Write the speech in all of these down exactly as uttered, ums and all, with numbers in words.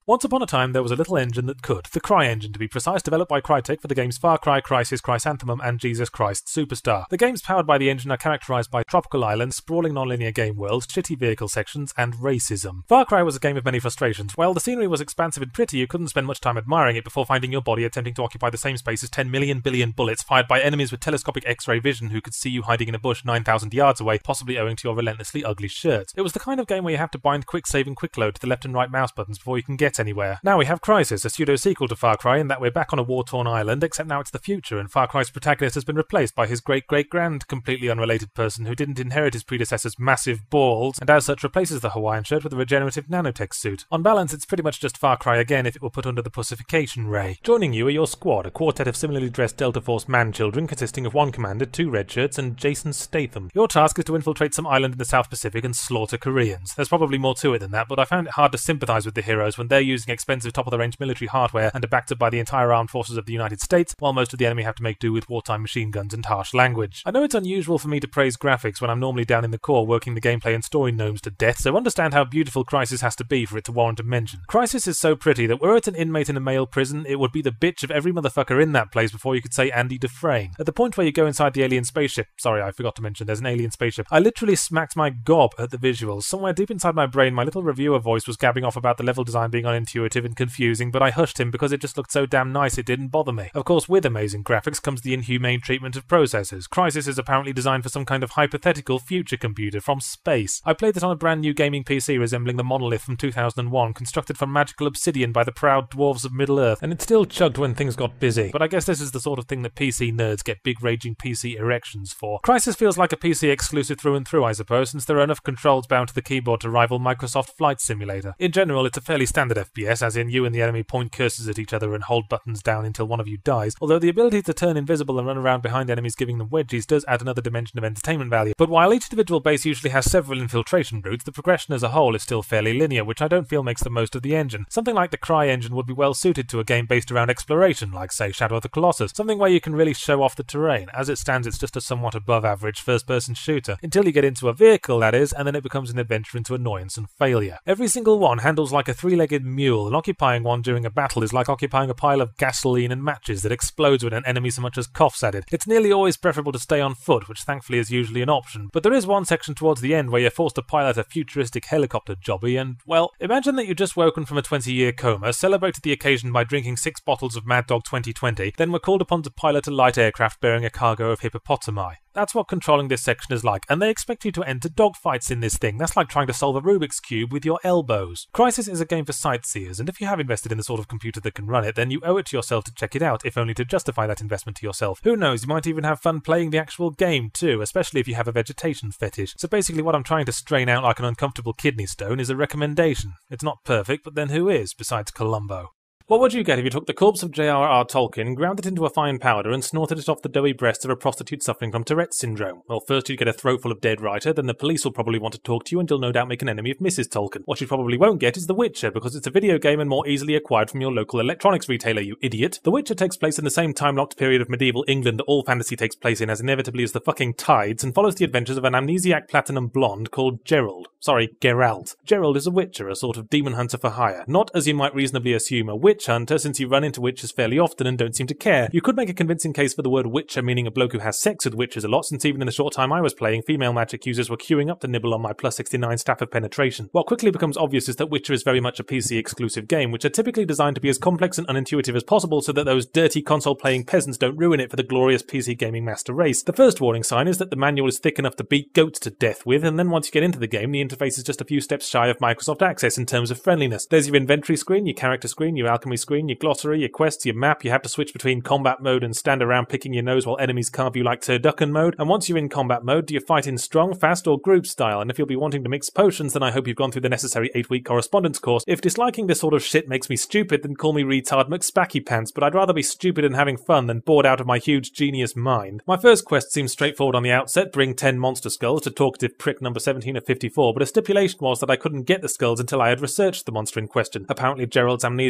Once upon a time there was a little engine that could, the CryEngine to be precise, developed by Crytek for the games Far Cry, Crysis, Chrysanthemum and Jesus Christ Superstar. The games powered by the engine are characterized by tropical islands, sprawling non-linear game worlds, shitty vehicle sections and racism. Far Cry was a game of many frustrations. While the scenery was expansive and pretty, you couldn't spend much time admiring it before finding your body attempting to occupy the same space as ten million billion bullets fired by enemies with telescopic X-ray vision who could see you hiding in a bush nine thousand yards away, possibly owing to your relentlessly ugly shirt. It was the kind of game where you have to bind quick save and quick load to the left and right mouse buttons before you can get anywhere. Now we have Crysis, a pseudo-sequel to Far Cry in that we're back on a war-torn island, except now it's the future, and Far Cry's protagonist has been replaced by his great-great-grand, completely unrelated person who didn't inherit his predecessor's massive balls, and as such replaces the Hawaiian shirt with a regenerative nanotech suit. On balance, it's pretty much just Far Cry again if it were put under the pussification ray. Joining you are your squad, a quartet of similarly dressed Delta Force man-children consisting of one commander, two red shirts, and Jason Statham. Your task is to infiltrate some island in the South Pacific and slaughter Koreans. There's probably more to it than that, but I found it hard to sympathize with the heroes when they're using expensive top-of-the-range military hardware and are backed up by the entire armed forces of the United States, while most of the enemy have to make do with wartime machine guns and harsh language. I know it's unusual for me to praise graphics when I'm normally down in the core working the gameplay and story gnomes to death, so understand how beautiful Crysis has to be for it to warrant a mention. Crysis is so pretty that were it an inmate in a male prison, it would be the bitch of every motherfucker in that place before you could say Andy Dufresne. At the point where you go inside the alien spaceship, sorry, I forgot to mention there's an alien spaceship, I literally smacked my gob at the visuals. Somewhere deep inside my brain, my little reviewer voice was gabbing off about the level design being unintuitive and confusing, but I hushed him because it just looked so damn nice it didn't bother me. Of course, with amazing graphics comes the inhumane treatment of processors. Crysis is apparently designed for some kind of hypothetical future computer from space. I played it on a brand new gaming P C resembling the Monolith from two thousand one, constructed from magical obsidian by the proud dwarves of Middle-earth, and it still chugged when things got busy. But I guess this is the sort of thing that P C nerds get big raging P C erections for. Crysis feels like a P C exclusive through and through, I suppose, since there are enough controls bound to the keyboard to rival Microsoft Flight Simulator. In general, it's a fairly standard F P S, as in you and the enemy point cursors at each other and hold buttons down until one of you dies, although the ability to turn invisible and run around behind enemies giving them wedgies does add another dimension of entertainment value. But while each individual base usually has several infiltration routes, the progression as a whole is still fairly linear, which I don't feel makes the most of the engine. Something like the CryEngine would be well suited to a game based around exploration, like say Shadow of the Colossus, something where you can really show off the terrain. As it stands, it's just a somewhat above average first-person shooter, until you get into a vehicle, that is, and then it becomes an adventure into annoyance and failure. Every single one handles like a three-legged mule, and occupying one during a battle is like occupying a pile of gasoline and matches that explodes when an enemy so much as coughs at it. It's nearly always preferable to stay on foot, which thankfully is usually an option, but there is one section towards the end where you're forced to pilot a futuristic helicopter jobby, and, well, imagine that you've just woken from a twenty-year coma, celebrated the occasion by drinking six bottles of Mad Dog twenty twenty, then were called upon to pilot a light aircraft bearing a cargo of hippopotami. That's what controlling this section is like, and they expect you to enter dogfights in this thing. That's like trying to solve a Rubik's Cube with your elbows. Crysis is a game for sightseers, and if you have invested in the sort of computer that can run it, then you owe it to yourself to check it out, if only to justify that investment to yourself. Who knows, you might even have fun playing the actual game too, especially if you have a vegetation fetish. So basically what I'm trying to strain out like an uncomfortable kidney stone is a recommendation. It's not perfect, but then who is, besides Columbo? What would you get if you took the corpse of J R R Tolkien, ground it into a fine powder, and snorted it off the doughy breasts of a prostitute suffering from Tourette's syndrome? Well, first you'd get a throatful of dead writer, then the police will probably want to talk to you, and you'll no doubt make an enemy of Missus Tolkien. What you probably won't get is The Witcher, because it's a video game and more easily acquired from your local electronics retailer, you idiot. The Witcher takes place in the same time-locked period of medieval England that all fantasy takes place in as inevitably as the fucking tides, and follows the adventures of an amnesiac platinum blonde called Gerald. Sorry, Geralt. Gerald is a witcher, a sort of demon hunter for hire. Not, as you might reasonably assume, a witch hunter, since you run into witches fairly often and don't seem to care. You could make a convincing case for the word witcher meaning a bloke who has sex with witches a lot, since even in the short time I was playing, female magic users were queuing up to nibble on my plus sixty-nine staff of penetration. What quickly becomes obvious is that Witcher is very much a P C exclusive game, which are typically designed to be as complex and unintuitive as possible so that those dirty console playing peasants don't ruin it for the glorious P C gaming master race. The first warning sign is that the manual is thick enough to beat goats to death with, and then once you get into the game, the interface is just a few steps shy of Microsoft Access in terms of friendliness. There's your inventory screen, your character screen, your alchemy screen, your glossary, your quests, your map. You have to switch between combat mode and stand around picking your nose while enemies carve you like turducken mode. And once you're in combat mode, do you fight in strong, fast, or group style? And if you'll be wanting to mix potions, then I hope you've gone through the necessary eight-week correspondence course. If disliking this sort of shit makes me stupid, then call me retard McSpacky Pants, but I'd rather be stupid and having fun than bored out of my huge genius mind. My first quest seems straightforward on the outset: bring ten monster skulls to talkative prick number seventeen of fifty-four, but a stipulation was that I couldn't get the skulls until I had researched the monster in question. Apparently Gerald's amnesia extends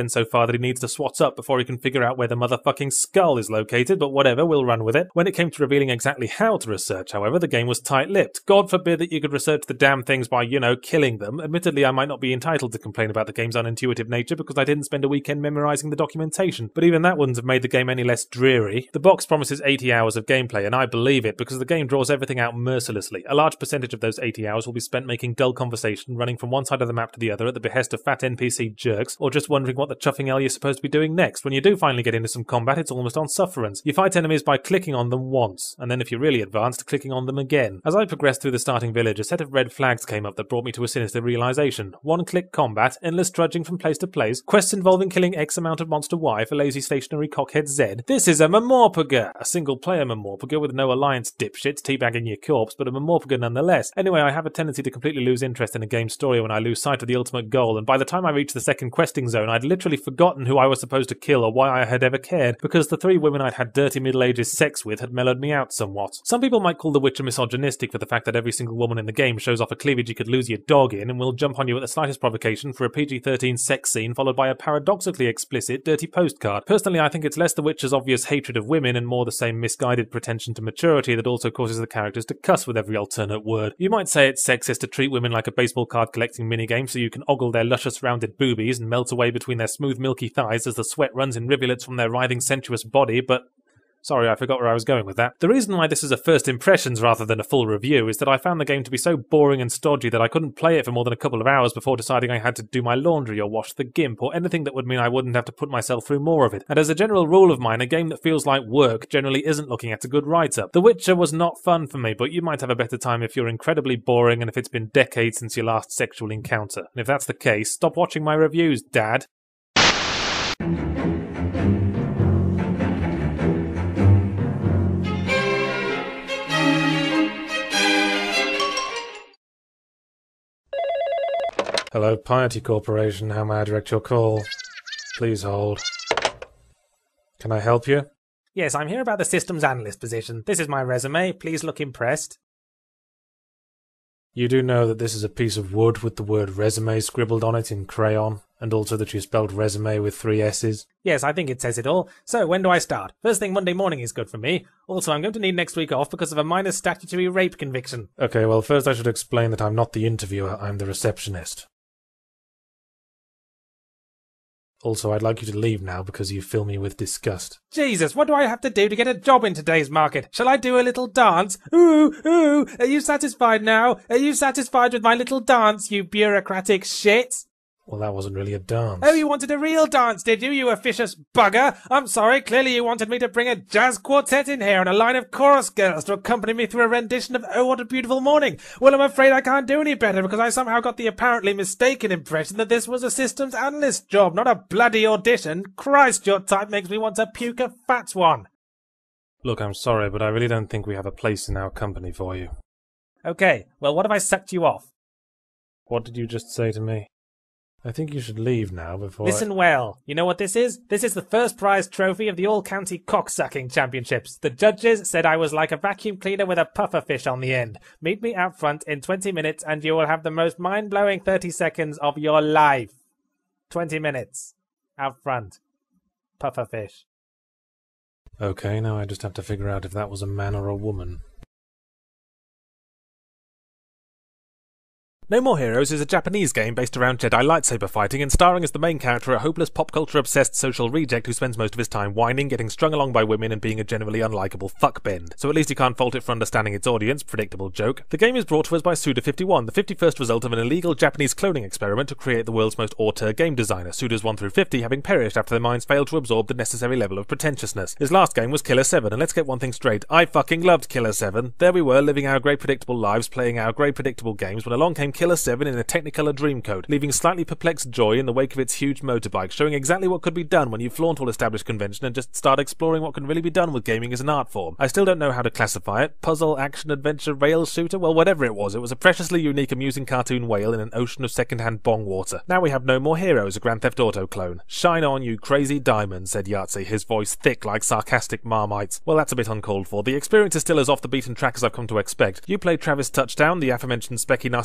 so far that he needs to swat up before he can figure out where the motherfucking skull is located, but whatever, we'll run with it. When it came to revealing exactly how to research, however, the game was tight-lipped. God forbid that you could research the damn things by, you know, killing them. Admittedly, I might not be entitled to complain about the game's unintuitive nature because I didn't spend a weekend memorizing the documentation, but even that wouldn't have made the game any less dreary. The box promises eighty hours of gameplay, and I believe it because the game draws everything out mercilessly. A large percentage of those eighty hours will be spent making dull conversation, running from one side of the map to the other at the behest of fat N P C jerks, or just wondering what the chuffing hell you're supposed to be doing next. When you do finally get into some combat, it's almost on sufferance. You fight enemies by clicking on them once, and then if you're really advanced, clicking on them again. As I progressed through the starting village, a set of red flags came up that brought me to a sinister realization. One-click combat, endless trudging from place to place, quests involving killing X amount of monster Y for lazy stationary cockhead Z. This is a Memorpaga! A single-player Memorpaga with no alliance dipshits teabagging your corpse, but a Memorpaga nonetheless. Anyway, I have a tendency to completely lose interest in a game's story when I lose sight of the ultimate goal, and by the time I reached the second questing zone, I'd literally forgotten who I was supposed to kill or why I had ever cared, because the three women I'd had dirty Middle Ages sex with had mellowed me out somewhat. Some people might call The Witcher misogynistic for the fact that every single woman in the game shows off a cleavage you could lose your dog in and will jump on you at the slightest provocation for a P G thirteen sex scene followed by a paradoxically explicit dirty postcard. Personally, I think it's less The Witcher's obvious hatred of women and more the same misguided pretension to maturity that also causes the characters to cuss with every alternate word. You might say it's sexist to treat women like a baseball card collecting minigame so you can ogle their luscious rounded boobies and melt away between their smooth milky thighs as the sweat runs in rivulets from their writhing sensuous body, but... Sorry, I forgot where I was going with that. The reason why this is a first impressions rather than a full review is that I found the game to be so boring and stodgy that I couldn't play it for more than a couple of hours before deciding I had to do my laundry or wash the gimp or anything that would mean I wouldn't have to put myself through more of it. And as a general rule of mine, a game that feels like work generally isn't looking at a good write-up. The Witcher was not fun for me, but you might have a better time if you're incredibly boring and if it's been decades since your last sexual encounter. And if that's the case, stop watching my reviews, Dad. Hello, Piety Corporation. How may I direct your call? Please hold. Can I help you? Yes, I'm here about the systems analyst position. This is my resume. Please look impressed. You do know that this is a piece of wood with the word resume scribbled on it in crayon, and also that you spelled resume with three S's? Yes, I think it says it all. So, when do I start? First thing Monday morning is good for me. Also, I'm going to need next week off because of a minor statutory rape conviction. Okay, well, first I should explain that I'm not the interviewer, I'm the receptionist. Also, I'd like you to leave now because you fill me with disgust. Jesus, what do I have to do to get a job in today's market? Shall I do a little dance? Ooh, ooh, are you satisfied now? Are you satisfied with my little dance, you bureaucratic shit? Well, that wasn't really a dance. Oh, you wanted a real dance, did you, you officious bugger? I'm sorry, clearly you wanted me to bring a jazz quartet in here and a line of chorus girls to accompany me through a rendition of Oh, What a Beautiful Morning. Well, I'm afraid I can't do any better because I somehow got the apparently mistaken impression that this was a systems analyst job, not a bloody audition. Christ, your type makes me want to puke a fat one. Look, I'm sorry, but I really don't think we have a place in our company for you. Okay, well, what if I sucked you off? What did you just say to me? I think you should leave now before Listen I... well. You know what this is? This is the first prize trophy of the All-County Cocksucking Championships. The judges said I was like a vacuum cleaner with a pufferfish on the end. Meet me out front in twenty minutes and you will have the most mind-blowing thirty seconds of your life. twenty minutes. Out front. Pufferfish. Okay, now I just have to figure out if that was a man or a woman. No More Heroes is a Japanese game based around Jedi lightsaber fighting and starring as the main character a hopeless pop culture obsessed social reject who spends most of his time whining, getting strung along by women and being a generally unlikable fuckbend. So at least you can't fault it for understanding its audience, predictable joke. The game is brought to us by Suda fifty-one, the fifty-first result of an illegal Japanese cloning experiment to create the world's most auteur game designer, Sudas one through fifty having perished after their minds failed to absorb the necessary level of pretentiousness. His last game was Killer seven, and let's get one thing straight, I fucking loved Killer seven. There we were, living our great predictable lives, playing our great predictable games, when along came Killer seven in a Technicolor Dreamcoat, leaving slightly perplexed Joy in the wake of its huge motorbike, showing exactly what could be done when you flaunt all established convention and just start exploring what can really be done with gaming as an art form. I still don't know how to classify it. Puzzle, action, adventure, rail shooter? Well, whatever it was, it was a preciously unique, amusing cartoon whale in an ocean of second-hand bong water. Now we have No More Heroes, a Grand Theft Auto clone. Shine on, you crazy diamond, said Yahtzee, his voice thick like sarcastic Marmite's. Well, that's a bit uncalled for. The experience is still as off the beaten track as I've come to expect. You play Travis Touchdown, the aforementioned specky narcissistic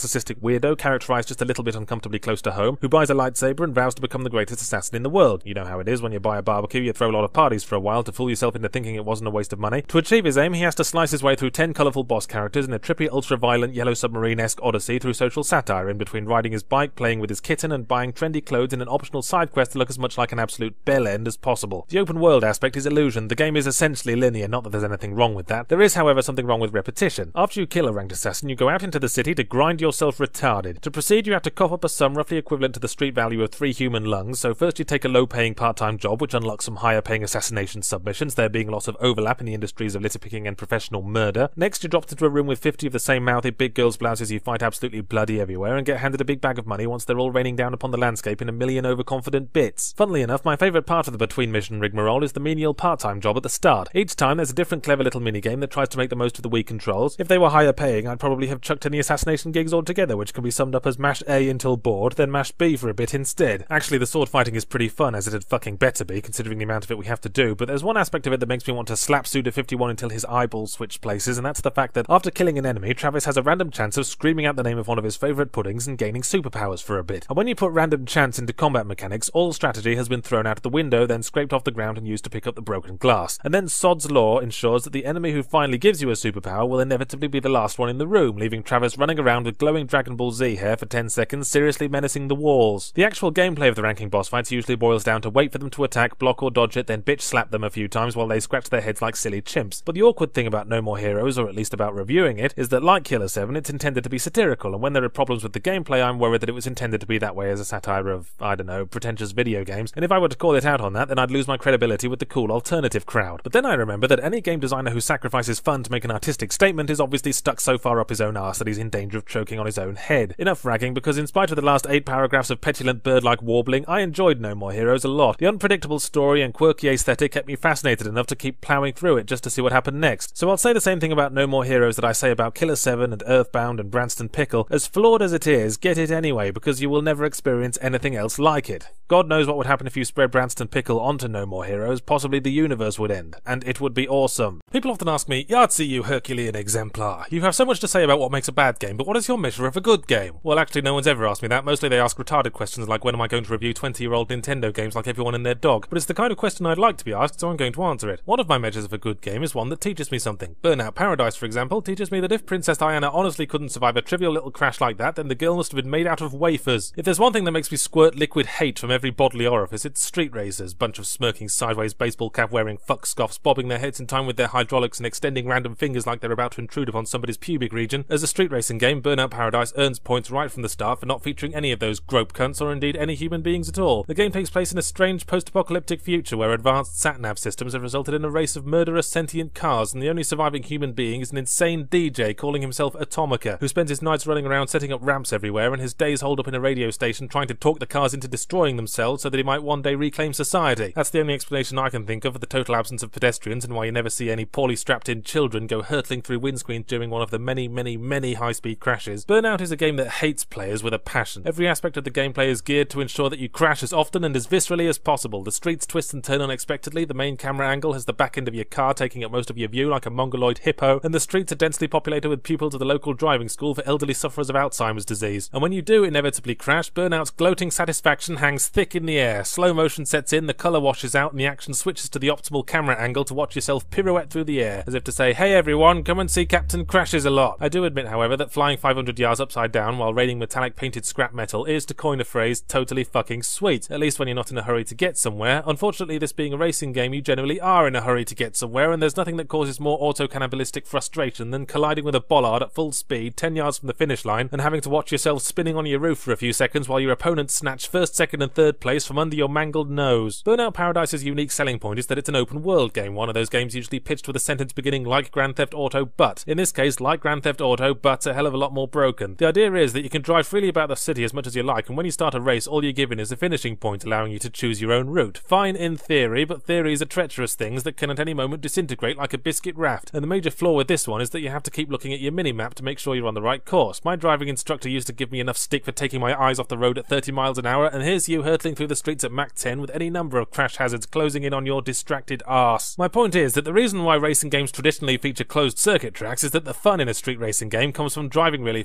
weirdo, characterized just a little bit uncomfortably close to home, who buys a lightsaber and vows to become the greatest assassin in the world. You know how it is when you buy a barbecue, you throw a lot of parties for a while to fool yourself into thinking it wasn't a waste of money. To achieve his aim, he has to slice his way through ten colourful boss characters in a trippy, ultra-violent, Yellow Submarine-esque odyssey through social satire in between riding his bike, playing with his kitten, and buying trendy clothes in an optional side quest to look as much like an absolute bell end as possible. The open world aspect is illusion. The game is essentially linear, not that there's anything wrong with that. There is, however, something wrong with repetition. After you kill a ranked assassin, you go out into the city to grind yourself retarded. To proceed, you have to cough up a sum roughly equivalent to the street value of three human lungs, so first you take a low-paying part-time job, which unlocks some higher-paying assassination submissions, there being lots of overlap in the industries of litter-picking and professional murder. Next, you're dropped into a room with fifty of the same mouthy big girls' blouses you fight absolutely bloody everywhere, and get handed a big bag of money once they're all raining down upon the landscape in a million overconfident bits. Funnily enough, my favourite part of the between-mission rigmarole is the menial part-time job at the start. Each time there's a different clever little minigame that tries to make the most of the Wii controls. If they were higher paying, I'd probably have chucked any assassination gigs altogether, which can be summed up as mash A until bored, then mash B for a bit instead. Actually, the sword fighting is pretty fun, as it had fucking better be, considering the amount of it we have to do, but there's one aspect of it that makes me want to slap Suda fifty-one until his eyeballs switch places, and that's the fact that after killing an enemy, Travis has a random chance of screaming out the name of one of his favourite puddings and gaining superpowers for a bit. And when you put random chance into combat mechanics, all strategy has been thrown out of the window, then scraped off the ground and used to pick up the broken glass. And then Sod's Law ensures that the enemy who finally gives you a superpower will inevitably be the last one in the room, leaving Travis running around with glowing Dragon Ball Z hair for ten seconds, seriously menacing the walls. The actual gameplay of the ranking boss fights usually boils down to wait for them to attack, block or dodge it, then bitch slap them a few times while they scratch their heads like silly chimps. But the awkward thing about No More Heroes, or at least about reviewing it, is that like Killer seven, it's intended to be satirical, and when there are problems with the gameplay, I'm worried that it was intended to be that way as a satire of, I don't know, pretentious video games, and if I were to call it out on that, then I'd lose my credibility with the cool alternative crowd. But then I remember that any game designer who sacrifices fun to make an artistic statement is obviously stuck so far up his own arse that he's in danger of choking on his own head. Enough ragging, because in spite of the last eight paragraphs of petulant bird-like warbling, I enjoyed No More Heroes a lot. The unpredictable story and quirky aesthetic kept me fascinated enough to keep ploughing through it just to see what happened next. So I'll say the same thing about No More Heroes that I say about Killer seven and Earthbound and Branston Pickle. As flawed as it is, get it anyway, because you will never experience anything else like it. God knows what would happen if you spread Branston Pickle onto No More Heroes. Possibly the universe would end, and it would be awesome. People often ask me, Yahtzee, you Herculean exemplar. You have so much to say about what makes a bad game, but what is your measure of a good game? Well, actually, no one's ever asked me that. Mostly they ask retarded questions like, when am I going to review twenty-year-old Nintendo games like everyone and their dog? But it's the kind of question I'd like to be asked, so I'm going to answer it. One of my measures of a good game is one that teaches me something. Burnout Paradise, for example, teaches me that if Princess Diana honestly couldn't survive a trivial little crash like that, then the girl must have been made out of wafers. If there's one thing that makes me squirt liquid hate from every bodily orifice, it's street racers, bunch of smirking sideways baseball cap wearing fuck scoffs bobbing their heads in time with their hydraulics and extending random fingers like they're about to intrude upon somebody's pubic region. As a street racing game, Burnout Paradise earns points right from the start for not featuring any of those grope cunts or indeed any human beings at all. The game takes place in a strange post-apocalyptic future where advanced sat-nav systems have resulted in a race of murderous sentient cars, and the only surviving human being is an insane D J calling himself Atomica, who spends his nights running around setting up ramps everywhere and his days holed up in a radio station trying to talk the cars into destroying themselves so that he might one day reclaim society. That's the only explanation I can think of for the total absence of pedestrians and why you never see any poorly strapped-in children go hurtling through windscreens during one of the many, many, many high-speed crashes. Burnout is a game that hates players with a passion. Every aspect of the gameplay is geared to ensure that you crash as often and as viscerally as possible. The streets twist and turn unexpectedly, the main camera angle has the back end of your car taking up most of your view like a mongoloid hippo, and the streets are densely populated with pupils of the local driving school for elderly sufferers of Alzheimer's disease. And when you do inevitably crash, Burnout's gloating satisfaction hangs thick in the air. Slow motion sets in, the colour washes out, and the action switches to the optimal camera angle to watch yourself pirouette through the air, as if to say, hey everyone, come and see Captain Crashes a lot. I do admit, however, that flying five hundred yards upside down while raining metallic painted scrap metal is, to coin a phrase, totally fucking sweet, at least when you're not in a hurry to get somewhere. Unfortunately, this being a racing game, you generally are in a hurry to get somewhere, and there's nothing that causes more auto-cannibalistic frustration than colliding with a bollard at full speed, ten yards from the finish line, and having to watch yourself spinning on your roof for a few seconds while your opponents snatch first, second and third place from under your mangled nose. Burnout Paradise's unique selling point is that it's an open world game, one of those games usually pitched with a sentence beginning like Grand Theft Auto, but in this case, like Grand Theft Auto, but a hell of a lot more broken. The idea is that you can drive freely about the city as much as you like, and when you start a race, all you're given is a finishing point, allowing you to choose your own route. Fine in theory, but theories are treacherous things that can at any moment disintegrate like a biscuit raft, and the major flaw with this one is that you have to keep looking at your minimap to make sure you're on the right course. My driving instructor used to give me enough stick for taking my eyes off the road at thirty miles an hour, and here's you hurtling through the streets at Mach ten with any number of crash hazards closing in on your distracted arse. My point is that the reason why racing games traditionally feature closed circuit tracks is that the fun in a street racing game comes from driving really fast and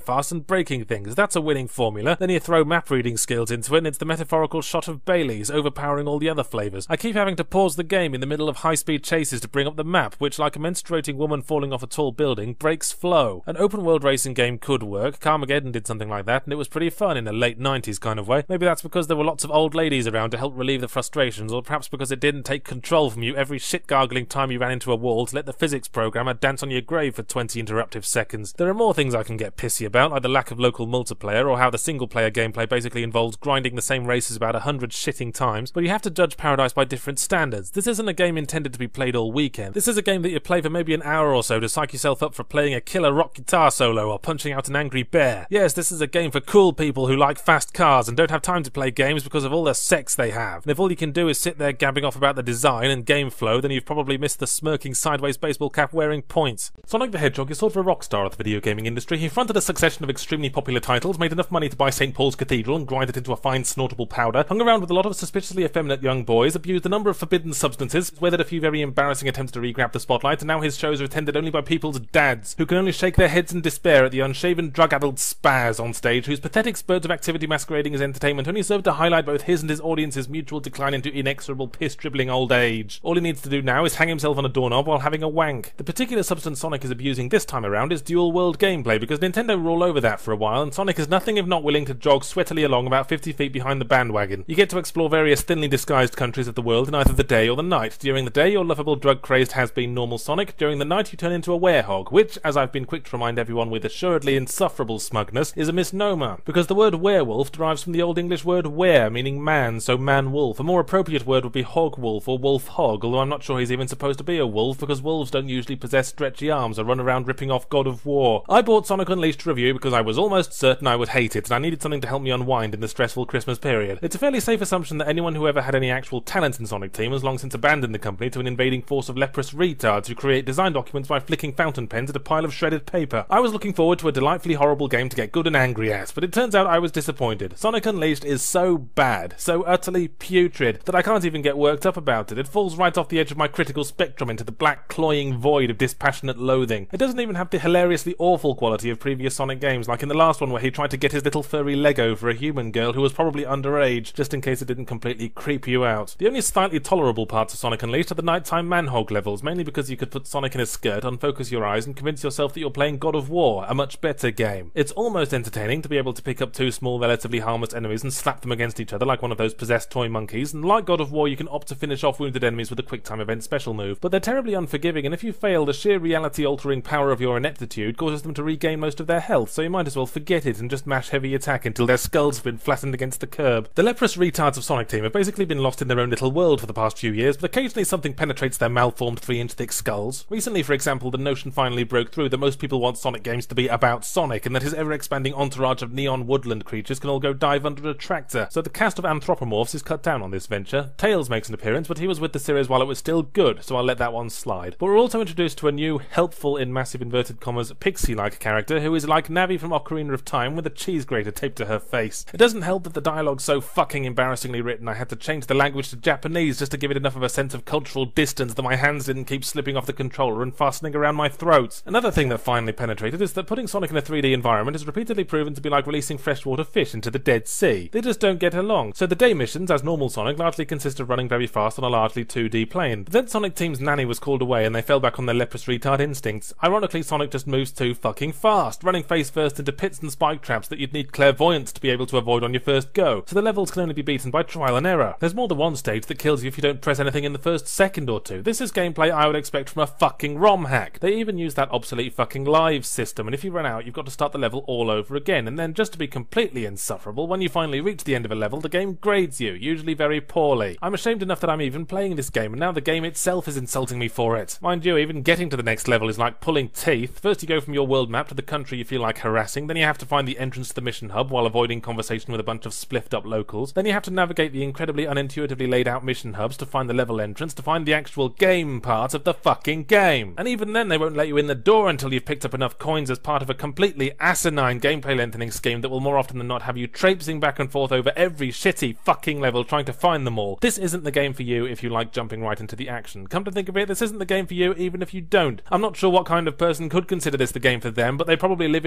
breaking things. That's a winning formula. Then you throw map reading skills into it and it's the metaphorical shot of Bailey's, overpowering all the other flavours. I keep having to pause the game in the middle of high-speed chases to bring up the map, which, like a menstruating woman falling off a tall building, breaks flow. An open-world racing game could work. Carmageddon did something like that, and it was pretty fun in a late nineties kind of way. Maybe that's because there were lots of old ladies around to help relieve the frustrations, or perhaps because it didn't take control from you every shit-gargling time you ran into a wall to let the physics programmer dance on your grave for twenty interruptive seconds. There are more things I can get pissy about, like the lack of local multiplayer, or how the single-player gameplay basically involves grinding the same races about a hundred shitting times, but you have to judge Paradise by different standards. This isn't a game intended to be played all weekend. This is a game that you play for maybe an hour or so to psych yourself up for playing a killer rock guitar solo or punching out an angry bear. Yes, this is a game for cool people who like fast cars and don't have time to play games because of all the sex they have. And if all you can do is sit there gabbing off about the design and game flow, then you've probably missed the smirking sideways baseball cap wearing points. Sonic the Hedgehog is sort of a rock star of the video gaming industry. He fronted a succession of extremely popular titles, made enough money to buy Saint Paul's Cathedral and grind it into a fine snortable powder, hung around with a lot of suspiciously effeminate young boys, abused a number of forbidden substances, weathered a few very embarrassing attempts to re-grab the spotlight, and now his shows are attended only by people's dads, who can only shake their heads in despair at the unshaven, drug-addled spaz on stage, whose pathetic spurts of activity masquerading as entertainment only serve to highlight both his and his audience's mutual decline into inexorable piss-dribbling old age. All he needs to do now is hang himself on a doorknob while having a wank. The particular substance Sonic is abusing this time around is dual-world gameplay, because Nintendo were all over that for a while, and Sonic is nothing if not willing to jog sweatily along about fifty feet behind the bandwagon. You get to explore various thinly disguised countries of the world in either the day or the night. During the day, you're lovable, drug-crazed, has-been normal Sonic. During the night, you turn into a werehog, which, as I've been quick to remind everyone with assuredly insufferable smugness, is a misnomer, because the word werewolf derives from the Old English word were, meaning man, so man-wolf. A more appropriate word would be hog-wolf or wolf-hog, although I'm not sure he's even supposed to be a wolf, because wolves don't usually possess stretchy arms or run around ripping off God of War. I bought Sonic Unleashed to review because I was almost certain I would hate it, and I needed something to help me unwind in the stressful Christmas period. It's a fairly safe assumption that anyone who ever had any actual talent in Sonic Team has long since abandoned the company to an invading force of leprous retards who create design documents by flicking fountain pens at a pile of shredded paper. I was looking forward to a delightfully horrible game to get good and angry at, but it turns out I was disappointed. Sonic Unleashed is so bad, so utterly putrid, that I can't even get worked up about it. It falls right off the edge of my critical spectrum into the black, cloying void of dispassionate loathing. It doesn't even have the hilariously awful quality of previous Sonic games, like in the last one where he tried to get his little furry Lego for a human girl who was probably underage, just in case it didn't completely creep you out. The only slightly tolerable parts of Sonic Unleashed are the nighttime manhog levels, mainly because you could put Sonic in a skirt, unfocus your eyes, and convince yourself that you're playing God of War, a much better game. It's almost entertaining to be able to pick up two small, relatively harmless enemies and slap them against each other like one of those possessed toy monkeys, and like God of War you can opt to finish off wounded enemies with a quick-time event special move, but they're terribly unforgiving, and if you fail, the sheer reality-altering power of your ineptitude causes them to regain most of their health, so you might as well forget it and just mash heavy attack until their skulls have been flattened against the curb. The leprous retards of Sonic Team have basically been lost in their own little world for the past few years, but occasionally something penetrates their malformed three-inch thick skulls. Recently, for example, the notion finally broke through that most people want Sonic games to be about Sonic, and that his ever-expanding entourage of neon woodland creatures can all go dive under a tractor, so the cast of anthropomorphs is cut down on this venture. Tails makes an appearance, but he was with the series while it was still good, so I'll let that one slide. But we're also introduced to a new, helpful in massive inverted commas, pixie-like character who is like Navi from Ocarina of Time with a cheese grater taped to her face. It doesn't help that the dialogue's so fucking embarrassingly written I had to change the language to Japanese just to give it enough of a sense of cultural distance that my hands didn't keep slipping off the controller and fastening around my throat. Another thing that finally penetrated is that putting Sonic in a three D environment has repeatedly proven to be like releasing freshwater fish into the Dead Sea. They just don't get along, so the day missions, as normal Sonic, largely consist of running very fast on a largely two D plane. But then Sonic Team's nanny was called away and they fell back on their leprous retard instincts. Ironically, Sonic just moves too fucking fast, running face first into pits and spike traps that you'd need clairvoyance to be able to avoid on your first go, so the levels can only be beaten by trial and error. There's more than one stage that kills you if you don't press anything in the first second or two. This is gameplay I would expect from a fucking ROM hack. They even use that obsolete fucking live system, and if you run out, you've got to start the level all over again, and then just to be completely insufferable, when you finally reach the end of a level, the game grades you, usually very poorly. I'm ashamed enough that I'm even playing this game, and now the game itself is insulting me for it. Mind you, even getting to the next level is like pulling teeth. First you go from your world map to the country you feel like harassing, then you have to find the entrance to the mission hub while avoiding conversation with a bunch of spliffed up locals, then you have to navigate the incredibly unintuitively laid out mission hubs to find the level entrance, to find the actual game part of the fucking game. And even then they won't let you in the door until you've picked up enough coins as part of a completely asinine gameplay lengthening scheme that will more often than not have you traipsing back and forth over every shitty fucking level trying to find them all. This isn't the game for you if you like jumping right into the action. Come to think of it, this isn't the game for you even if you don't. I'm not sure what kind of person could consider this the game for them, but they probably live in a cave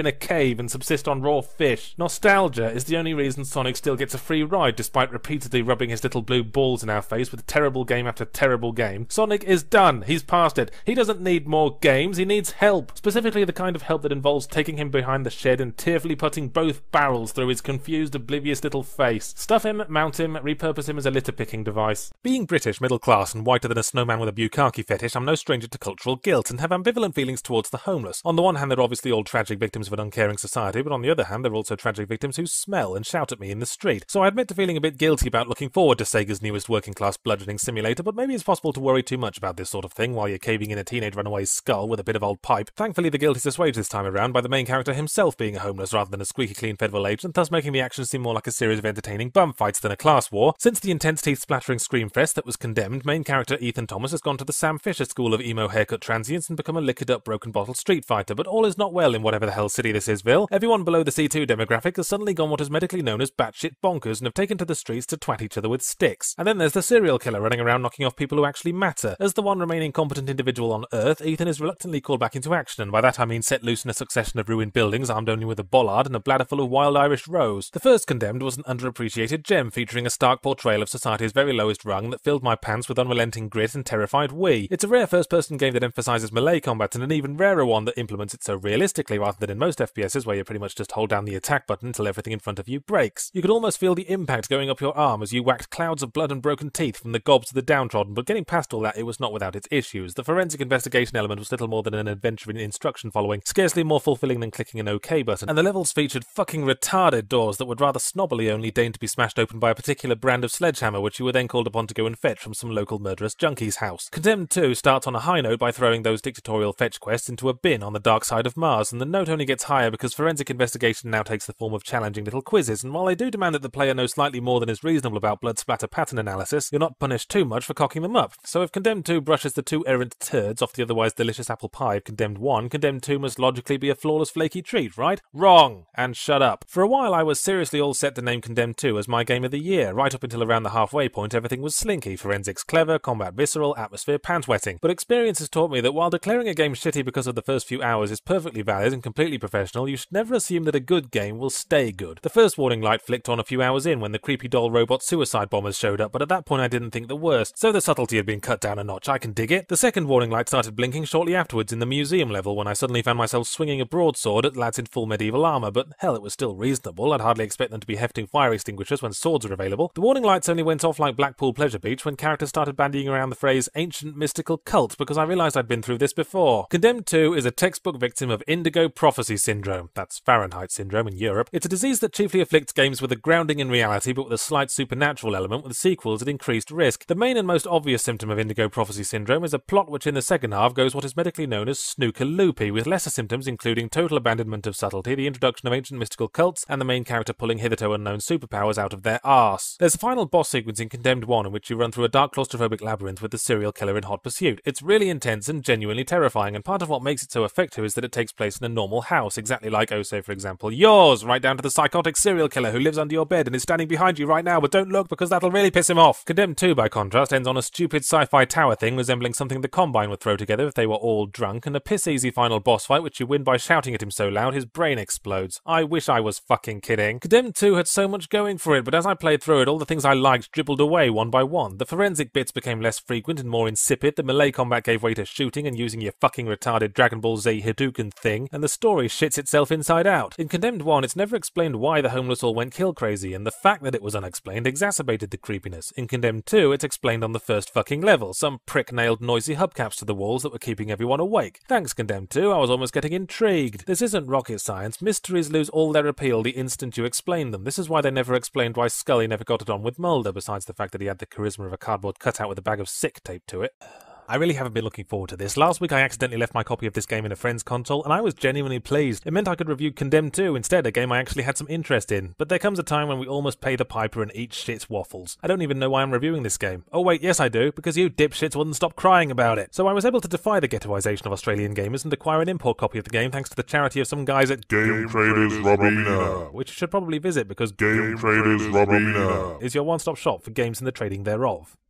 cave and subsist on raw fish. Nostalgia is the only reason Sonic still gets a free ride despite repeatedly rubbing his little blue balls in our face with terrible game after terrible game. Sonic is done. He's past it. He doesn't need more games. He needs help. Specifically the kind of help that involves taking him behind the shed and tearfully putting both barrels through his confused, oblivious little face. Stuff him, mount him, repurpose him as a litter-picking device. Being British, middle class, and whiter than a snowman with a bukkake fetish, I'm no stranger to cultural guilt and have ambivalent feelings towards the homeless. On the one hand, they're obviously all tragic victims of an uncaring society, but on the other hand, they're also tragic victims who smell and shout at me in the street. So I admit to feeling a bit guilty about looking forward to Sega's newest working-class bludgeoning simulator, but maybe it's possible to worry too much about this sort of thing while you're caving in a teenage runaway's skull with a bit of old pipe. Thankfully, the guilt is assuaged this time around by the main character himself being a homeless rather than a squeaky clean federal agent, thus making the action seem more like a series of entertaining bum fights than a class war. Since the intense teeth-splattering screamfest that was condemned, main character Ethan Thomas has gone to the Sam Fisher school of emo haircut transients and become a liquored-up, broken-bottle street fighter, but all is not well in whatever the hell city this is, Ville. Everyone below the C two demographic has suddenly gone what is medically known as batshit bonkers and have taken to the streets to twat each other with sticks. And then there's the serial killer running around knocking off people who actually matter. As the one remaining competent individual on Earth, Ethan is reluctantly called back into action, and by that I mean set loose in a succession of ruined buildings armed only with a bollard and a bladder full of wild Irish rose. The first Condemned was an underappreciated gem featuring a stark portrayal of society's very lowest rung that filled my pants with unrelenting grit and terrified wee. It's a rare first-person game that emphasises melee combat and an even rarer one that implements it so realistically rather than in most F P Ss where you pretty much just hold down the attack button until everything in front of you breaks. You could almost feel the impact going up your arm as you whacked clouds of blood and broken teeth from the gobs to the downtrodden, but getting past all that, it was not without its issues. The forensic investigation element was little more than an adventure in instruction following, scarcely more fulfilling than clicking an OK button, and the levels featured fucking retarded doors that would rather snobbily only deign to be smashed open by a particular brand of sledgehammer which you were then called upon to go and fetch from some local murderous junkie's house. Condemned two starts on a high note by throwing those dictatorial fetch quests into a bin on the dark side of Mars, and the note only gets higher because forensic investigation now takes the form of challenging little quizzes, and while they do demand that the player know slightly more than is reasonable about blood splatter pattern analysis, you're not punished too much for cocking them up. So if Condemned two brushes the two errant turds off the otherwise delicious apple pie of Condemned one, Condemned two must logically be a flawless flaky treat, right? Wrong! And shut up. For a while I was seriously all set to name Condemned two as my game of the year. Right up until around the halfway point everything was slinky, forensics clever, combat visceral, atmosphere pant-wetting. But experience has taught me that while declaring a game shitty because of the first few hours is perfectly valid and completely professional, you should never assume that a good game will stay good. The first warning light flicked on a few hours in when the creepy doll robot suicide bombers showed up, but at that point I didn't think the worst, so the subtlety had been cut down a notch. I can dig it. The second warning light started blinking shortly afterwards in the museum level when I suddenly found myself swinging a broadsword at lads in full medieval armour, but hell, it was still reasonable. I'd hardly expect them to be hefting fire extinguishers when swords were available. The warning lights only went off like Blackpool Pleasure Beach when characters started bandying around the phrase ancient mystical cult because I realised I'd been through this before. Condemned two is a textbook victim of indigo prophecy syndrome. That's Fahrenheit syndrome in Europe. It's a disease that chiefly afflicts games with a grounding in reality but with a slight supernatural element with sequels at increased risk. The main and most obvious symptom of indigo prophecy syndrome is a plot which in the second half goes what is medically known as snooker loopy, with lesser symptoms including total abandonment of subtlety, the introduction of ancient mystical cults, and the main character pulling hitherto unknown superpowers out of their arse. There's a final boss sequence in Condemned one in which you run through a dark claustrophobic labyrinth with the serial killer in hot pursuit. It's really intense and genuinely terrifying, and part of what makes it so effective is that it takes place in a normal house, exactly like, oh say for example, yours, right down to the psychotic serial killer who lives under your bed and is standing behind you right now, but don't look because that'll really piss him off. Condemned two, by contrast, ends on a stupid sci-fi tower thing resembling something the Combine would throw together if they were all drunk, and a piss-easy final boss fight which you win by shouting at him so loud his brain explodes. I wish I was fucking kidding. Condemned two had so much going for it, but as I played through it, all the things I liked dribbled away one by one. The forensic bits became less frequent and more insipid, the melee combat gave way to shooting and using your fucking retarded Dragon Ball Z Hadouken thing, and the story shits itself inside out. In Condemned one, it's never explained why the homeless all went kill crazy, and the fact that it was unexplained exacerbated the creepiness. In Condemned two, it's explained on the first fucking level. Some prick nailed noisy hubcaps to the walls that were keeping everyone awake. Thanks, Condemned two, I was almost getting intrigued. This isn't rocket science. Mysteries lose all their appeal the instant you explain them. This is why they never explained why Scully never got it on with Mulder, besides the fact that he had the charisma of a cardboard cutout with a bag of sick taped to it. I really haven't been looking forward to this. Last week I accidentally left my copy of this game in a friend's console, and I was genuinely pleased. It meant I could review Condemned two instead, a game I actually had some interest in. But there comes a time when we all must pay the piper and eat shit's waffles. I don't even know why I'm reviewing this game. Oh wait, yes I do, because you dipshits wouldn't stop crying about it. So I was able to defy the ghettoization of Australian gamers and acquire an import copy of the game thanks to the charity of some guys at Game Traders Robina, which you should probably visit because Game Traders Robina is your one-stop shop for games and the trading thereof.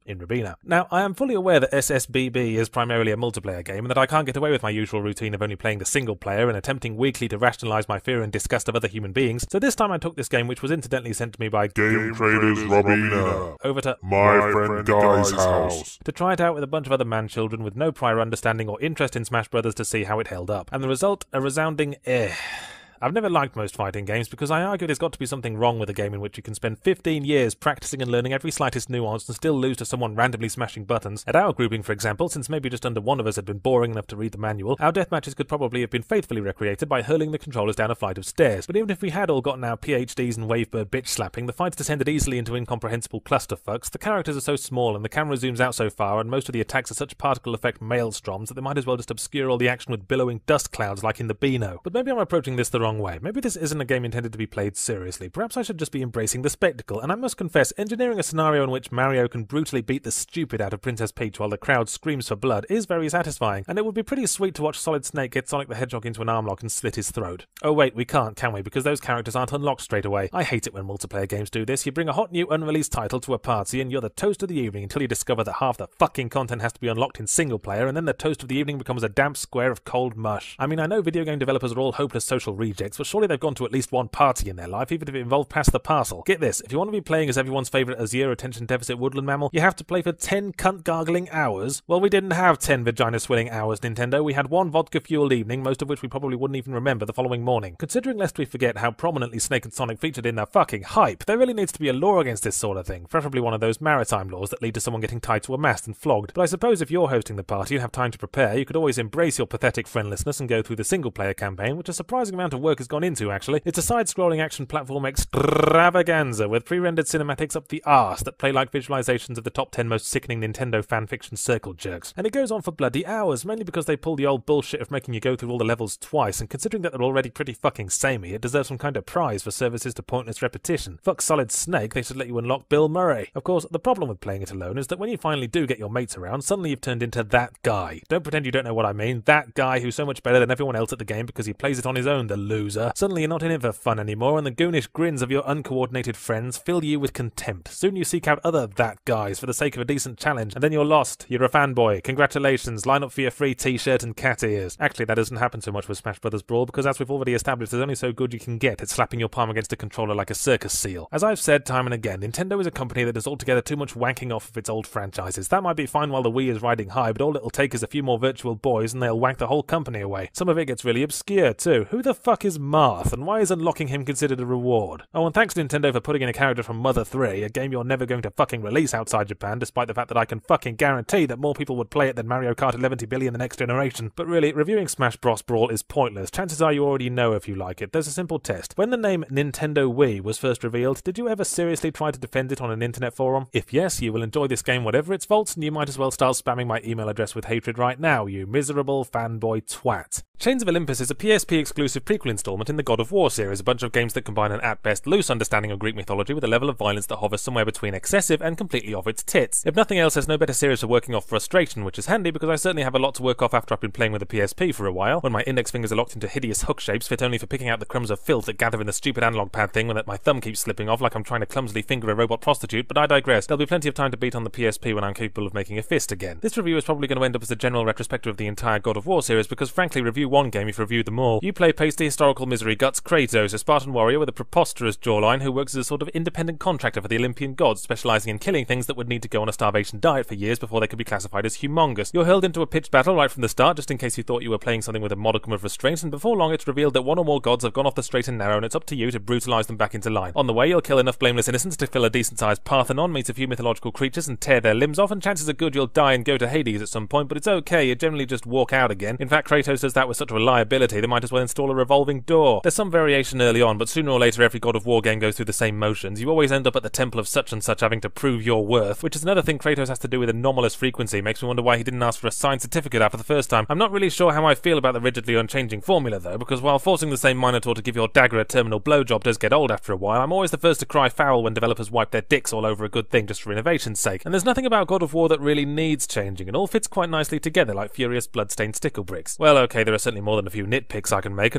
in Robina. Now, I am fully aware that S S B B is primarily a multiplayer game and that I can't get away with my usual routine of only playing the single player and attempting weekly to rationalise my fear and disgust of other human beings, so this time I took this game, which was incidentally sent to me by Game Traders Robina, over to my friend Guy's house, to try it out with a bunch of other man-children with no prior understanding or interest in Smash Brothers to see how it held up. And the result, a resounding eh. I've never liked most fighting games because I argue there's got to be something wrong with a game in which you can spend fifteen years practicing and learning every slightest nuance and still lose to someone randomly smashing buttons. At our grouping, for example, since maybe just under one of us had been boring enough to read the manual, our death matches could probably have been faithfully recreated by hurling the controllers down a flight of stairs. But even if we had all gotten our P H Ds and wavebird bitch slapping, the fights descended easily into incomprehensible clusterfucks, the characters are so small and the camera zooms out so far and most of the attacks are such particle effect maelstroms that they might as well just obscure all the action with billowing dust clouds like in the Beano. But maybe I'm approaching this the wrong way. Maybe this isn't a game intended to be played seriously. Perhaps I should just be embracing the spectacle, and I must confess, engineering a scenario in which Mario can brutally beat the stupid out of Princess Peach while the crowd screams for blood is very satisfying, and it would be pretty sweet to watch Solid Snake get Sonic the Hedgehog into an armlock and slit his throat. Oh wait, we can't, can we? Because those characters aren't unlocked straight away. I hate it when multiplayer games do this. You bring a hot new unreleased title to a party and you're the toast of the evening until you discover that half the fucking content has to be unlocked in single player, and then the toast of the evening becomes a damp square of cold mush. I mean, I know video game developers are all hopeless social rejects, but surely they've gone to at least one party in their life, even if it involved past the parcel. Get this, if you want to be playing as everyone's favourite Azure attention deficit woodland mammal, you have to play for ten cunt gargling hours. Well, we didn't have ten vagina swilling hours, Nintendo. We had one vodka fueled evening, most of which we probably wouldn't even remember the following morning. Considering lest we forget how prominently Snake and Sonic featured in their fucking hype, there really needs to be a law against this sort of thing, preferably one of those maritime laws that lead to someone getting tied to a mast and flogged. But I suppose if you're hosting the party and have time to prepare, you could always embrace your pathetic friendlessness and go through the single player campaign, which a surprising amount of work has gone into actually. It's a side-scrolling action platform extravaganza with pre-rendered cinematics up the arse that play like visualizations of the top ten most sickening Nintendo fanfiction circle jerks. And it goes on for bloody hours, mainly because they pull the old bullshit of making you go through all the levels twice, and considering that they're already pretty fucking samey, it deserves some kind of prize for services to pointless repetition. Fuck Solid Snake, they should let you unlock Bill Murray. Of course, the problem with playing it alone is that when you finally do get your mates around, suddenly you've turned into that guy. Don't pretend you don't know what I mean. That guy who's so much better than everyone else at the game because he plays it on his own, the loser. Suddenly you're not in it for fun anymore, and the goonish grins of your uncoordinated friends fill you with contempt. Soon you seek out other that guys for the sake of a decent challenge, and then you're lost. You're a fanboy. Congratulations, line up for your free t-shirt and cat ears. Actually, that doesn't happen so much with Smash Brothers Brawl, because as we've already established, there's only so good you can get at slapping your palm against a controller like a circus seal. As I've said time and again, Nintendo is a company that does altogether too much wanking off of its old franchises. That might be fine while the Wii is riding high, but all it'll take is a few more virtual boys and they'll wank the whole company away. Some of it gets really obscure too. Who the fuck is Marth, and why is unlocking him considered a reward? Oh, and thanks Nintendo for putting in a character from Mother three, a game you're never going to fucking release outside Japan, despite the fact that I can fucking guarantee that more people would play it than Mario Kart eleven billion the next generation. But really, reviewing Smash Bros. Brawl is pointless. Chances are you already know if you like it. There's a simple test. When the name Nintendo Wii was first revealed, did you ever seriously try to defend it on an internet forum? If yes, you will enjoy this game whatever its faults, and you might as well start spamming my email address with hatred right now, you miserable fanboy twat. Chains of Olympus is a P S P exclusive prequel installment in the God of War series, a bunch of games that combine an at best loose understanding of Greek mythology with a level of violence that hovers somewhere between excessive and completely off its tits. If nothing else, there's no better series for working off frustration, which is handy because I certainly have a lot to work off after I've been playing with the P S P for a while, when my index fingers are locked into hideous hook shapes fit only for picking out the crumbs of filth that gather in the stupid analog pad thing when that my thumb keeps slipping off like I'm trying to clumsily finger a robot prostitute, but I digress. There'll be plenty of time to beat on the P S P when I'm capable of making a fist again. This review is probably going to end up as a general retrospective of the entire God of War series because frankly, review one game if you review them all. You play pasty historical misery guts Kratos, a Spartan warrior with a preposterous jawline who works as a sort of independent contractor for the Olympian gods, specialising in killing things that would need to go on a starvation diet for years before they could be classified as humongous. You're hurled into a pitched battle right from the start, just in case you thought you were playing something with a modicum of restraint, and before long it's revealed that one or more gods have gone off the straight and narrow, and it's up to you to brutalise them back into line. On the way, you'll kill enough blameless innocents to fill a decent-sized Parthenon, meet a few mythological creatures and tear their limbs off, and chances are good you'll die and go to Hades at some point, but it's okay, you generally just walk out again. In fact, Kratos does that with such reliability they might as well install a revolving door. There's some variation early on, but sooner or later every God of War game goes through the same motions. You always end up at the temple of such and such having to prove your worth, which is another thing Kratos has to do with anomalous frequency. Makes me wonder why he didn't ask for a signed certificate after the first time. I'm not really sure how I feel about the rigidly unchanging formula though, because while forcing the same Minotaur to give your dagger a terminal blowjob does get old after a while, I'm always the first to cry foul when developers wipe their dicks all over a good thing just for innovation's sake. And there's nothing about God of War that really needs changing. It all fits quite nicely together like furious blood-stained stickle bricks. Well, okay, there are certainly more than a few nitpicks I can make, and I wouldn't be the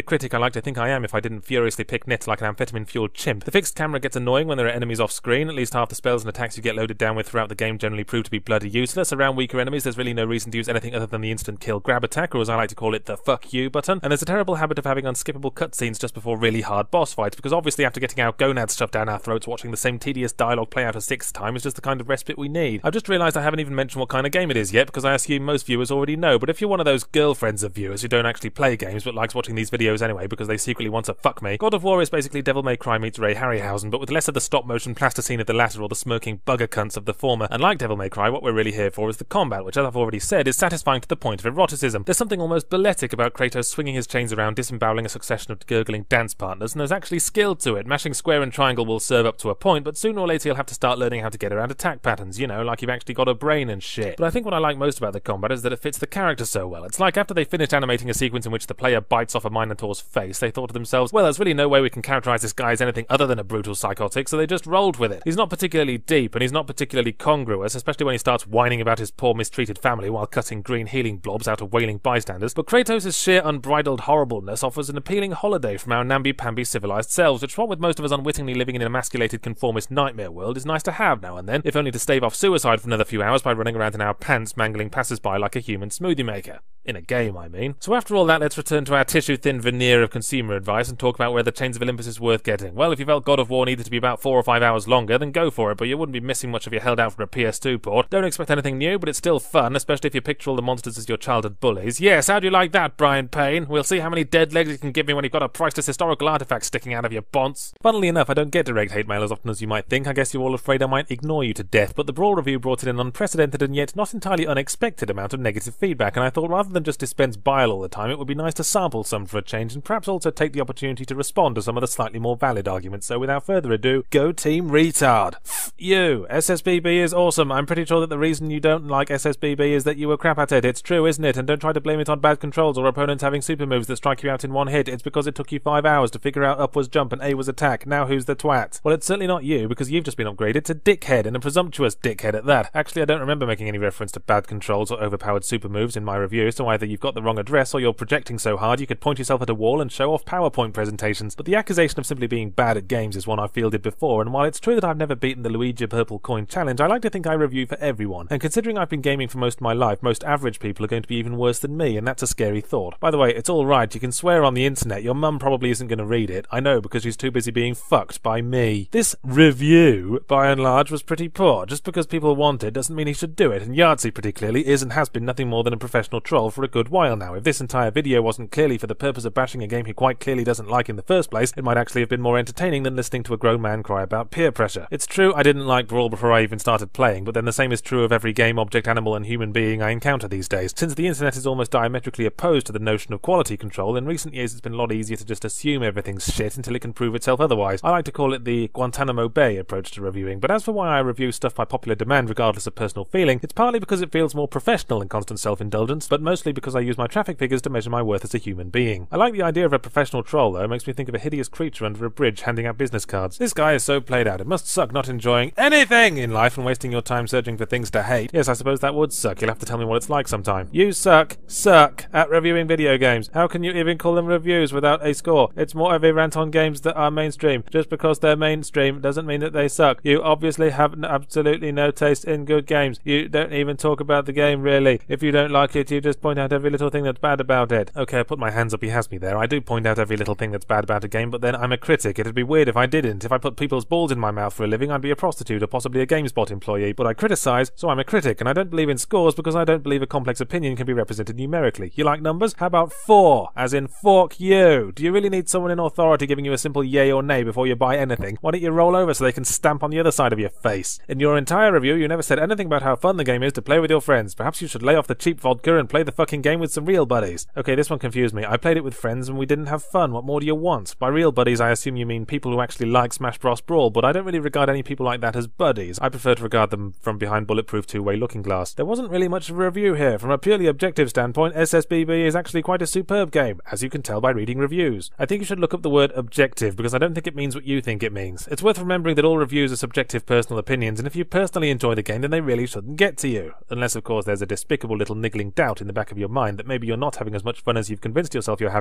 critic I like to think I am if I didn't furiously pick nits like an amphetamine-fueled chimp. The fixed camera gets annoying when there are enemies off-screen. At least half the spells and attacks you get loaded down with throughout the game generally prove to be bloody useless. Around weaker enemies, there's really no reason to use anything other than the instant kill grab attack, or as I like to call it, the fuck you button. And there's a terrible habit of having unskippable cutscenes just before really hard boss fights, because obviously after getting our gonads shoved down our throats, watching the same tedious dialogue play out a sixth time is just the kind of respite we need. I've just realised I haven't even mentioned what kind of game it is yet, because I assume most viewers already know, but if you're one of those girlfriends of viewers who don't actually play games but likes watching these videos anyway because they secretly want to fuck me, God of War is basically Devil May Cry meets Ray Harryhausen, but with less of the stop-motion plasticine of the latter or the smirking bugger cunts of the former. And like Devil May Cry, what we're really here for is the combat, which, as I've already said, is satisfying to the point of eroticism. There's something almost balletic about Kratos swinging his chains around, disemboweling a succession of gurgling dance partners, and there's actually skill to it. Mashing square and triangle will serve up to a point, but sooner or later you'll have to start learning how to get around attack patterns, you know, like you've actually got a brain and shit. But I think what I like most about the combat is that it fits the character so well. It's like after they finished animating a sequence in which the player bites off a Minotaur's face, they thought to themselves, well, there's really no way we can characterize this guy as anything other than a brutal psychotic, so they just rolled with it. He's not particularly deep, and he's not particularly congruous, especially when he starts whining about his poor mistreated family while cutting green healing blobs out of wailing bystanders. But Kratos' sheer unbridled horribleness offers an appealing holiday from our namby-pamby civilized selves, which, what with most of us unwittingly living in an emasculated conformist nightmare world, is nice to have now and then, if only to stave off suicide for another few hours by running around in our pants mangling passers-by like a human smoothie maker. In a game, I mean. So after all that, let's return to our tissue-thin veneer of consumer advice and talk about whether Chains of Olympus is worth getting. Well, if you felt God of War needed to be about four or five hours longer, then go for it, but you wouldn't be missing much if you held out for a P S two port. Don't expect anything new, but it's still fun, especially if you picture all the monsters as your childhood bullies. Yes, how do you like that, Brian Payne? We'll see how many dead legs you can give me when you've got a priceless historical artifact sticking out of your bonce. Funnily enough, I don't get direct hate mail as often as you might think. I guess you're all afraid I might ignore you to death, but the Brawl review brought in an unprecedented and yet not entirely unexpected amount of negative feedback, and I thought rather than just dispense bile all the time, it would be nice to sample some for a change, and perhaps also take the opportunity to respond to some of the slightly more valid arguments. So without further ado, go Team Retard. F you. S S B B is awesome. I'm pretty sure that the reason you don't like S S B B is that you were crap at it. It's true, isn't it? And don't try to blame it on bad controls or opponents having super moves that strike you out in one hit. It's because it took you five hours to figure out up was jump and A was attack. Now who's the twat? Well, it's certainly not you, because you've just been upgraded to dickhead, and a presumptuous dickhead at that. Actually, I don't remember making any reference to bad controls or overpowered super moves in my review, so either you've got the wrong address or you're projecting so hard you could point yourself at a wall and show off PowerPoint presentations. But the accusation of simply being bad at games is one I've fielded before, and while it's true that I've never beaten the Luigi Purple Coin Challenge, I like to think I review for everyone. And considering I've been gaming for most of my life, most average people are going to be even worse than me, and that's a scary thought. By the way, it's alright, you can swear on the internet, your mum probably isn't going to read it. I know, because she's too busy being fucked by me. This review, by and large, was pretty poor. Just because people want it doesn't mean he should do it, and Yahtzee pretty clearly is and has been nothing more than a professional troll for a good while now. If this entire video wasn't clearly for the purpose of bashing a game he quite clearly doesn't like in the first place, it might actually have been more entertaining than listening to a grown man cry about peer pressure. It's true I didn't like Brawl before I even started playing, but then the same is true of every game, object, animal and human being I encounter these days. Since the internet is almost diametrically opposed to the notion of quality control, in recent years it's been a lot easier to just assume everything's shit until it can prove itself otherwise. I like to call it the Guantanamo Bay approach to reviewing, but as for why I review stuff by popular demand regardless of personal feeling, it's partly because it feels more professional than constant self-indulgence, but mostly because I use my traffic figures to measure my worth as a human being. I like the idea of a professional troll, though. It makes me think of a hideous creature under a bridge handing out business cards. This guy is so played out. It must suck not enjoying anything in life and wasting your time searching for things to hate. Yes, I suppose that would suck. You'll have to tell me what it's like sometime. You suck, suck at reviewing video games. How can you even call them reviews without a score? It's more of a rant on games that are mainstream. Just because they're mainstream doesn't mean that they suck. You obviously have n- absolutely no taste in good games. You don't even talk about the game, really. If you don't like it, you just point out every little thing that's bad about it. Okay, I put my hands up, he has me there. I do point out every little thing that's bad about a game, but then I'm a critic. It'd be weird if I didn't. If I put people's balls in my mouth for a living, I'd be a prostitute or possibly a GameSpot employee. But I criticize, so I'm a critic, and I don't believe in scores because I don't believe a complex opinion can be represented numerically. You like numbers? How about four? As in, fork you. Do you really need someone in authority giving you a simple yay or nay before you buy anything? Why don't you roll over so they can stamp on the other side of your face? In your entire review, you never said anything about how fun the game is to play with your friends. Perhaps you should lay off the cheap vodka and play the fucking game with some real buddies. Okay, this one confused me. I played it with friends and we didn't have fun. What more do you want? By real buddies, I assume you mean people who actually like Smash Bros. Brawl, but I don't really regard any people like that as buddies. I prefer to regard them from behind bulletproof two-way looking glass. There wasn't really much of a review here. From a purely objective standpoint, S S B B is actually quite a superb game, as you can tell by reading reviews. I think you should look up the word objective, because I don't think it means what you think it means. It's worth remembering that all reviews are subjective personal opinions, and if you personally enjoy the game, then they really shouldn't get to you. Unless, of course, there's a despicable little niggling doubt in the back of your mind that maybe you're not having as much fun as you've convinced yourself you're having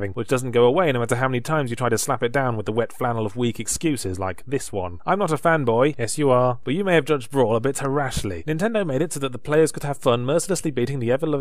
having, which doesn't go away no matter how many times you try to slap it down with the wet flannel of weak excuses like this one. I'm not a fanboy, yes you are, but you may have judged Brawl a bit harshly. Nintendo made it so that the players could have fun mercilessly beating the ever...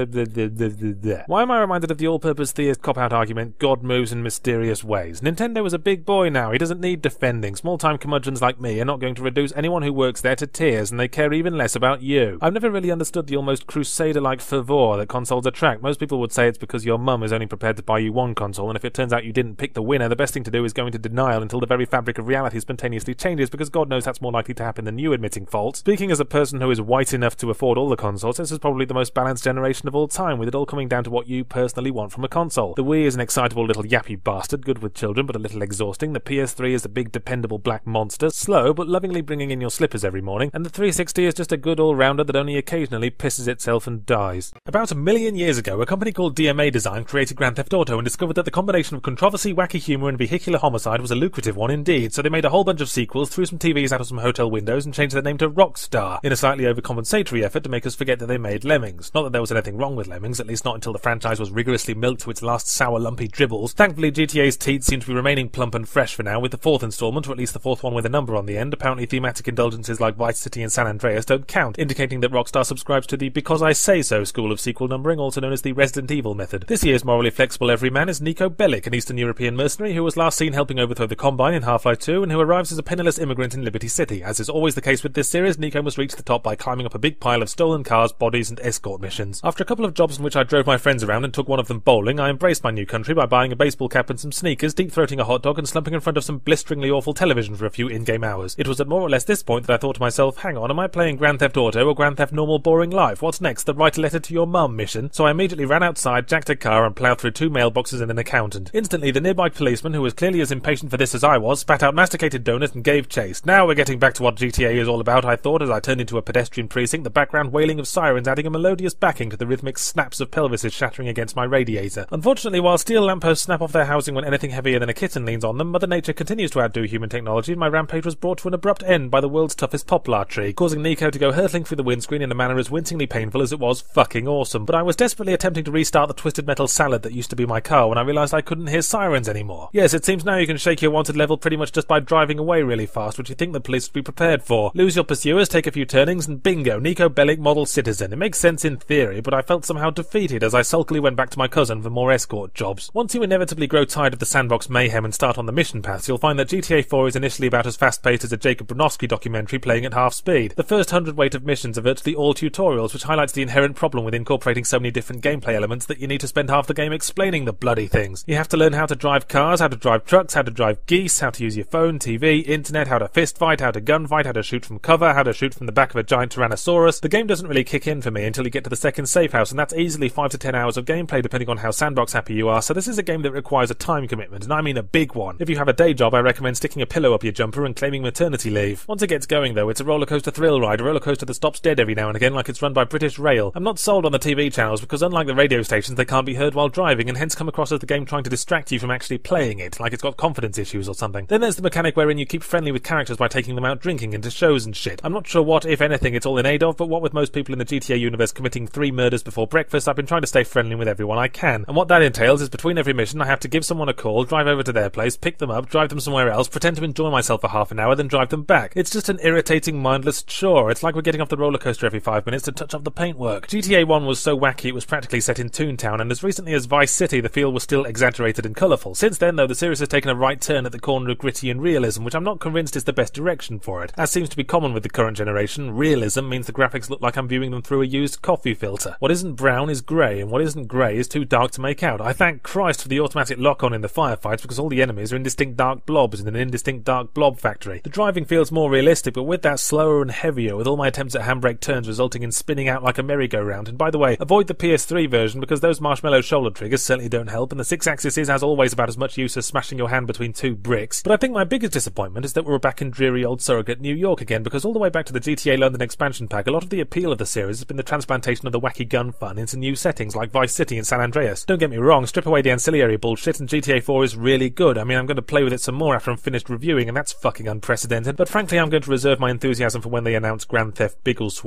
Why am I reminded of the all-purpose theist cop-out argument, God moves in mysterious ways? Nintendo is a big boy now, he doesn't need defending. Small-time curmudgeons like me are not going to reduce anyone who works there to tears, and they care even less about you. I've never really understood the almost crusader-like fervour that consoles attract. Most people would say it's because your mum is only prepared to buy you one console, and if it turns out you didn't pick the winner, the best thing to do is go into denial until the very fabric of reality spontaneously changes, because God knows that's more likely to happen than you admitting fault. Speaking as a person who is white enough to afford all the consoles, this is probably the most balanced generation of all time, with it all coming down to what you personally want from a console. The Wii is an excitable little yappy bastard, good with children but a little exhausting. The P S three is a big dependable black monster, slow but lovingly bringing in your slippers every morning, and the three sixty is just a good all-rounder that only occasionally pisses itself and dies. About a million years ago, a company called D M A Design created Grand Theft Auto and discovered that the combination of controversy, wacky humour and vehicular homicide was a lucrative one indeed, so they made a whole bunch of sequels, threw some T Vs out of some hotel windows and changed their name to Rockstar, in a slightly overcompensatory effort to make us forget that they made Lemmings. Not that there was anything wrong with Lemmings, at least not until the franchise was rigorously milked to its last sour lumpy dribbles. Thankfully G T A's teats seem to be remaining plump and fresh for now, with the fourth installment, or at least the fourth one with a number on the end. Apparently thematic indulgences like Vice City and San Andreas don't count, indicating that Rockstar subscribes to the because I say so school of sequel numbering, also known as the Resident Evil method. This year's morally flexible everyman is Niko Bellic, an Eastern European mercenary who was last seen helping overthrow the Combine in Half-Life two and who arrives as a penniless immigrant in Liberty City. As is always the case with this series, Niko must reach the top by climbing up a big pile of stolen cars, bodies and escort missions. After a couple of jobs in which I drove my friends around and took one of them bowling, I embraced my new country by buying a baseball cap and some sneakers, deep-throating a hot dog and slumping in front of some blisteringly awful television for a few in-game hours. It was at more or less this point that I thought to myself, hang on, am I playing Grand Theft Auto or Grand Theft Normal Boring Life? What's next, the write a letter to your mum mission? So I immediately ran outside, jacked a car and ploughed through two mailboxes and an accountant. Instantly the nearby policeman, who was clearly as impatient for this as I was, spat out masticated donut and gave chase. Now we're getting back to what G T A is all about, I thought, as I turned into a pedestrian precinct, the background wailing of sirens adding a melodious backing to the rhythmic snaps of pelvises shattering against my radiator. Unfortunately, while steel lampposts snap off their housing when anything heavier than a kitten leans on them, Mother Nature continues to outdo human technology, and my rampage was brought to an abrupt end by the world's toughest poplar tree, causing Niko to go hurtling through the windscreen in a manner as wincingly painful as it was fucking awesome. But I was desperately attempting to restart the twisted metal salad that used to be my car when I realised I couldn't hear sirens anymore. Yes, it seems now you can shake your wanted level pretty much just by driving away really fast, which you think the police would be prepared for. Lose your pursuers, take a few turnings, and bingo, Niko Bellic model citizen. It makes sense in theory, but I felt somehow defeated as I sulkily went back to my cousin for more escort jobs. Once you inevitably grow tired of the sandbox mayhem and start on the mission paths, you'll find that G T A four is initially about as fast-paced as a Jacob Bronowski documentary playing at half speed. The first hundredweight of missions are virtually all tutorials, which highlights the inherent problem with incorporating so many different gameplay elements that you need to spend half the game explaining the bloody things. You have to learn how to drive cars, how to drive trucks, how to drive geese, how to use your phone, T V, internet, how to fist fight, how to gunfight, how to shoot from cover, how to shoot from the back of a giant Tyrannosaurus. The game doesn't really kick in for me until you get to the second safe house, and that's easily five to ten hours of gameplay depending on how sandbox happy you are, so this is a game that requires a time commitment, and I mean a big one. If you have a day job, I recommend sticking a pillow up your jumper and claiming maternity leave. Once it gets going though, it's a rollercoaster thrill ride, a rollercoaster that stops dead every now and again like it's run by British Rail. I'm not sold on the T V channels because unlike the radio stations they can't be heard while driving and hence come across as the game trying to distract you from actually playing it, like it's got confidence issues or something. Then there's the mechanic wherein you keep friendly with characters by taking them out drinking into shows and shit. I'm not sure what, if anything, it's all in aid of, but what with most people in the G T A universe committing three murders before breakfast, I've been trying to stay friendly with everyone I can. And what that entails is between every mission I have to give someone a call, drive over to their place, pick them up, drive them somewhere else, pretend to enjoy myself for half an hour, then drive them back. It's just an irritating, mindless chore. It's like we're getting off the roller coaster every five minutes to touch up the paintwork. G T A one was so wacky it was practically set in Toontown, and as recently as Vice City the feel was still exaggerated and colourful. Since then though, the series has taken a right turn at the corner of gritty and realism, which I'm not convinced is the best direction for it. As seems to be common with the current generation, realism means the graphics look like I'm viewing them through a used coffee filter. What isn't brown is grey, and what isn't grey is too dark to make out. I thank Christ for the automatic lock-on in the firefights because all the enemies are indistinct dark blobs in an indistinct dark blob factory. The driving feels more realistic, but with that slower and heavier, with all my attempts at handbrake turns resulting in spinning out like a merry-go-round. And by the way, avoid the P S three version because those marshmallow shoulder triggers certainly don't help, and the six-axis is as always about as much use as smashing your hand between two bricks. But I think my biggest disappointment is that we're back in dreary old surrogate New York again, because all the way back to the G T A London expansion pack, a lot of the appeal of the series has been the transplantation of the wacky gun fun into new settings like Vice City and San Andreas. Don't get me wrong, strip away the ancillary bullshit and G T A four is really good. I mean, I'm going to play with it some more after I'm finished reviewing, and that's fucking unprecedented, but frankly I'm going to reserve my enthusiasm for when they announce Grand Theft Biggleswade.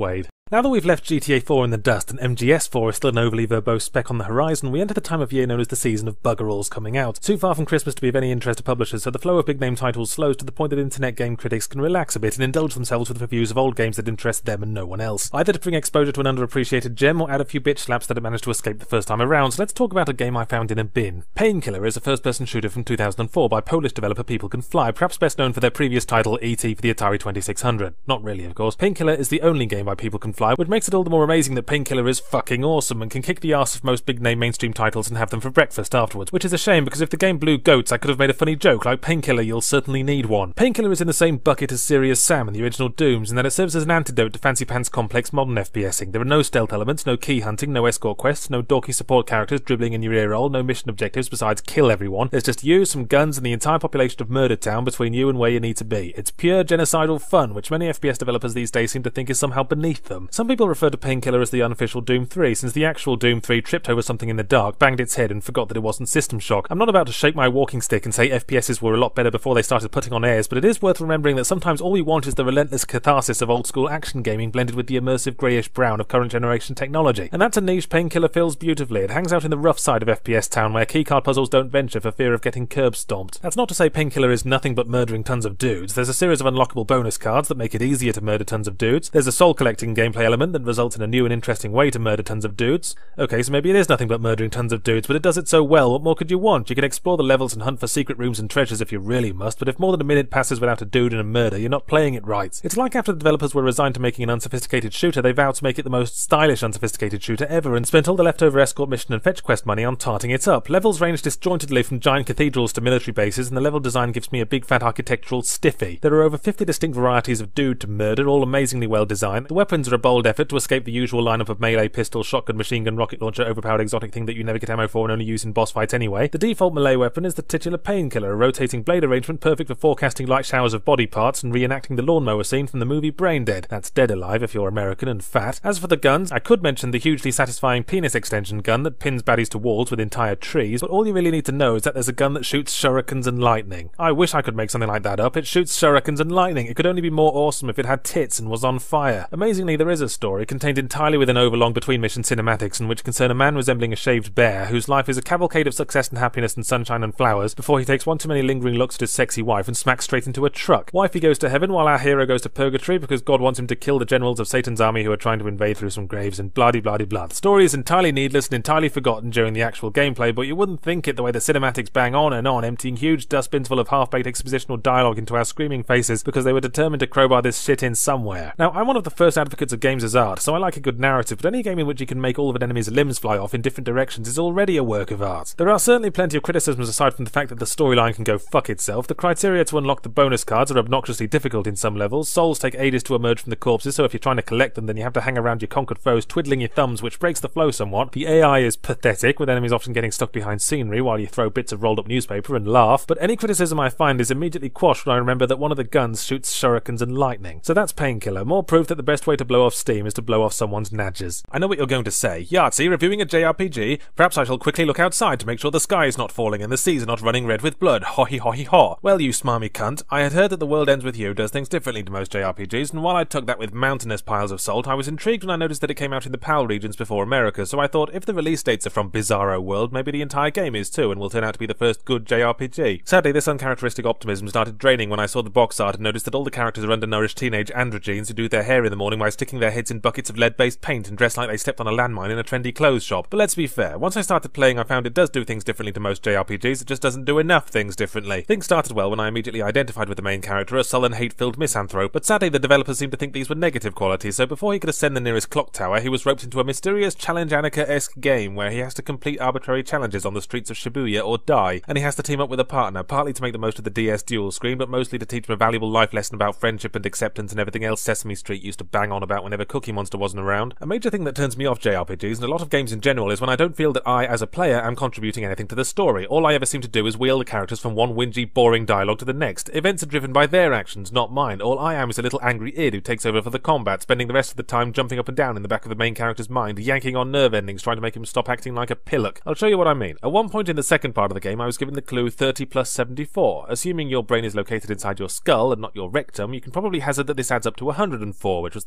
Now that we've left G T A four in the dust and M G S four is still an overly verbose speck on the horizon, we enter the time of year known as the season of bugger-alls coming out. Too far from Christmas to be of any interest to publishers, so the flow of big-name titles slows to the point that internet game critics can relax a bit and indulge themselves with reviews of old games that interest them and no one else, either to bring exposure to an underappreciated gem or add a few bitch slaps that have managed to escape the first time around. So let's talk about a game I found in a bin. Painkiller is a first-person shooter from two thousand four by Polish developer People Can Fly, perhaps best known for their previous title E T for the Atari twenty-six hundred. Not really, of course. Painkiller is the only game by People Can Fly, which makes it all the more amazing that Painkiller is fucking awesome and can kick the arse of most big-name mainstream titles and have them for breakfast afterwards, which is a shame because if the game blew goats I could have made a funny joke like Painkiller, you'll certainly need one. Painkiller is in the same bucket as Serious Sam and the original Dooms in that it serves as an antidote to fancy pants complex modern FPSing. There are no stealth elements, no key hunting, no escort quests, no dorky support characters dribbling in your ear roll, no mission objectives besides kill everyone. There's just you, some guns, and the entire population of Murder Town between you and where you need to be. It's pure genocidal fun, which many F P S developers these days seem to think is somehow beneath them. Some people refer to Painkiller as the unofficial Doom three, since the actual Doom three tripped over something in the dark, banged its head, and forgot that it wasn't System Shock. I'm not about to shake my walking stick and say F P Ss were a lot better before they started putting on airs, but it is worth remembering that sometimes all we want is the relentless catharsis of old-school action gaming blended with the immersive greyish-brown of current-generation technology. And that's a niche Painkiller fills beautifully. It hangs out in the rough side of F P S town, where keycard puzzles don't venture for fear of getting curb-stomped. That's not to say Painkiller is nothing but murdering tons of dudes. There's a series of unlockable bonus cards that make it easier to murder tons of dudes. There's a soul-collecting gameplay element that results in a new and interesting way to murder tons of dudes. Okay, so maybe it is nothing but murdering tons of dudes, but it does it so well, what more could you want? You can explore the levels and hunt for secret rooms and treasures if you really must, but if more than a minute passes without a dude and a murder, you're not playing it right. It's like after the developers were resigned to making an unsophisticated shooter, they vowed to make it the most stylish unsophisticated shooter ever and spent all the leftover escort mission and fetch quest money on tarting it up. Levels range disjointedly from giant cathedrals to military bases, and the level design gives me a big fat architectural stiffy. There are over fifty distinct varieties of dude to murder, all amazingly well designed. The weapons are a bold effort to escape the usual lineup of melee, pistol, shotgun, machine gun, rocket launcher, overpowered exotic thing that you never get ammo for and only use in boss fights anyway. The default melee weapon is the titular Painkiller, a rotating blade arrangement perfect for forecasting light showers of body parts and reenacting the lawnmower scene from the movie Brain Dead. That's Dead Alive if you're American and fat. As for the guns, I could mention the hugely satisfying penis extension gun that pins baddies to walls with entire trees, but all you really need to know is that there's a gun that shoots shurikens and lightning. I wish I could make something like that up. It shoots shurikens and lightning. It could only be more awesome if it had tits and was on fire. Amazingly, there is a story contained entirely within overlong between-mission cinematics in which concern a man resembling a shaved bear whose life is a cavalcade of success and happiness and sunshine and flowers before he takes one too many lingering looks at his sexy wife and smacks straight into a truck. Wifey goes to heaven while our hero goes to purgatory because God wants him to kill the generals of Satan's army who are trying to invade through some graves and blah-de-blah-de-blah. The story is entirely needless and entirely forgotten during the actual gameplay, but you wouldn't think it the way the cinematics bang on and on, emptying huge dustbins full of half-baked expositional dialogue into our screaming faces because they were determined to crowbar this shit in somewhere. Now, I'm one of the first advocates of games as art, so I like a good narrative, but any game in which you can make all of an enemy's limbs fly off in different directions is already a work of art. There are certainly plenty of criticisms aside from the fact that the storyline can go fuck itself. The criteria to unlock the bonus cards are obnoxiously difficult in some levels. Souls take ages to emerge from the corpses, so if you're trying to collect them, then you have to hang around your conquered foes twiddling your thumbs, which breaks the flow somewhat. The A I is pathetic, with enemies often getting stuck behind scenery while you throw bits of rolled up newspaper and laugh, but any criticism I find is immediately quashed when I remember that one of the guns shoots shurikens and lightning. So that's Painkiller, more proof that the best way to blow off steam is to blow off someone's nadgers. I know what you're going to say. Yahtzee, reviewing a J R P G? Perhaps I shall quickly look outside to make sure the sky is not falling and the seas are not running red with blood. Ho-he ho-he ho. Well, you smarmy cunt, I had heard that The World Ends With You does things differently to most J R P Gs, and while I took that with mountainous piles of salt, I was intrigued when I noticed that it came out in the PAL regions before America, so I thought if the release dates are from Bizarro World, maybe the entire game is too, and will turn out to be the first good J R P G. Sadly, this uncharacteristic optimism started draining when I saw the box art and noticed that all the characters are undernourished teenage androgynes who do their hair in the morning by sticking their heads in buckets of lead-based paint and dress like they stepped on a landmine in a trendy clothes shop. But let's be fair, once I started playing I found it does do things differently to most J R P Gs, it just doesn't do enough things differently. Things started well when I immediately identified with the main character, a sullen, hate-filled misanthrope, but sadly the developers seemed to think these were negative qualities, so before he could ascend the nearest clock tower, he was roped into a mysterious Challenge Annika-esque game where he has to complete arbitrary challenges on the streets of Shibuya or die, and he has to team up with a partner, partly to make the most of the D S dual screen, but mostly to teach him a valuable life lesson about friendship and acceptance and everything else Sesame Street used to bang on about whenever Cookie Monster wasn't around. A major thing that turns me off J R P Gs, and a lot of games in general, is when I don't feel that I, as a player, am contributing anything to the story. All I ever seem to do is wheel the characters from one whingy, boring dialogue to the next. Events are driven by their actions, not mine. All I am is a little angry id who takes over for the combat, spending the rest of the time jumping up and down in the back of the main character's mind, yanking on nerve endings, trying to make him stop acting like a pillock. I'll show you what I mean. At one point in the second part of the game, I was given the clue thirty plus seventy-four. Assuming your brain is located inside your skull and not your rectum, you can probably hazard that this adds up to one hundred and four, which was the pretentious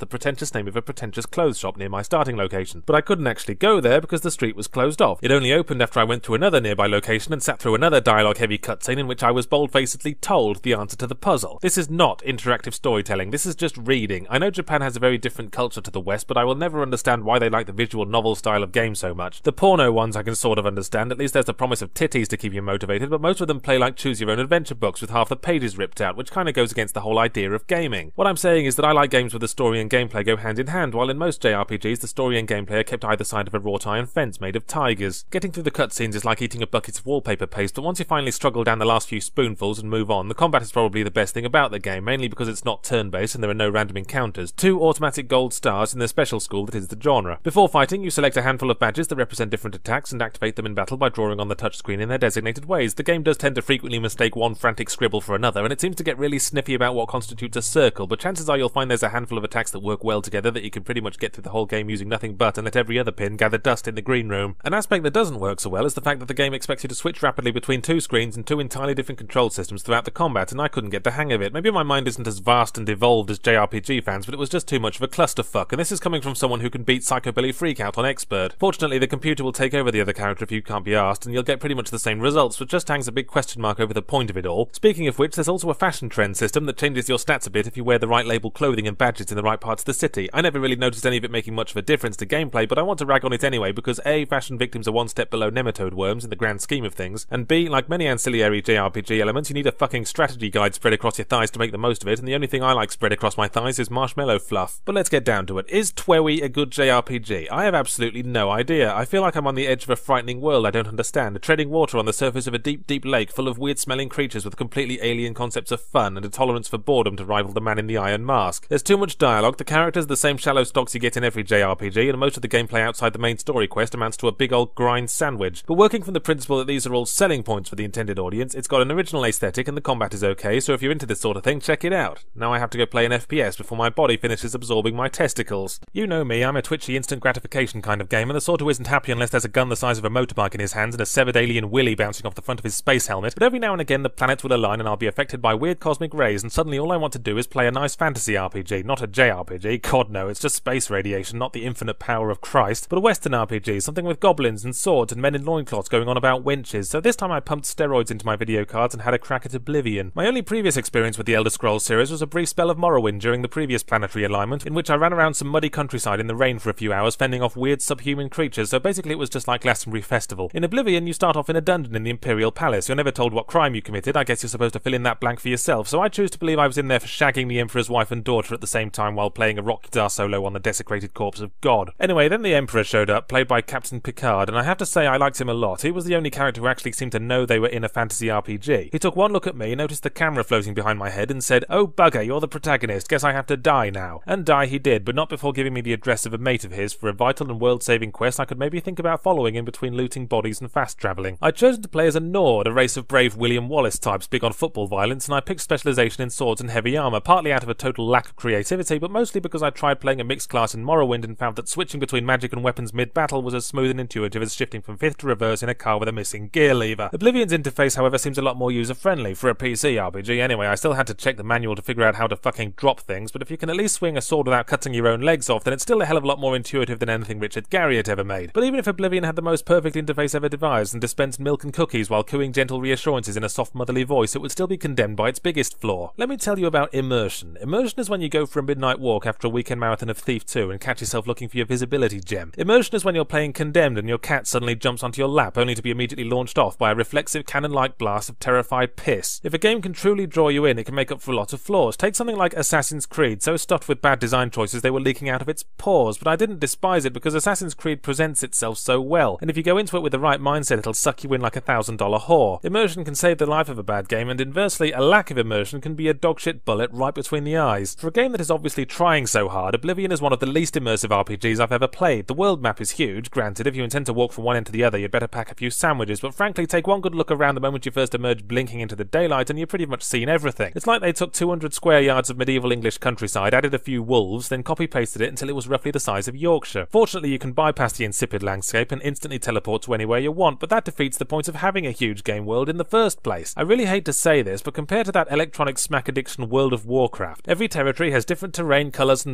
pompous name of a pretentious clothes shop near my starting location, but I couldn't actually go there because the street was closed off. It only opened after I went to another nearby location and sat through another dialogue-heavy cutscene in which I was bold-facedly told the answer to the puzzle. This is not interactive storytelling, this is just reading. I know Japan has a very different culture to the West, but I will never understand why they like the visual novel style of game so much. The porno ones I can sort of understand, at least there's the promise of titties to keep you motivated, but most of them play like choose-your-own-adventure books with half the pages ripped out, which kinda goes against the whole idea of gaming. What I'm saying is that I like games where the story and gameplay go hand in hand, while in most J R P Gs the story and gameplay are kept either side of a wrought iron fence made of tigers. Getting through the cutscenes is like eating a bucket of wallpaper paste, but once you finally struggle down the last few spoonfuls and move on, the combat is probably the best thing about the game, mainly because it's not turn-based and there are no random encounters. Two automatic gold stars in the special school that is the genre. Before fighting, you select a handful of badges that represent different attacks and activate them in battle by drawing on the touchscreen in their designated ways. The game does tend to frequently mistake one frantic scribble for another, and it seems to get really sniffy about what constitutes a circle, but chances are you'll find there's a handful of attacks that work well together that you can pretty much get through the whole game using nothing but and let every other pin gather dust in the green room. An aspect that doesn't work so well is the fact that the game expects you to switch rapidly between two screens and two entirely different control systems throughout the combat, and I couldn't get the hang of it. Maybe my mind isn't as vast and evolved as J R P G fans, but it was just too much of a clusterfuck, and this is coming from someone who can beat Psychobilly Freakout on Expert. Fortunately, the computer will take over the other character if you can't be asked, and you'll get pretty much the same results, but just hangs a big question mark over the point of it all. Speaking of which, there's also a fashion trend system that changes your stats a bit if you wear the right label clothing and badges in the right parts of the city. I never really noticed any of it making much of a difference to gameplay, but I want to rag on it anyway because A, fashion victims are one step below nematode worms in the grand scheme of things, and B, like many ancillary J R P G elements, you need a fucking strategy guide spread across your thighs to make the most of it, and the only thing I like spread across my thighs is marshmallow fluff. But let's get down to it. Is TWEWY a good J R P G? I have absolutely no idea. I feel like I'm on the edge of a frightening world I don't understand, treading water on the surface of a deep, deep lake full of weird-smelling creatures with completely alien concepts of fun and a tolerance for boredom to rival the man in the iron mask. There's too much dialogue, the characters are the same shallow stocks you get in every J R P G, and most of the gameplay outside the main story quest amounts to a big old grind sandwich. But working from the principle that these are all selling points for the intended audience, it's got an original aesthetic and the combat is okay, so if you're into this sort of thing, check it out. Now I have to go play an F P S before my body finishes absorbing my testicles. You know me, I'm a twitchy instant gratification kind of gamer, the sort who isn't happy unless there's a gun the size of a motorbike in his hands and a severed alien willy bouncing off the front of his space helmet, but every now and again the planets will align and I'll be affected by weird cosmic rays, and suddenly all I want to do is play a nice fantasy R P G, not a J R P G. God no, it's just space radiation, not the infinite power of Christ, but a Western R P G, something with goblins and swords and men in loincloths going on about wenches. So this time I pumped steroids into my video cards and had a crack at Oblivion. My only previous experience with the Elder Scrolls series was a brief spell of Morrowind during the previous planetary alignment, in which I ran around some muddy countryside in the rain for a few hours fending off weird subhuman creatures, so basically it was just like Glastonbury Festival. In Oblivion you start off in a dungeon in the Imperial Palace. You're never told what crime you committed, I guess you're supposed to fill in that blank for yourself, so I choose to believe I was in there for shagging the Emperor's wife and daughter at the same time while playing a rock guitar solo on the desecrated corpse of God. Anyway, then the Emperor showed up, played by Captain Picard, and I have to say I liked him a lot. He was the only character who actually seemed to know they were in a fantasy R P G. He took one look at me, noticed the camera floating behind my head, and said, "Oh bugger, you're the protagonist, guess I have to die now." And die he did, but not before giving me the address of a mate of his for a vital and world-saving quest I could maybe think about following in between looting bodies and fast-travelling. I'd chosen to play as a Nord, a race of brave William Wallace types big on football violence, and I picked specialisation in swords and heavy armour, partly out of a total lack of creativity, but mostly because I tried playing a mixed class in Morrowind and found that switching between magic and weapons mid-battle was as smooth and intuitive as shifting from fifth to reverse in a car with a missing gear lever. Oblivion's interface, however, seems a lot more user-friendly, for a P C R P G anyway. I still had to check the manual to figure out how to fucking drop things, but if you can at least swing a sword without cutting your own legs off, then it's still a hell of a lot more intuitive than anything Richard Garriott ever made. But even if Oblivion had the most perfect interface ever devised and dispensed milk and cookies while cooing gentle reassurances in a soft motherly voice, it would still be condemned by its biggest flaw. Let me tell you about immersion. Immersion is when you go for a midnight walk after a weekend marathon of Thief two and catch yourself looking for your visibility gem. Immersion is when you're playing Condemned and your cat suddenly jumps onto your lap only to be immediately launched off by a reflexive cannon-like blast of terrified piss. If a game can truly draw you in, it can make up for a lot of flaws. Take something like Assassin's Creed, so stuffed with bad design choices they were leaking out of its pores, but I didn't despise it because Assassin's Creed presents itself so well, and if you go into it with the right mindset it'll suck you in like a thousand dollar whore. Immersion can save the life of a bad game, and inversely, a lack of immersion can be a dogshit bullet right between the eyes. For a game that is obviously trying so hard, Oblivion is one of the least immersive R P Gs I've ever played. The world map is huge, granted, if you intend to walk from one end to the other you'd better pack a few sandwiches, but frankly take one good look around the moment you first emerge blinking into the daylight and you've pretty much seen everything. It's like they took two hundred square yards of medieval English countryside, added a few wolves, then copy-pasted it until it was roughly the size of Yorkshire. Fortunately you can bypass the insipid landscape and instantly teleport to anywhere you want, but that defeats the point of having a huge game world in the first place. I really hate to say this, but compared to that electronic smack addiction World of Warcraft, every territory has different terrain, colours and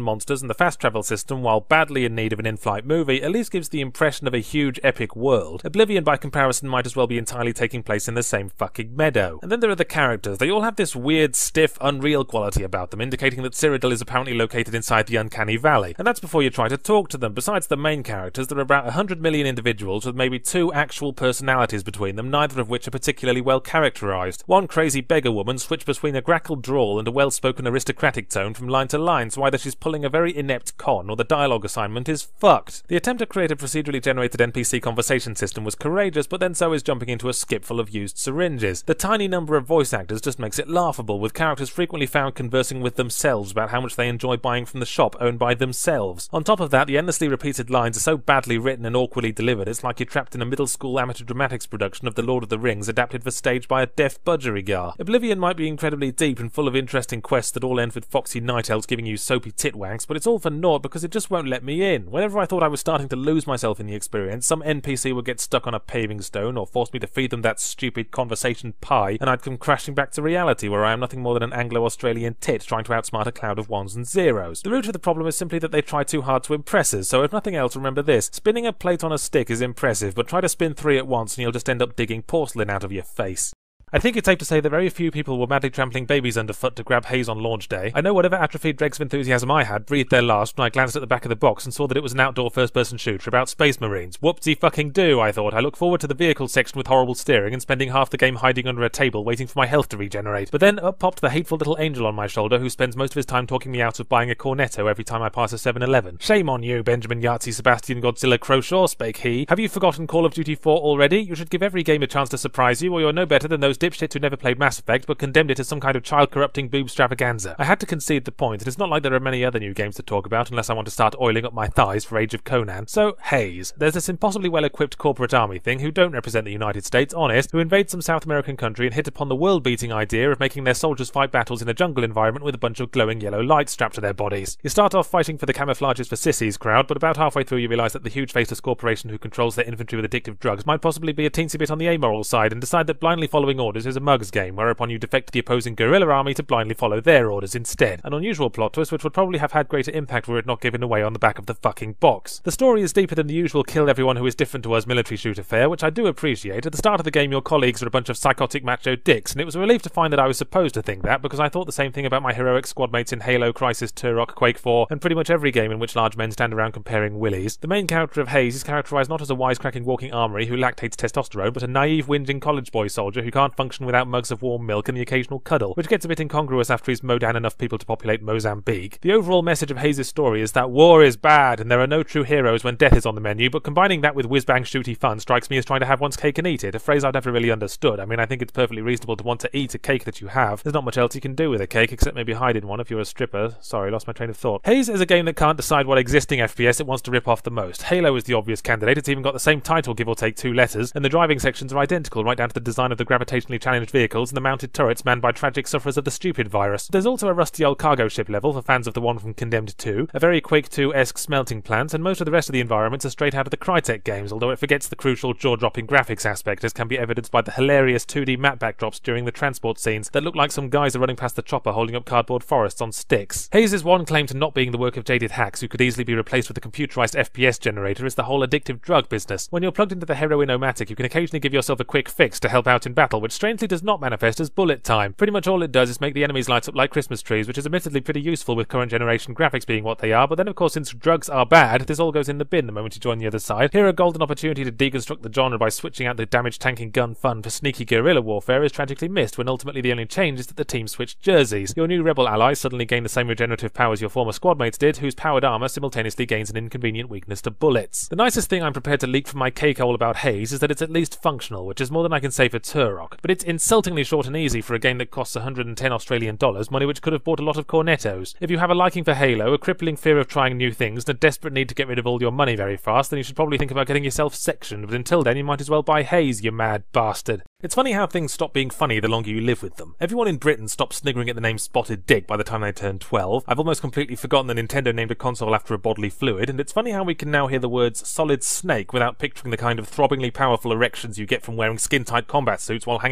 monsters and the fast travel system, while badly in need of an in-flight movie, at least gives the impression of a huge epic world. Oblivion by comparison might as well be entirely taking place in the same fucking meadow. And then there are the characters. They all have this weird, stiff, unreal quality about them, indicating that Cyrodiil is apparently located inside the Uncanny Valley. And that's before you try to talk to them. Besides the main characters, there are about one hundred million individuals with maybe two actual personalities between them, neither of which are particularly well characterized. One crazy beggar woman switched between a grackled drawl and a well-spoken aristocratic tone from line to line, so either she's pulling a very inept con or the dialogue assignment is fucked. The attempt to create a procedurally generated N P C conversation system was courageous, but then so is jumping into a skip full of used syringes. The tiny number of voice actors just makes it laughable, with characters frequently found conversing with themselves about how much they enjoy buying from the shop owned by themselves. On top of that, the endlessly repeated lines are so badly written and awkwardly delivered, it's like you're trapped in a middle school amateur dramatics production of The Lord of the Rings adapted for stage by a deaf budgerigar. Oblivion might be incredibly deep and full of interesting quests that all end with foxy night elves giving you soapy titwanks, but it's all for naught because it just won't let me in. Whenever I thought I was starting to lose myself in the experience, some N P C would get stuck on a paving stone or force me to feed them that stupid conversation pie, and I'd come crashing back to reality where I am nothing more than an Anglo-Australian tit trying to outsmart a cloud of ones and zeros. The root of the problem is simply that they try too hard to impress us, so if nothing else, remember this: spinning a plate on a stick is impressive, but try to spin three at once and you'll just end up digging porcelain out of your face. I think it's safe to say that very few people were madly trampling babies underfoot to grab Haze on launch day. I know whatever atrophied dregs of enthusiasm I had breathed their last when I glanced at the back of the box and saw that it was an outdoor first-person shooter about space marines. Whoopsie fucking do, I thought. I look forward to the vehicle section with horrible steering and spending half the game hiding under a table waiting for my health to regenerate. But then up popped the hateful little angel on my shoulder who spends most of his time talking me out of buying a Cornetto every time I pass a seven eleven. Shame on you, Benjamin Yahtzee Sebastian Godzilla Croshaw, spake he. Have you forgotten Call of Duty four already? You should give every game a chance to surprise you, or you're no better than those dipshits who never played Mass Effect but condemned it as some kind of child-corrupting boob extravaganza. I had to concede the point, and it's not like there are many other new games to talk about unless I want to start oiling up my thighs for Age of Conan. So, Haze. There's this impossibly well-equipped corporate army thing who don't represent the United States, honest, who invade some South American country and hit upon the world-beating idea of making their soldiers fight battles in a jungle environment with a bunch of glowing yellow lights strapped to their bodies. You start off fighting for the camouflages for sissies crowd, but about halfway through you realise that the huge faceless corporation who controls their infantry with addictive drugs might possibly be a teensy bit on the amoral side and decide that blindly following orders is a mug's game, whereupon you defect to the opposing guerrilla army to blindly follow their orders instead. An unusual plot twist which would probably have had greater impact were it not given away on the back of the fucking box. The story is deeper than the usual kill everyone who is different to us military shooter fare, which I do appreciate. At the start of the game your colleagues are a bunch of psychotic macho dicks, and it was a relief to find that I was supposed to think that, because I thought the same thing about my heroic squad mates in Halo, Crisis, Turok, Quake four, and pretty much every game in which large men stand around comparing willies. The main character of Haze is characterised not as a wisecracking walking armoury who lactates testosterone, but a naive whinging college boy soldier who can't function without mugs of warm milk and the occasional cuddle, which gets a bit incongruous after he's mowed down enough people to populate Mozambique. The overall message of Haze's story is that war is bad and there are no true heroes when death is on the menu, but combining that with whiz-bang shooty fun strikes me as trying to have one's cake and eat it, a phrase I've never really understood. I mean, I think it's perfectly reasonable to want to eat a cake that you have. There's not much else you can do with a cake except maybe hide in one if you're a stripper. Sorry, lost my train of thought. Haze is a game that can't decide what existing F P S it wants to rip off the most. Halo is the obvious candidate. It's even got the same title, give or take two letters, and the driving sections are identical right down to the design of the gravitationally challenged vehicles and the mounted turrets manned by tragic sufferers of the stupid virus. There's also a rusty old cargo ship level for fans of the one from Condemned two, a very Quake two-esque smelting plant, and most of the rest of the environments are straight out of the Crytek games, although it forgets the crucial jaw-dropping graphics aspect, as can be evidenced by the hilarious two D map backdrops during the transport scenes that look like some guys are running past the chopper holding up cardboard forests on sticks. Haze's one claim to not being the work of jaded hacks who could easily be replaced with a computerized F P S generator is the whole addictive drug business. When you're plugged into the heroin-o-matic, you can occasionally give yourself a quick fix to help out in battle, which strangely does not manifest as bullet time. Pretty much all it does is make the enemies light up like Christmas trees, which is admittedly pretty useful with current generation graphics being what they are, but then of course since drugs are bad, this all goes in the bin the moment you join the other side. Here a golden opportunity to deconstruct the genre by switching out the damage tanking gun fun for sneaky guerrilla warfare is tragically missed when ultimately the only change is that the team switched jerseys. Your new rebel allies suddenly gain the same regenerative powers your former squad mates did, whose powered armour simultaneously gains an inconvenient weakness to bullets. The nicest thing I'm prepared to leak from my cake hole about Haze is that it's at least functional, which is more than I can say for Turok, but it's insultingly short and easy for a game that costs one hundred ten Australian dollars, money which could have bought a lot of Cornettos. If you have a liking for Halo, a crippling fear of trying new things, and a desperate need to get rid of all your money very fast, then you should probably think about getting yourself sectioned, but until then you might as well buy Haze, you mad bastard. It's funny how things stop being funny the longer you live with them. Everyone in Britain stops sniggering at the name Spotted Dick by the time they turn twelve. I've almost completely forgotten that Nintendo named a console after a bodily fluid, and it's funny how we can now hear the words Solid Snake without picturing the kind of throbbingly powerful erections you get from wearing skin-tight combat suits while hanging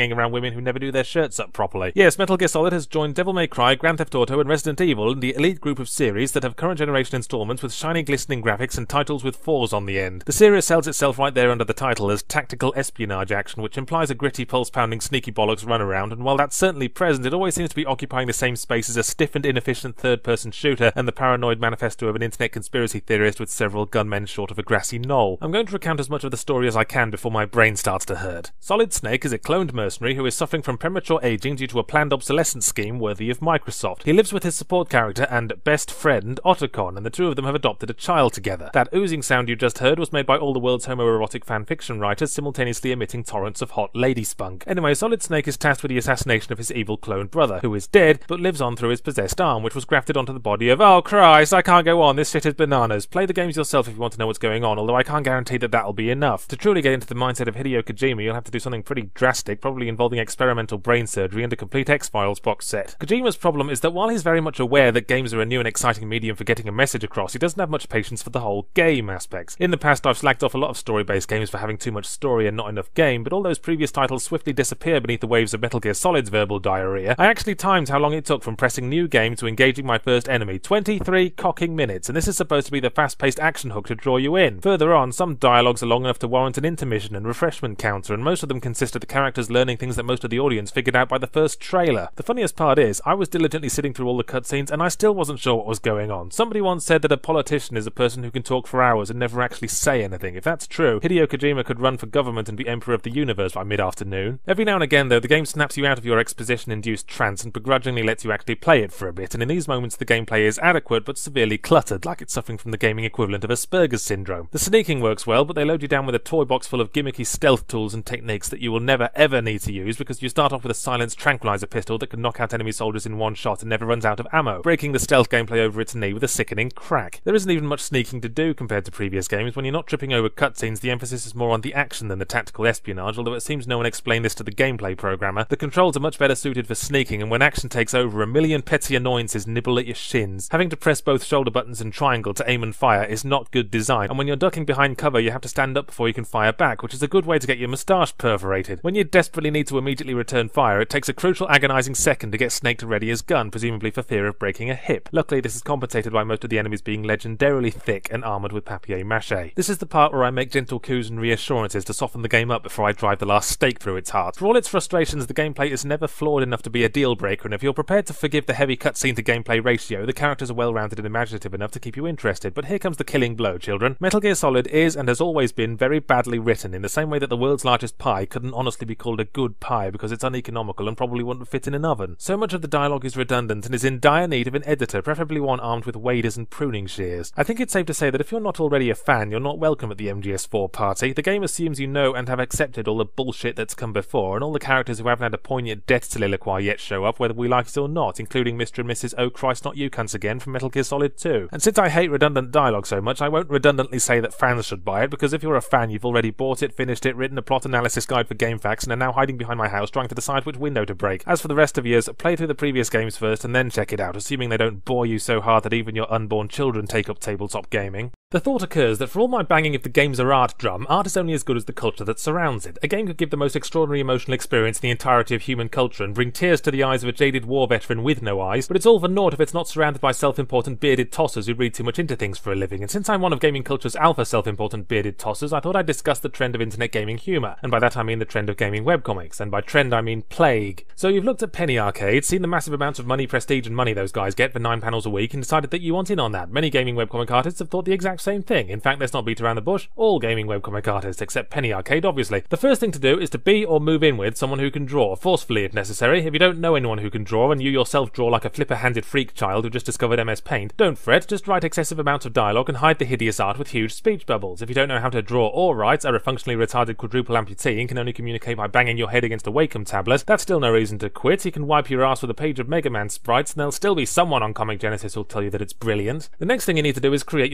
banging around women who never do their shirts up properly. Yes, Metal Gear Solid has joined Devil May Cry, Grand Theft Auto, and Resident Evil in the elite group of series that have current generation installments with shiny glistening graphics and titles with fours on the end. The series sells itself right there under the title as tactical espionage action, which implies a gritty, pulse-pounding, sneaky bollocks runaround, and while that's certainly present, it always seems to be occupying the same space as a stiff and inefficient third-person shooter and the paranoid manifesto of an internet conspiracy theorist with several gunmen short of a grassy knoll. I'm going to recount as much of the story as I can before my brain starts to hurt. Solid Snake is a cloned mercenary who is suffering from premature aging due to a planned obsolescence scheme worthy of Microsoft. He lives with his support character and best friend, Otacon, and the two of them have adopted a child together. That oozing sound you just heard was made by all the world's homoerotic fanfiction writers, simultaneously emitting torrents of hot lady spunk. Anyway, Solid Snake is tasked with the assassination of his evil cloned brother, who is dead, but lives on through his possessed arm, which was grafted onto the body of— oh Christ, I can't go on, this shit is bananas. Play the games yourself if you want to know what's going on, although I can't guarantee that that'll be enough. To truly get into the mindset of Hideo Kojima, you'll have to do something pretty drastic, probably involving experimental brain surgery and a complete X-Files box set. Kojima's problem is that while he's very much aware that games are a new and exciting medium for getting a message across, he doesn't have much patience for the whole game aspects. In the past, I've slacked off a lot of story-based games for having too much story and not enough game, but all those previous titles swiftly disappear beneath the waves of Metal Gear Solid's verbal diarrhea. I actually timed how long it took from pressing new game to engaging my first enemy, twenty-three cocking minutes, and this is supposed to be the fast-paced action hook to draw you in. Further on, some dialogues are long enough to warrant an intermission and refreshment counter, and most of them consist of the characters learning things that most of the audience figured out by the first trailer. The funniest part is, I was diligently sitting through all the cutscenes and I still wasn't sure what was going on. Somebody once said that a politician is a person who can talk for hours and never actually say anything. If that's true, Hideo Kojima could run for government and be Emperor of the Universe by mid-afternoon. Every now and again, though, the game snaps you out of your exposition-induced trance and begrudgingly lets you actually play it for a bit, and in these moments the gameplay is adequate but severely cluttered, like it's suffering from the gaming equivalent of Asperger's syndrome. The sneaking works well, but they load you down with a toy box full of gimmicky stealth tools and techniques that you will never ever need to use because you start off with a silenced tranquilizer pistol that can knock out enemy soldiers in one shot and never runs out of ammo, breaking the stealth gameplay over its knee with a sickening crack. There isn't even much sneaking to do compared to previous games. When you're not tripping over cutscenes, the emphasis is more on the action than the tactical espionage, although it seems no one explained this to the gameplay programmer. The controls are much better suited for sneaking, and when action takes over, a million petty annoyances nibble at your shins. Having to press both shoulder buttons and triangle to aim and fire is not good design, and when you're ducking behind cover you have to stand up before you can fire back, which is a good way to get your moustache perforated. When you desperately need to immediately return fire, it takes a crucial agonizing second to get Snake to ready his gun, presumably for fear of breaking a hip. Luckily, this is compensated by most of the enemies being legendarily thick and armoured with papier-mâché. This is the part where I make gentle coups and reassurances to soften the game up before I drive the last stake through its heart. For all its frustrations, the gameplay is never flawed enough to be a deal-breaker, and if you're prepared to forgive the heavy cutscene to gameplay ratio, the characters are well-rounded and imaginative enough to keep you interested. But here comes the killing blow, children. Metal Gear Solid is, and has always been, very badly written, in the same way that the world's largest pie couldn't honestly be called a good pie because it's uneconomical and probably wouldn't fit in an oven. So much of the dialogue is redundant and is in dire need of an editor, preferably one armed with waders and pruning shears. I think it's safe to say that if you're not already a fan, you're not welcome at the M G S four party. The game assumes you know and have accepted all the bullshit that's come before, and all the characters who haven't had a poignant death soliloquy yet show up, whether we like it or not, including Mister and Missus Oh Christ Not You Cunts Again from Metal Gear Solid two. And since I hate redundant dialogue so much, I won't redundantly say that fans should buy it, because if you're a fan, you've already bought it, finished it, written a plot analysis guide for GameFAQs, and are now hiding behind my house trying to decide which window to break. As for the rest of yours, play through the previous games first and then check it out, assuming they don't bore you so hard that even your unborn children take up tabletop gaming. The thought occurs that for all my banging if the games are art drum, art is only as good as the culture that surrounds it. A game could give the most extraordinary emotional experience in the entirety of human culture and bring tears to the eyes of a jaded war veteran with no eyes, but it's all for naught if it's not surrounded by self-important bearded tossers who read too much into things for a living. And since I'm one of gaming culture's alpha self-important bearded tossers, I thought I'd discuss the trend of internet gaming humour, and by that I mean the trend of gaming webcomics, and by trend I mean plague. So you've looked at Penny Arcade, seen the massive amounts of money, prestige and money those guys get for nine panels a week, and decided that you want in on that. Many gaming webcomic artists have thought the exact same thing. In fact, let's not beat around the bush, all gaming webcomic artists, except Penny Arcade obviously. The first thing to do is to be or move in with someone who can draw, forcefully if necessary. If you don't know anyone who can draw, and you yourself draw like a flipper-handed freak child who just discovered M S Paint, don't fret, just write excessive amounts of dialogue and hide the hideous art with huge speech bubbles. If you don't know how to draw or write, are a functionally retarded quadruple amputee and can only communicate by banging your head against a Wacom tablet, that's still no reason to quit. You can wipe your ass with a page of Mega Man sprites and there'll still be someone on Comic Genesis who'll tell you that it's brilliant. The next thing you need to do is create your main character.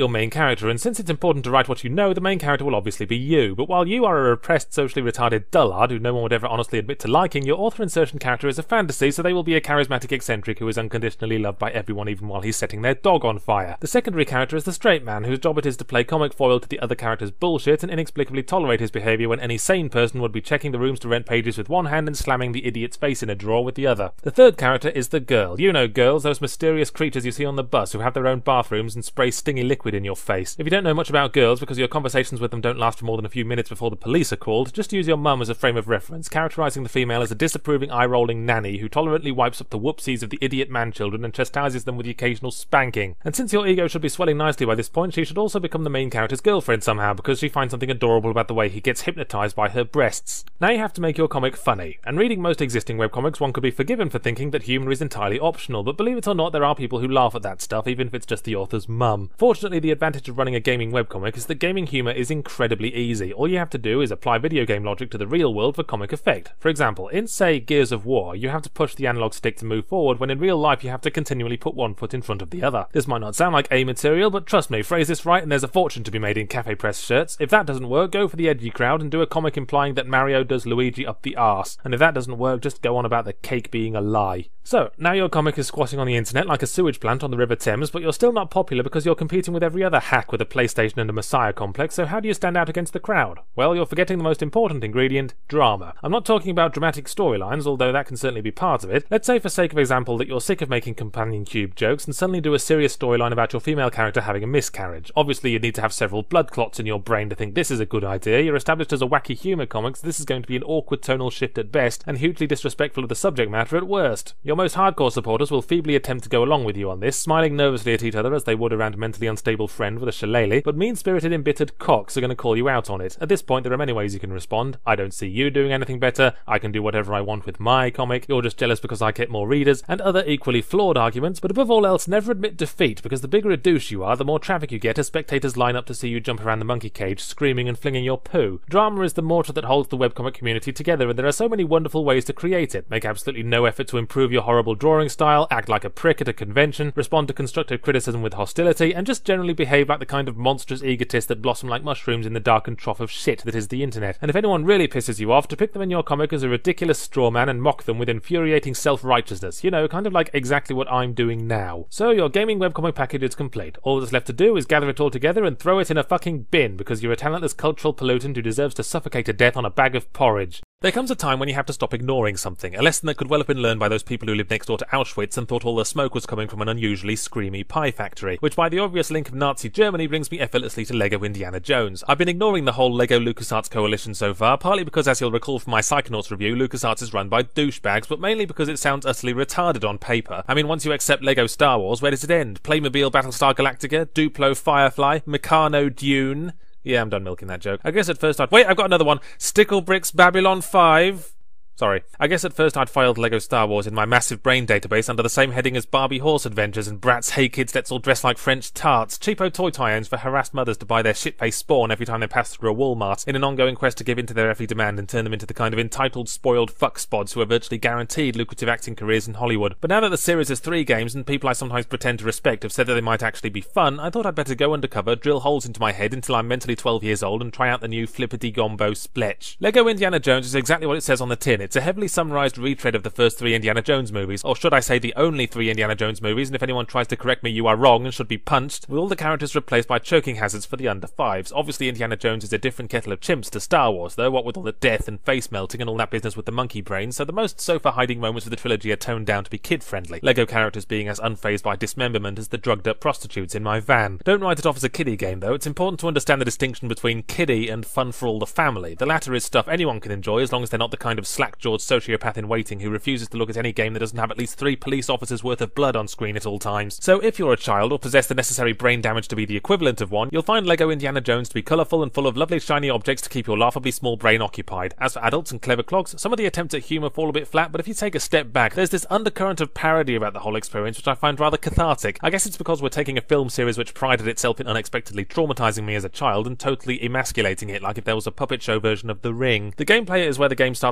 character, and since it's important to write what you know, the main character will obviously be you. But while you are a repressed, socially retarded dullard who no one would ever honestly admit to liking, your author insertion character is a fantasy, so they will be a charismatic eccentric who is unconditionally loved by everyone even while he's setting their dog on fire. The secondary character is the straight man whose job it is to play comic foil to the other character's bullshit and inexplicably tolerate his behaviour when any sane person would be checking the rooms to rent pages with one hand and slamming the idiot's face in a drawer with the other. The third character is the girl. You know girls, those mysterious creatures you see on the bus who have their own bathrooms and spray stingy liquid in your face. If you don't know much about girls because your conversations with them don't last for more than a few minutes before the police are called, just use your mum as a frame of reference, characterising the female as a disapproving, eye-rolling nanny who tolerantly wipes up the whoopsies of the idiot man-children and chastises them with the occasional spanking. And since your ego should be swelling nicely by this point, she should also become the main character's girlfriend somehow because she finds something adorable about the way he gets hypnotised by her breasts. Now you have to make your comic funny, and reading most existing webcomics one could be forgiven for thinking that humour is entirely optional, but believe it or not there are people who laugh at that stuff even if it's just the author's mum. Fortunately, the advantage of running a gaming webcomic is that gaming humour is incredibly easy. All you have to do is apply video game logic to the real world for comic effect. For example, in say Gears of War, you have to push the analog stick to move forward when in real life you have to continually put one foot in front of the other. This might not sound like A material, but trust me, phrase this right and there's a fortune to be made in cafe press shirts. If that doesn't work, go for the edgy crowd and do a comic implying that Mario does Luigi up the arse. And if that doesn't work, just go on about the cake being a lie. So, now your comic is squatting on the internet like a sewage plant on the River Thames, but you're still not popular because you're competing with every other hack with a PlayStation and a Messiah complex, so how do you stand out against the crowd? Well, you're forgetting the most important ingredient, drama. I'm not talking about dramatic storylines, although that can certainly be part of it. Let's say for sake of example that you're sick of making companion cube jokes and suddenly do a serious storyline about your female character having a miscarriage. Obviously you'd need to have several blood clots in your brain to think this is a good idea. You're established as a wacky humour comic, so this is going to be an awkward tonal shift at best and hugely disrespectful of the subject matter at worst. Your most hardcore supporters will feebly attempt to go along with you on this, smiling nervously at each other as they would around a mentally unstable friend with a shillelagh, but mean-spirited embittered cocks are going to call you out on it. At this point there are many ways you can respond. I don't see you doing anything better, I can do whatever I want with my comic, you're just jealous because I get more readers, and other equally flawed arguments, but above all else never admit defeat, because the bigger a douche you are, the more traffic you get as spectators line up to see you jump around the monkey cage screaming and flinging your poo. Drama is the mortar that holds the webcomic community together, and there are so many wonderful ways to create it. Make absolutely no effort to improve your horrible drawing style, act like a prick at a convention, respond to constructive criticism with hostility, and just generally behave like the kind of monstrous egotist that blossom like mushrooms in the darkened trough of shit that is the internet. And if anyone really pisses you off, depict them in your comic as a ridiculous straw man and mock them with infuriating self-righteousness. You know, kind of like exactly what I'm doing now. So your gaming webcomic package is complete. All that's left to do is gather it all together and throw it in a fucking bin because you're a talentless cultural pollutant who deserves to suffocate to death on a bag of porridge. There comes a time when you have to stop ignoring something, a lesson that could well have been learned by those people who lived next door to Auschwitz and thought all the smoke was coming from an unusually screamy pie factory, which by the obvious link of Nazi Germany brings me effortlessly to LEGO Indiana Jones. I've been ignoring the whole LEGO LucasArts coalition so far, partly because, as you'll recall from my Psychonauts review, LucasArts is run by douchebags, but mainly because it sounds utterly retarded on paper. I mean, once you accept LEGO Star Wars, where does it end? Playmobil Battlestar Galactica? Duplo Firefly? Meccano Dune? Yeah, I'm done milking that joke. I guess at first I'd... Wait, I've got another one. Sticklebricks Babylon five... Sorry. I guess at first I'd filed LEGO Star Wars in my massive brain database under the same heading as Barbie Horse Adventures and Bratz Hey Kids Let's All Dress Like French Tarts, cheapo toy tie-ins for harassed mothers to buy their shit-faced spawn every time they pass through a Walmart, in an ongoing quest to give in to their every demand and turn them into the kind of entitled, spoiled fuck spods who are virtually guaranteed lucrative acting careers in Hollywood. But now that the series has three games and people I sometimes pretend to respect have said that they might actually be fun, I thought I'd better go undercover, drill holes into my head until I'm mentally twelve years old and try out the new Flippity Gombo Spletch. LEGO Indiana Jones is exactly what it says on the tin. It's a heavily summarised retread of the first three Indiana Jones movies, or should I say the only three Indiana Jones movies, and if anyone tries to correct me you are wrong and should be punched, with all the characters replaced by choking hazards for the under fives. Obviously Indiana Jones is a different kettle of chimps to Star Wars though, what with all the death and face melting and all that business with the monkey brain, so the most sofa hiding moments of the trilogy are toned down to be kid friendly, LEGO characters being as unfazed by dismemberment as the drugged up prostitutes in my van. Don't write it off as a kiddie game though, it's important to understand the distinction between kiddie and fun for all the family. The latter is stuff anyone can enjoy as long as they're not the kind of slack-jawed sociopath in waiting who refuses to look at any game that doesn't have at least three police officers worth of blood on screen at all times. So if you're a child or possess the necessary brain damage to be the equivalent of one, you'll find LEGO Indiana Jones to be colourful and full of lovely shiny objects to keep your laughably small brain occupied. As for adults and clever clogs, some of the attempts at humour fall a bit flat, but if you take a step back, there's this undercurrent of parody about the whole experience which I find rather cathartic. I guess it's because we're taking a film series which prided itself in unexpectedly traumatising me as a child and totally emasculating it like if there was a puppet show version of The Ring. The gameplay is where the game starts to soil itself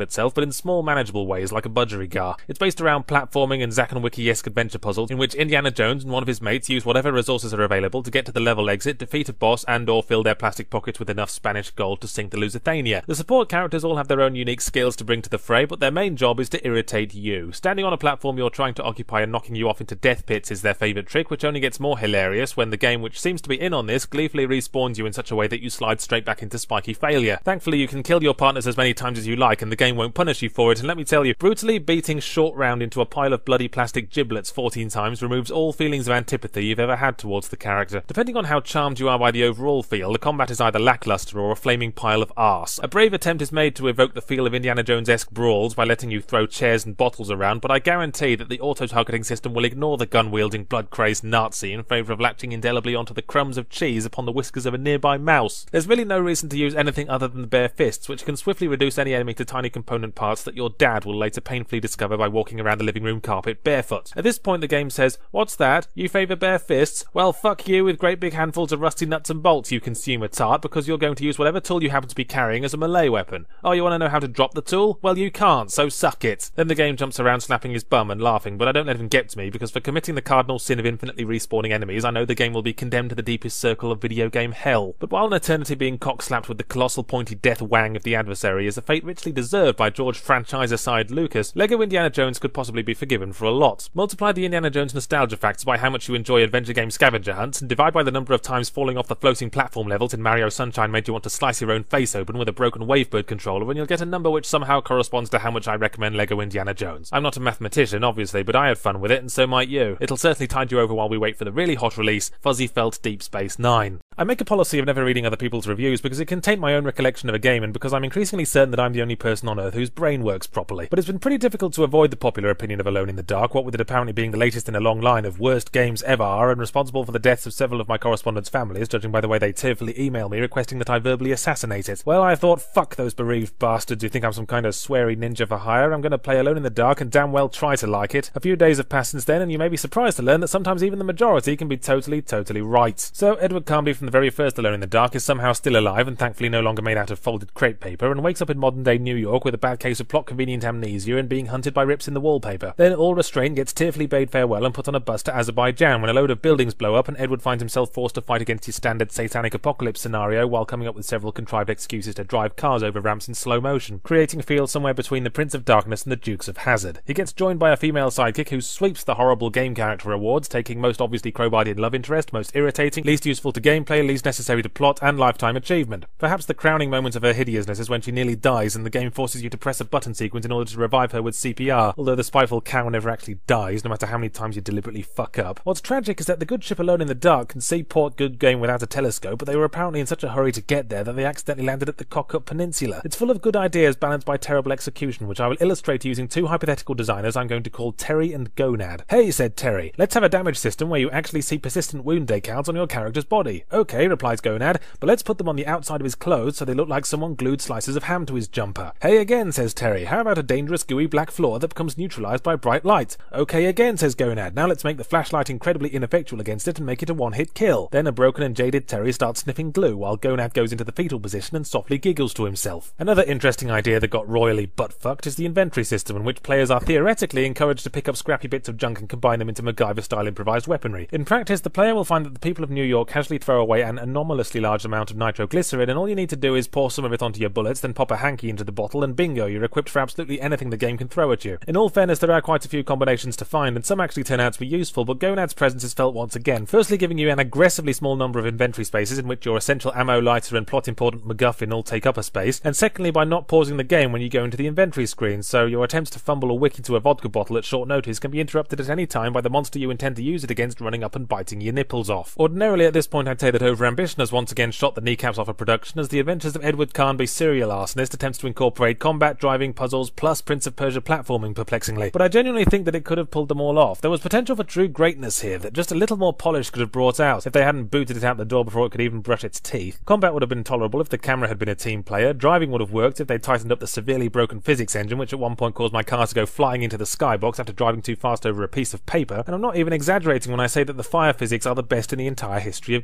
itself, but in small manageable ways like a budgerigar. It's based around platforming and Zack and Wiki-esque adventure puzzles in which Indiana Jones and one of his mates use whatever resources are available to get to the level exit, defeat a boss, and or fill their plastic pockets with enough Spanish gold to sink the Lusitania. The support characters all have their own unique skills to bring to the fray, but their main job is to irritate you. Standing on a platform you're trying to occupy and knocking you off into death pits is their favourite trick, which only gets more hilarious when the game, which seems to be in on this, gleefully respawns you in such a way that you slide straight back into spiky failure. Thankfully, you can kill your partners as many times as you like, and the game won't punish you for it, and let me tell you, brutally beating Short Round into a pile of bloody plastic giblets fourteen times removes all feelings of antipathy you've ever had towards the character. Depending on how charmed you are by the overall feel, the combat is either lackluster or a flaming pile of arse. A brave attempt is made to evoke the feel of Indiana Jones-esque brawls by letting you throw chairs and bottles around, but I guarantee that the auto-targeting system will ignore the gun-wielding, blood-crazed Nazi in favour of latching indelibly onto the crumbs of cheese upon the whiskers of a nearby mouse. There's really no reason to use anything other than the bare fists, which can swiftly reduce any enemy to tiny component parts that your dad will later painfully discover by walking around the living room carpet barefoot. At this point the game says, "What's that? You favour bare fists? Well, fuck you with great big handfuls of rusty nuts and bolts, you consumer tart, because you're going to use whatever tool you happen to be carrying as a melee weapon. Oh, you want to know how to drop the tool? Well, you can't, so suck it." Then the game jumps around slapping his bum and laughing, but I don't let him get to me, because for committing the cardinal sin of infinitely respawning enemies, I know the game will be condemned to the deepest circle of video game hell. But while an eternity being cock-slapped with the colossal pointy death wang of the adversary is a fate richly deserved by George franchise-aside Lucas, LEGO Indiana Jones could possibly be forgiven for a lot. Multiply the Indiana Jones nostalgia factors by how much you enjoy adventure game scavenger hunts, and divide by the number of times falling off the floating platform levels in Mario Sunshine made you want to slice your own face open with a broken Wavebird controller, and you'll get a number which somehow corresponds to how much I recommend LEGO Indiana Jones. I'm not a mathematician, obviously, but I had fun with it, and so might you. It'll certainly tide you over while we wait for the really hot release, Fuzzy Felt Deep Space Nine. I make a policy of never reading other people's reviews because it can taint my own recollection of a game, and because I'm increasingly certain that I'm the only person on Earth whose brain works properly. But it's been pretty difficult to avoid the popular opinion of Alone in the Dark, what with it apparently being the latest in a long line of worst games ever, and responsible for the deaths of several of my correspondents' families, judging by the way they tearfully email me requesting that I verbally assassinate it. Well, I thought, fuck those bereaved bastards who think I'm some kind of sweary ninja for hire. I'm going to play Alone in the Dark and damn well try to like it. A few days have passed since then, and you may be surprised to learn that sometimes even the majority can be totally, totally right. So Edward Carmody from the very first Alone in the Dark is somehow still alive and thankfully no longer made out of folded crepe paper, and wakes up in modern day New York with a bad case of plot convenient amnesia and being hunted by rips in the wallpaper. Then, all restrained, gets tearfully bade farewell and put on a bus to Azerbaijan when a load of buildings blow up and Edward finds himself forced to fight against his standard satanic apocalypse scenario while coming up with several contrived excuses to drive cars over ramps in slow motion, creating a feel somewhere between the Prince of Darkness and the Dukes of Hazzard. He gets joined by a female sidekick who sweeps the horrible game character awards, taking most obviously crowbarred in love interest, most irritating, least useful to gameplay, least necessary to plot, and lifetime achievement. Perhaps the crowning moment of her hideousness is when she nearly dies and the game forces you to press a button sequence in order to revive her with C P R, although the spiteful cow never actually dies, no matter how many times you deliberately fuck up. What's tragic is that the good ship Alone in the Dark can seaport good game without a telescope, but they were apparently in such a hurry to get there that they accidentally landed at the Cock-Up Peninsula. It's full of good ideas balanced by terrible execution, which I will illustrate using two hypothetical designers I'm going to call Terry and Gonad. "Hey," said Terry, "let's have a damage system where you actually see persistent wound decals on your character's body." "Okay," replies Gonad, "but let's put them on the outside of his clothes so they look like someone glued slices of ham to his jumper." "Hey again," says Terry, "how about a dangerous gooey black floor that becomes neutralized by bright light?" "Okay again," says Gonad, "now let's make the flashlight incredibly ineffectual against it and make it a one-hit kill." Then a broken and jaded Terry starts sniffing glue while Gonad goes into the fetal position and softly giggles to himself. Another interesting idea that got royally butt-fucked is the inventory system, in which players are theoretically encouraged to pick up scrappy bits of junk and combine them into MacGyver-style improvised weaponry. In practice, the player will find that the people of New York casually throw away an anomalously large amount of nitroglycerin, and all you need to do is pour some of it onto your bullets, then pop a hanky into the bottle, and bingo, you're equipped for absolutely anything the game can throw at you. In all fairness, there are quite a few combinations to find, and some actually turn out to be useful, but Gonad's presence is felt once again, firstly giving you an aggressively small number of inventory spaces in which your essential ammo, lighter, and plot-important MacGuffin all take up a space, and secondly by not pausing the game when you go into the inventory screen, so your attempts to fumble a wick into a vodka bottle at short notice can be interrupted at any time by the monster you intend to use it against running up and biting your nipples off. Ordinarily at this point I'd say that overambition has once again shot the kneecaps off a production, as the adventures of Edward Carnby, serial arsonist, attempts to incorporate combat, driving, puzzles, plus Prince of Persia platforming perplexingly, but I genuinely think that it could have pulled them all off. There was potential for true greatness here that just a little more polish could have brought out if they hadn't booted it out the door before it could even brush its teeth. Combat would have been tolerable if the camera had been a team player, driving would have worked if they tightened up the severely broken physics engine which at one point caused my car to go flying into the skybox after driving too fast over a piece of paper, and I'm not even exaggerating when I say that the fire physics are the best in the entire history of gaming.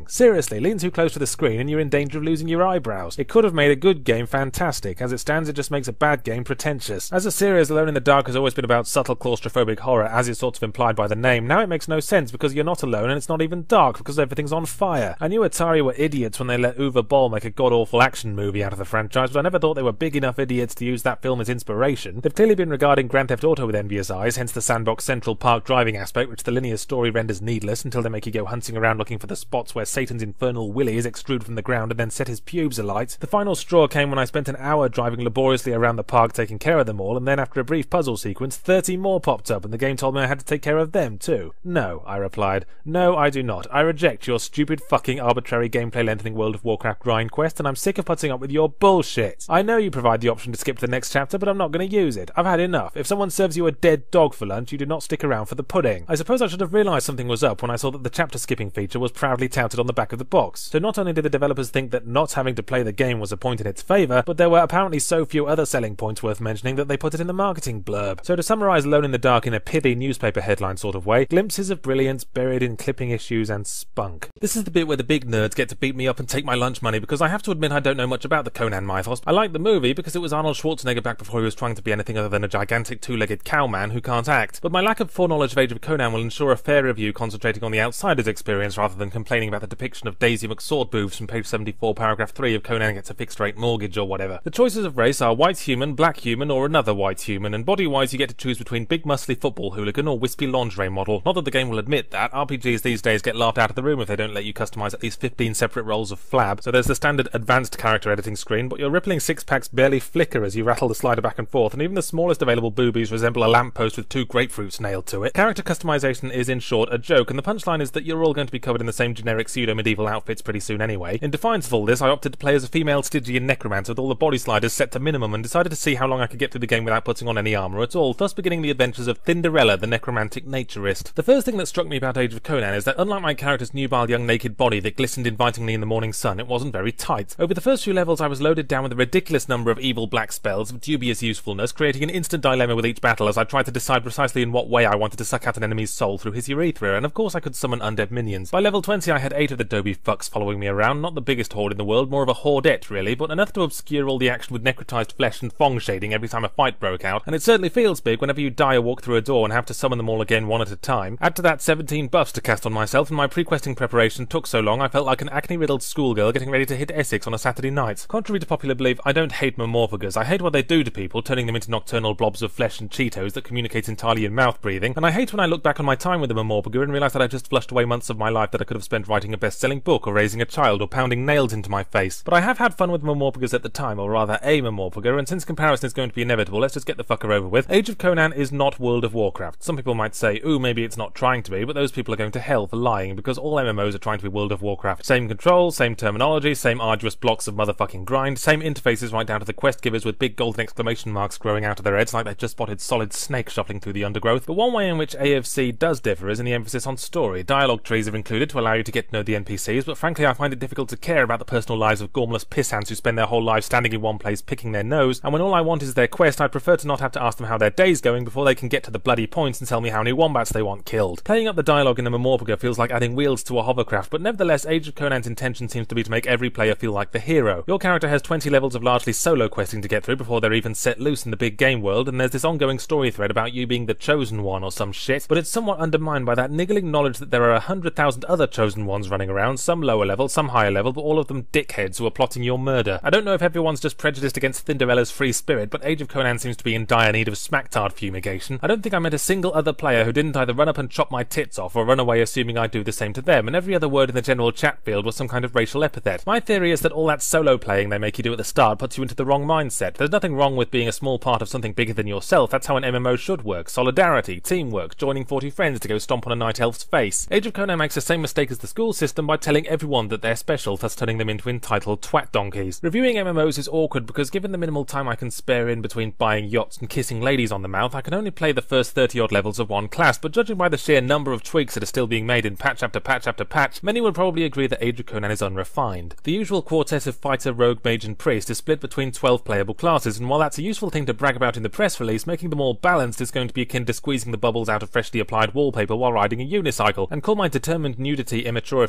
nothing. Seriously, lean too close to the screen and you're in danger of losing your eyebrows. It could have made a good game fantastic. As it stands, it just makes a bad game pretentious. As a series, Alone in the Dark has always been about subtle claustrophobic horror, as is sort of implied by the name. Now it makes no sense because you're not alone and it's not even dark because everything's on fire. I knew Atari were idiots when they let Uwe Boll make a god-awful action movie out of the franchise, but I never thought they were big enough idiots to use that film as inspiration. They've clearly been regarding Grand Theft Auto with envious eyes, hence the sandbox Central Park driving aspect, which the linear story renders needless until they make you go hunting around looking for the spots where Satan's infernal willy is extruded from the ground and then set his pubes alight. The final straw came when I spent an hour driving laboriously around the park taking care of them all, and then after a brief puzzle sequence, thirty more popped up and the game told me I had to take care of them too. No, I replied. No, I do not. I reject your stupid fucking arbitrary gameplay lengthening World of Warcraft grind quest, and I'm sick of putting up with your bullshit. I know you provide the option to skip to the next chapter, but I'm not going to use it. I've had enough. If someone serves you a dead dog for lunch, you do not stick around for the pudding. I suppose I should have realised something was up when I saw that the chapter skipping feature was proudly touted on the back of the box. So not only did the developers think that not having to play the game was a point in its favour, but there were apparently so few other selling points worth mentioning that they put it in the marketing blurb. So to summarise Alone in the Dark in a pithy newspaper headline sort of way, glimpses of brilliance buried in clipping issues and spunk. This is the bit where the big nerds get to beat me up and take my lunch money because I have to admit I don't know much about the Conan mythos. I like the movie because it was Arnold Schwarzenegger back before he was trying to be anything other than a gigantic two-legged cowman who can't act. But my lack of foreknowledge of Age of Conan will ensure a fair review concentrating on the outsider's experience rather than complaining about the depiction of Daisy McSwordboobs from page seventy-four paragraph three of Conan Gets a Fixed-Rate Mortgage or whatever. The choices of race are white human, black human or another white human, and body-wise you get to choose between big muscly football hooligan or wispy lingerie model. Not that the game will admit that, R P Gs these days get laughed out of the room if they don't let you customise at least fifteen separate rolls of flab, so there's the standard advanced character editing screen, but your rippling six-packs barely flicker as you rattle the slider back and forth, and even the smallest available boobies resemble a lamppost with two grapefruits nailed to it. Character customization is in short a joke, and the punchline is that you're all going to be covered in the same generic pseudo-medieval outfits pretty soon anyway. In defiance of all this, I opted to play as a female Stygian necromancer with all the body sliders set to minimum and decided to see how long I could get through the game without putting on any armour at all, thus beginning the adventures of Thinderella, the necromantic naturist. The first thing that struck me about Age of Conan is that unlike my character's nubile young naked body that glistened invitingly in the morning sun, it wasn't very tight. Over the first few levels I was loaded down with a ridiculous number of evil black spells of dubious usefulness, creating an instant dilemma with each battle as I tried to decide precisely in what way I wanted to suck out an enemy's soul through his urethra, and of course I could summon undead minions. By level twenty I had eight of the Dobie fucks following me around, not the biggest horde in the world, more of a hordette really, but enough to obscure all the action with necrotized flesh and thong shading every time a fight broke out, and it certainly feels big whenever you die or walk through a door and have to summon them all again one at a time. Add to that seventeen buffs to cast on myself, and my pre-questing preparation took so long I felt like an acne-riddled schoolgirl getting ready to hit Essex on a Saturday night. Contrary to popular belief, I don't hate Mamorphagers. I hate what they do to people, turning them into nocturnal blobs of flesh and Cheetos that communicate entirely in mouth breathing, and I hate when I look back on my time with a Mamorphager and realise that I've just flushed away months of my life that I could have spent writing a best-selling book or raising a child or pounding nails into my face. But I have had fun with Mamorphagers at the time, or rather a Mamorphager, and since comparison is going to be inevitable, let's just get the fucker over with. Age of Conan is not World of Warcraft. Some people might say, ooh, maybe it's not trying to be, but those people are going to hell for lying, because all M M Os are trying to be World of Warcraft. Same controls, same terminology, same arduous blocks of motherfucking grind, same interfaces right down to the quest givers with big golden exclamation marks growing out of their heads like they've just spotted solid snake shuffling through the undergrowth. But one way in which A F C does differ is in the emphasis on story. Dialogue trees are included to allow you to get to know the N P Cs, but frankly I find it difficult to care about the personal lives of gormless pissants who spend their whole lives standing in one place picking their nose, and when all I want is their quest, I'd prefer to not have to ask them how their day's going before they can get to the bloody points and tell me how many wombats they want killed. Playing up the dialogue in a Mamorphager feels like adding wheels to a hovercraft, but nevertheless Age of Conan's intention seems to be to make every player feel like the hero. Your character has twenty levels of largely solo questing to get through before they're even set loose in the big game world, and there's this ongoing story thread about you being the chosen one or some shit, but it's somewhat undermined by that niggling knowledge that there are a hundred thousand other chosen ones running around, some lower level, some higher level, but all of them dickheads who are plotting your murder. I don't know if everyone's just prejudiced against Thinderella's free spirit, but Age of Conan seems to be in dire need of smacktard fumigation. I don't think I met a single other player who didn't either run up and chop my tits off or run away assuming I'd do the same to them, and every other word in the general chat field was some kind of racial epithet. My theory is that all that solo playing they make you do at the start puts you into the wrong mindset. There's nothing wrong with being a small part of something bigger than yourself. That's how an M M O should work. Solidarity, teamwork, joining forty friends to go stomp on a night elf's face. Age of Conan makes the same mistake as the school system by telling everyone that they're special, thus turning them into entitled twat donkeys. Reviewing M M Os is awkward because given the minimal time I can spare in between buying yachts and kissing ladies on the mouth, I can only play the first thirty odd levels of one class, but judging by the sheer number of tweaks that are still being made in patch after patch after patch, many would probably agree that Age of Conan is unrefined. The usual quartet of fighter, rogue, mage and priest is split between twelve playable classes, and while that's a useful thing to brag about in the press release, making them all balanced is going to be akin to squeezing the bubbles out of freshly applied wallpaper while riding a unicycle, and call my determined nudity immature if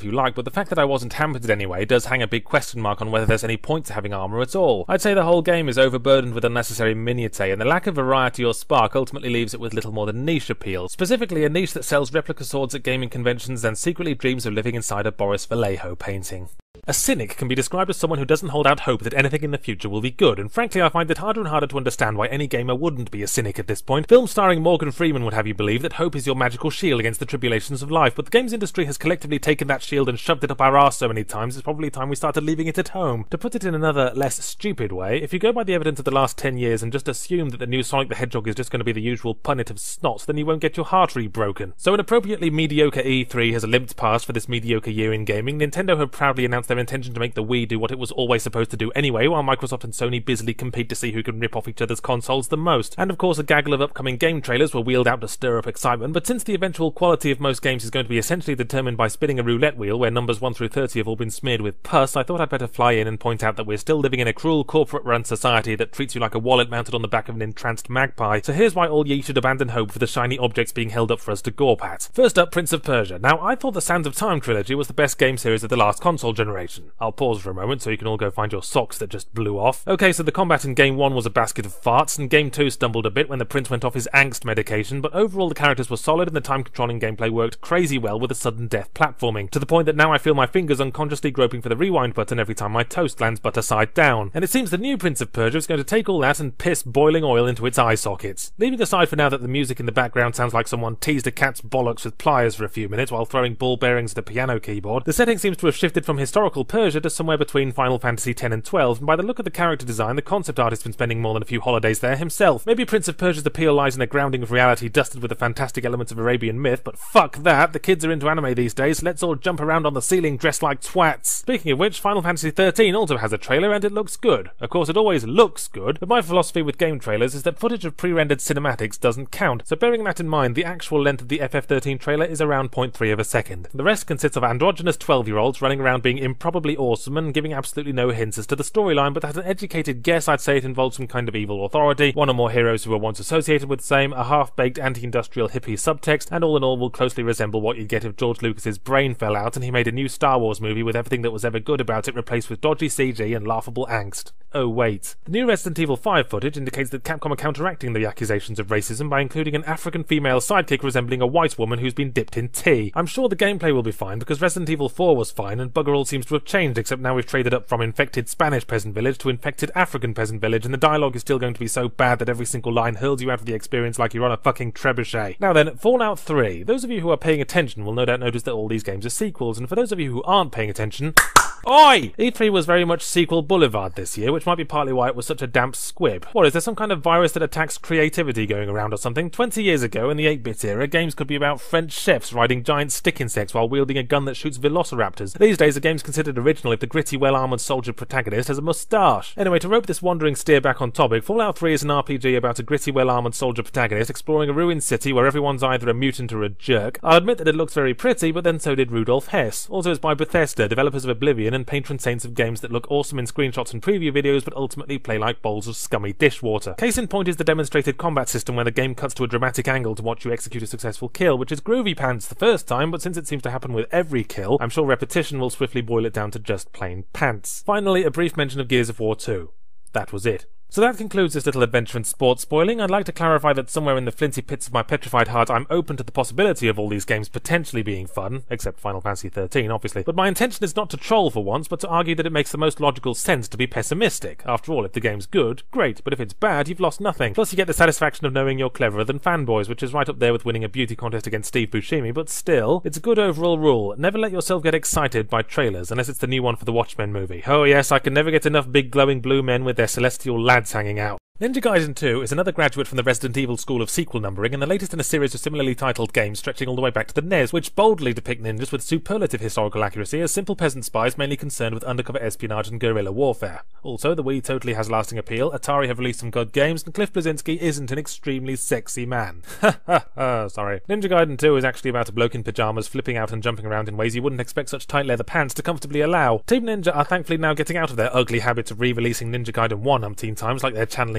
if you like, but the fact that I wasn't hampered in any way does hang a big question mark on whether there's any point to having armour at all. I'd say the whole game is overburdened with unnecessary minutiae, and the lack of variety or spark ultimately leaves it with little more than niche appeal, specifically a niche that sells replica swords at gaming conventions and secretly dreams of living inside a Boris Vallejo painting. A cynic can be described as someone who doesn't hold out hope that anything in the future will be good, and frankly I find it harder and harder to understand why any gamer wouldn't be a cynic at this point. Films starring Morgan Freeman would have you believe that hope is your magical shield against the tribulations of life, but the games industry has collectively taken that shield and shoved it up our arse so many times it's probably time we started leaving it at home. To put it in another, less stupid way, if you go by the evidence of the last ten years and just assume that the new Sonic the Hedgehog is just going to be the usual punnet of snots, then you won't get your heart re-broken. So an appropriately mediocre E three has limped past for this mediocre year in gaming. Nintendo have proudly announced their intention to make the Wii do what it was always supposed to do anyway, while Microsoft and Sony busily compete to see who can rip off each other's consoles the most. And of course a gaggle of upcoming game trailers were wheeled out to stir up excitement, but since the eventual quality of most games is going to be essentially determined by spinning a roulette wheel where numbers one through thirty have all been smeared with pus, I thought I'd better fly in and point out that we're still living in a cruel corporate-run society that treats you like a wallet mounted on the back of an entranced magpie. So here's why all ye should abandon hope for the shiny objects being held up for us to gawp at. First up, Prince of Persia. Now, I thought the Sands of Time trilogy was the best game series of the last console generation. I'll pause for a moment so you can all go find your socks that just blew off. Okay, so the combat in Game one was a basket of farts, and Game two stumbled a bit when the prince went off his angst medication, but overall the characters were solid and the time-controlling gameplay worked crazy well with the sudden death platforming, to the point that now I feel my fingers unconsciously groping for the rewind button every time my toast lands butter side down. And it seems the new Prince of Persia is going to take all that and piss boiling oil into its eye sockets. Leaving aside for now that the music in the background sounds like someone teased a cat's bollocks with pliers for a few minutes while throwing ball bearings at a piano keyboard, the setting seems to have shifted from historical Persia to somewhere between Final Fantasy ten and twelve, and by the look of the character design, the concept artist's been spending more than a few holidays there himself. Maybe Prince of Persia's appeal lies in a grounding of reality dusted with the fantastic elements of Arabian myth, but fuck that, the kids are into anime these days, so let's all jump around on the ceiling dressed like twats. Speaking of which, Final Fantasy thirteen also has a trailer and it looks good. Of course, it always looks good, but my philosophy with game trailers is that footage of pre-rendered cinematics doesn't count, so bearing that in mind, the actual length of the F F thirteen trailer is around zero point three of a second. The rest consists of androgynous twelve-year-olds running around being improbably awesome and giving absolutely no hints as to the storyline, but as an educated guess I'd say it involves some kind of evil authority, one or more heroes who were once associated with the same, a half-baked anti-industrial hippie subtext, and all in all will closely resemble what you'd get if George Lucas's brain fell out and he made a new Star Wars movie with everything that was ever good about it replaced with dodgy C G and laughable angst. Oh wait. The new Resident Evil five footage indicates that Capcom are counteracting the accusations of racism by including an African female sidekick resembling a white woman who's been dipped in tea. I'm sure the gameplay will be fine because Resident Evil four was fine and bugger all seems to have changed, except now we've traded up from infected Spanish peasant village to infected African peasant village, and the dialogue is still going to be so bad that every single line hurls you out of the experience like you're on a fucking trebuchet. Now then, Fallout three. Those of you who are paying attention will no doubt notice that all these games are sequels, and for those of you who aren't paying attention, oi! E three was very much sequel boulevard this year, which might be partly why it was such a damp squib. What, is there some kind of virus that attacks creativity going around or something? Twenty years ago, in the eight-bit era, games could be about French chefs riding giant stick insects while wielding a gun that shoots velociraptors. These days, a game's considered original if the gritty, well-armoured soldier protagonist has a moustache. Anyway, to rope this wandering steer back on topic, Fallout three is an R P G about a gritty, well-armoured soldier protagonist exploring a ruined city where everyone's either a mutant or a jerk. I'll admit that it looks very pretty, but then so did Rudolph Hess. Also, it's by Bethesda, developers of Oblivion and patron saints of games that look awesome in screenshots and preview videos but ultimately play like bowls of scummy dishwater. Case in point is the demonstrated combat system where the game cuts to a dramatic angle to watch you execute a successful kill, which is groovy pants the first time, but since it seems to happen with every kill, I'm sure repetition will swiftly boil it down to just plain pants. Finally, a brief mention of Gears of War two. That was it. So that concludes this little adventure in sports spoiling. I'd like to clarify that somewhere in the flinty pits of my petrified heart I'm open to the possibility of all these games potentially being fun, except Final Fantasy thirteen obviously, but my intention is not to troll for once, but to argue that it makes the most logical sense to be pessimistic. After all, if the game's good, great, but if it's bad, you've lost nothing. Plus you get the satisfaction of knowing you're cleverer than fanboys, which is right up there with winning a beauty contest against Steve Buscemi, but still, it's a good overall rule. Never let yourself get excited by trailers, unless it's the new one for the Watchmen movie. Oh yes, I can never get enough big glowing blue men with their celestial lads hanging out. Ninja Gaiden two is another graduate from the Resident Evil school of sequel numbering, and the latest in a series of similarly titled games stretching all the way back to the N E S, which boldly depict ninjas with superlative historical accuracy as simple peasant spies mainly concerned with undercover espionage and guerrilla warfare. Also, the Wii totally has lasting appeal, Atari have released some good games, and Cliff Bleszinski isn't an extremely sexy man. Ha ha ha, sorry. Ninja Gaiden two is actually about a bloke in pyjamas flipping out and jumping around in ways you wouldn't expect such tight leather pants to comfortably allow. Team Ninja are thankfully now getting out of their ugly habits of re-releasing Ninja Gaiden one umpteen times like they're channeling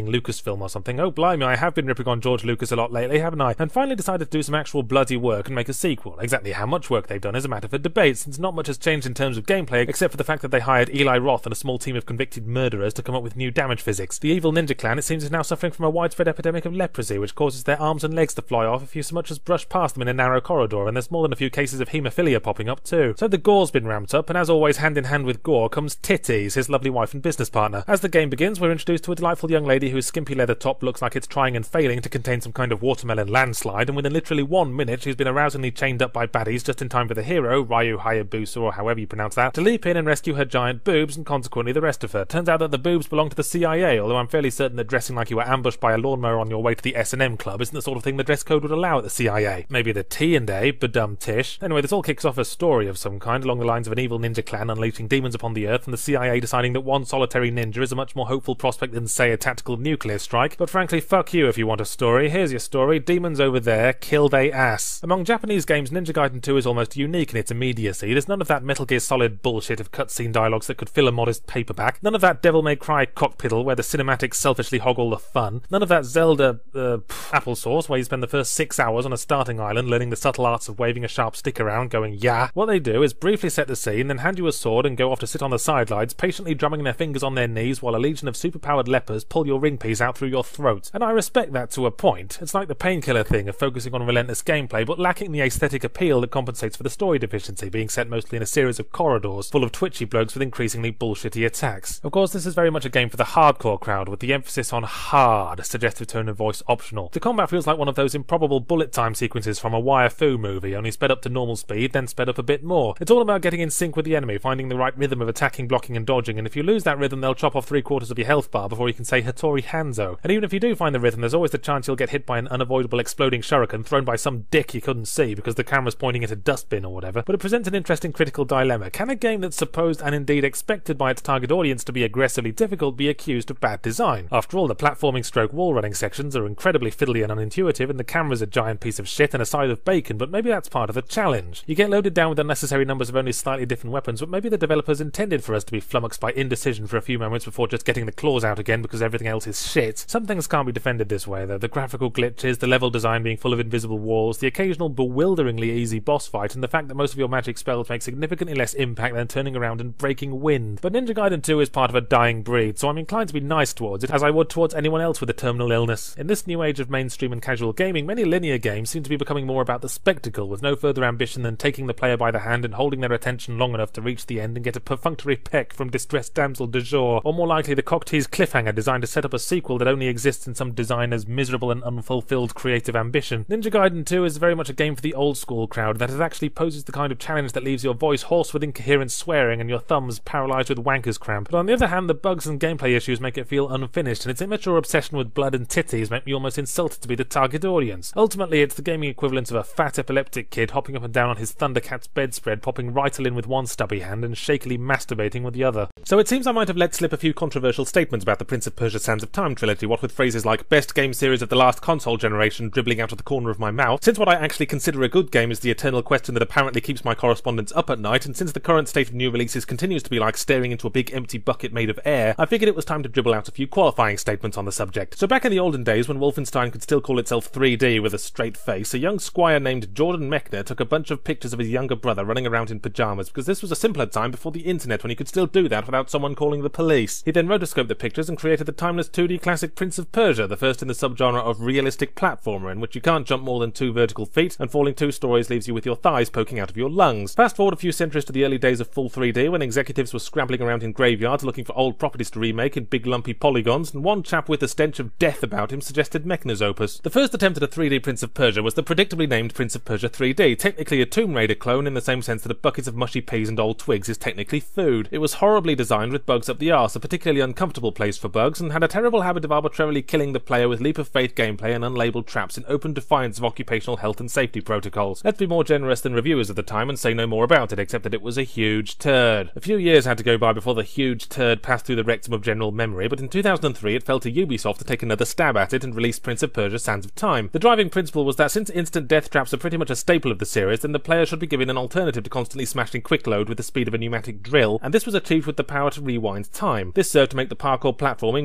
upcoming Lucasfilm or something. Oh blimey, I have been ripping on George Lucas a lot lately, haven't I? And finally decided to do some actual bloody work and make a sequel. Exactly how much work they've done is a matter for debate, since not much has changed in terms of gameplay, except for the fact that they hired Eli Roth and a small team of convicted murderers to come up with new damage physics. The evil ninja clan, it seems, is now suffering from a widespread epidemic of leprosy, which causes their arms and legs to fly off if you so much as brush past them in a narrow corridor, and there's more than a few cases of haemophilia popping up too. So the gore's been ramped up, and as always, hand in hand with gore comes Titties, his lovely wife and business partner. As the game begins, we're introduced to a delightful young lady whose skimpy leather top looks like it's trying and failing to contain some kind of watermelon landslide, and within literally one minute she's been arousingly chained up by baddies just in time for the hero, Ryu Hayabusa or however you pronounce that, to leap in and rescue her giant boobs and consequently the rest of her. Turns out that the boobs belong to the C I A, although I'm fairly certain that dressing like you were ambushed by a lawnmower on your way to the S and M club isn't the sort of thing the dress code would allow at the C I A. Maybe the T and A, badum tish. Anyway, this all kicks off a story of some kind along the lines of an evil ninja clan unleashing demons upon the earth and the C I A deciding that one solitary ninja is a much more hopeful prospect than, say, a tactical nuclear strike. But frankly, fuck you if you want a story. Here's your story. Demons over there, kill they ass. Among Japanese games, Ninja Gaiden two is almost unique in its immediacy. There's none of that Metal Gear Solid bullshit of cutscene dialogues that could fill a modest paperback. None of that Devil May Cry cockpiddle where the cinematics selfishly hog all the fun. None of that Zelda, uh, pff, applesauce where you spend the first six hours on a starting island learning the subtle arts of waving a sharp stick around going, yeah. What they do is briefly set the scene, then hand you a sword and go off to sit on the sidelines, patiently drumming their fingers on their knees while a legion of superpowered lepers pull your ring piece out through your throat. And I respect that to a point. It's like the Painkiller thing of focusing on relentless gameplay, but lacking the aesthetic appeal that compensates for the story deficiency, being set mostly in a series of corridors full of twitchy blokes with increasingly bullshitty attacks. Of course, this is very much a game for the hardcore crowd, with the emphasis on hard, suggestive tone of voice optional. The combat feels like one of those improbable bullet time sequences from a Wire Fu movie, only sped up to normal speed, then sped up a bit more. It's all about getting in sync with the enemy, finding the right rhythm of attacking, blocking and dodging, and if you lose that rhythm, they'll chop off three quarters of your health bar before you can say Hattori Hanzo. And even if you do find the rhythm, there's always the chance you'll get hit by an unavoidable exploding shuriken thrown by some dick you couldn't see because the camera's pointing at a dustbin or whatever. But it presents an interesting critical dilemma. Can a game that's supposed and indeed expected by its target audience to be aggressively difficult be accused of bad design? After all, the platforming stroke wall running sections are incredibly fiddly and unintuitive, and the camera's a giant piece of shit and a side of bacon, but maybe that's part of the challenge. You get loaded down with unnecessary numbers of only slightly different weapons, but maybe the developers intended for us to be flummoxed by indecision for a few moments before just getting the claws out again because everything else is shit. Some things can't be defended this way though. The graphical glitches, the level design being full of invisible walls, the occasional bewilderingly easy boss fight, and the fact that most of your magic spells make significantly less impact than turning around and breaking wind. But Ninja Gaiden two is part of a dying breed, so I'm inclined to be nice towards it, as I would towards anyone else with a terminal illness. In this new age of mainstream and casual gaming, many linear games seem to be becoming more about the spectacle, with no further ambition than taking the player by the hand and holding their attention long enough to reach the end and get a perfunctory peck from distressed damsel du jour, or more likely the cock-teased cliffhanger designed to set up a sequel that only exists in some designer's miserable and unfulfilled creative ambition. Ninja Gaiden two is very much a game for the old school crowd that it actually poses the kind of challenge that leaves your voice hoarse with incoherent swearing and your thumbs paralysed with wanker's cramp. But on the other hand, the bugs and gameplay issues make it feel unfinished, and its immature obsession with blood and titties make me almost insulted to be the target audience. Ultimately, it's the gaming equivalent of a fat epileptic kid hopping up and down on his Thundercats bedspread, popping Ritalin with one stubby hand and shakily masturbating with the other. So it seems I might have let slip a few controversial statements about the Prince of Persia Sands of Time trilogy, what with phrases like best game series of the last console generation dribbling out of the corner of my mouth, since what I actually consider a good game is the eternal question that apparently keeps my correspondents up at night, and since the current state of new releases continues to be like staring into a big empty bucket made of air, I figured it was time to dribble out a few qualifying statements on the subject. So back in the olden days, when Wolfenstein could still call itself three D with a straight face, a young squire named Jordan Mechner took a bunch of pictures of his younger brother running around in pyjamas, because this was a simpler time before the internet when he could still do that without someone calling the police. He then rotoscoped the pictures and created the timeless two D classic Prince of Persia, the first in the subgenre of realistic platformer, in which you can't jump more than two vertical feet, and falling two stories leaves you with your thighs poking out of your lungs. Fast forward a few centuries to the early days of full three D, when executives were scrambling around in graveyards looking for old properties to remake in big lumpy polygons, and one chap with the stench of death about him suggested Mechner's opus. The first attempt at a three D Prince of Persia was the predictably named Prince of Persia three D, technically a Tomb Raider clone in the same sense that a bucket of mushy peas and old twigs is technically food. It was horribly designed with bugs up the arse, a particularly uncomfortable place for bugs, and had a terrible habit of arbitrarily killing the player with leap of faith gameplay and unlabeled traps in open defiance of occupational health and safety protocols. Let's be more generous than reviewers of the time and say no more about it, except that it was a huge turd. A few years had to go by before the huge turd passed through the rectum of general memory, but in two thousand three it fell to Ubisoft to take another stab at it and release Prince of Persia Sands of Time. The driving principle was that since instant death traps are pretty much a staple of the series, then the player should be given an alternative to constantly smashing quick load with the speed of a pneumatic drill, and this was achieved with the power to rewind time. This served to make the parkour platforming more fun than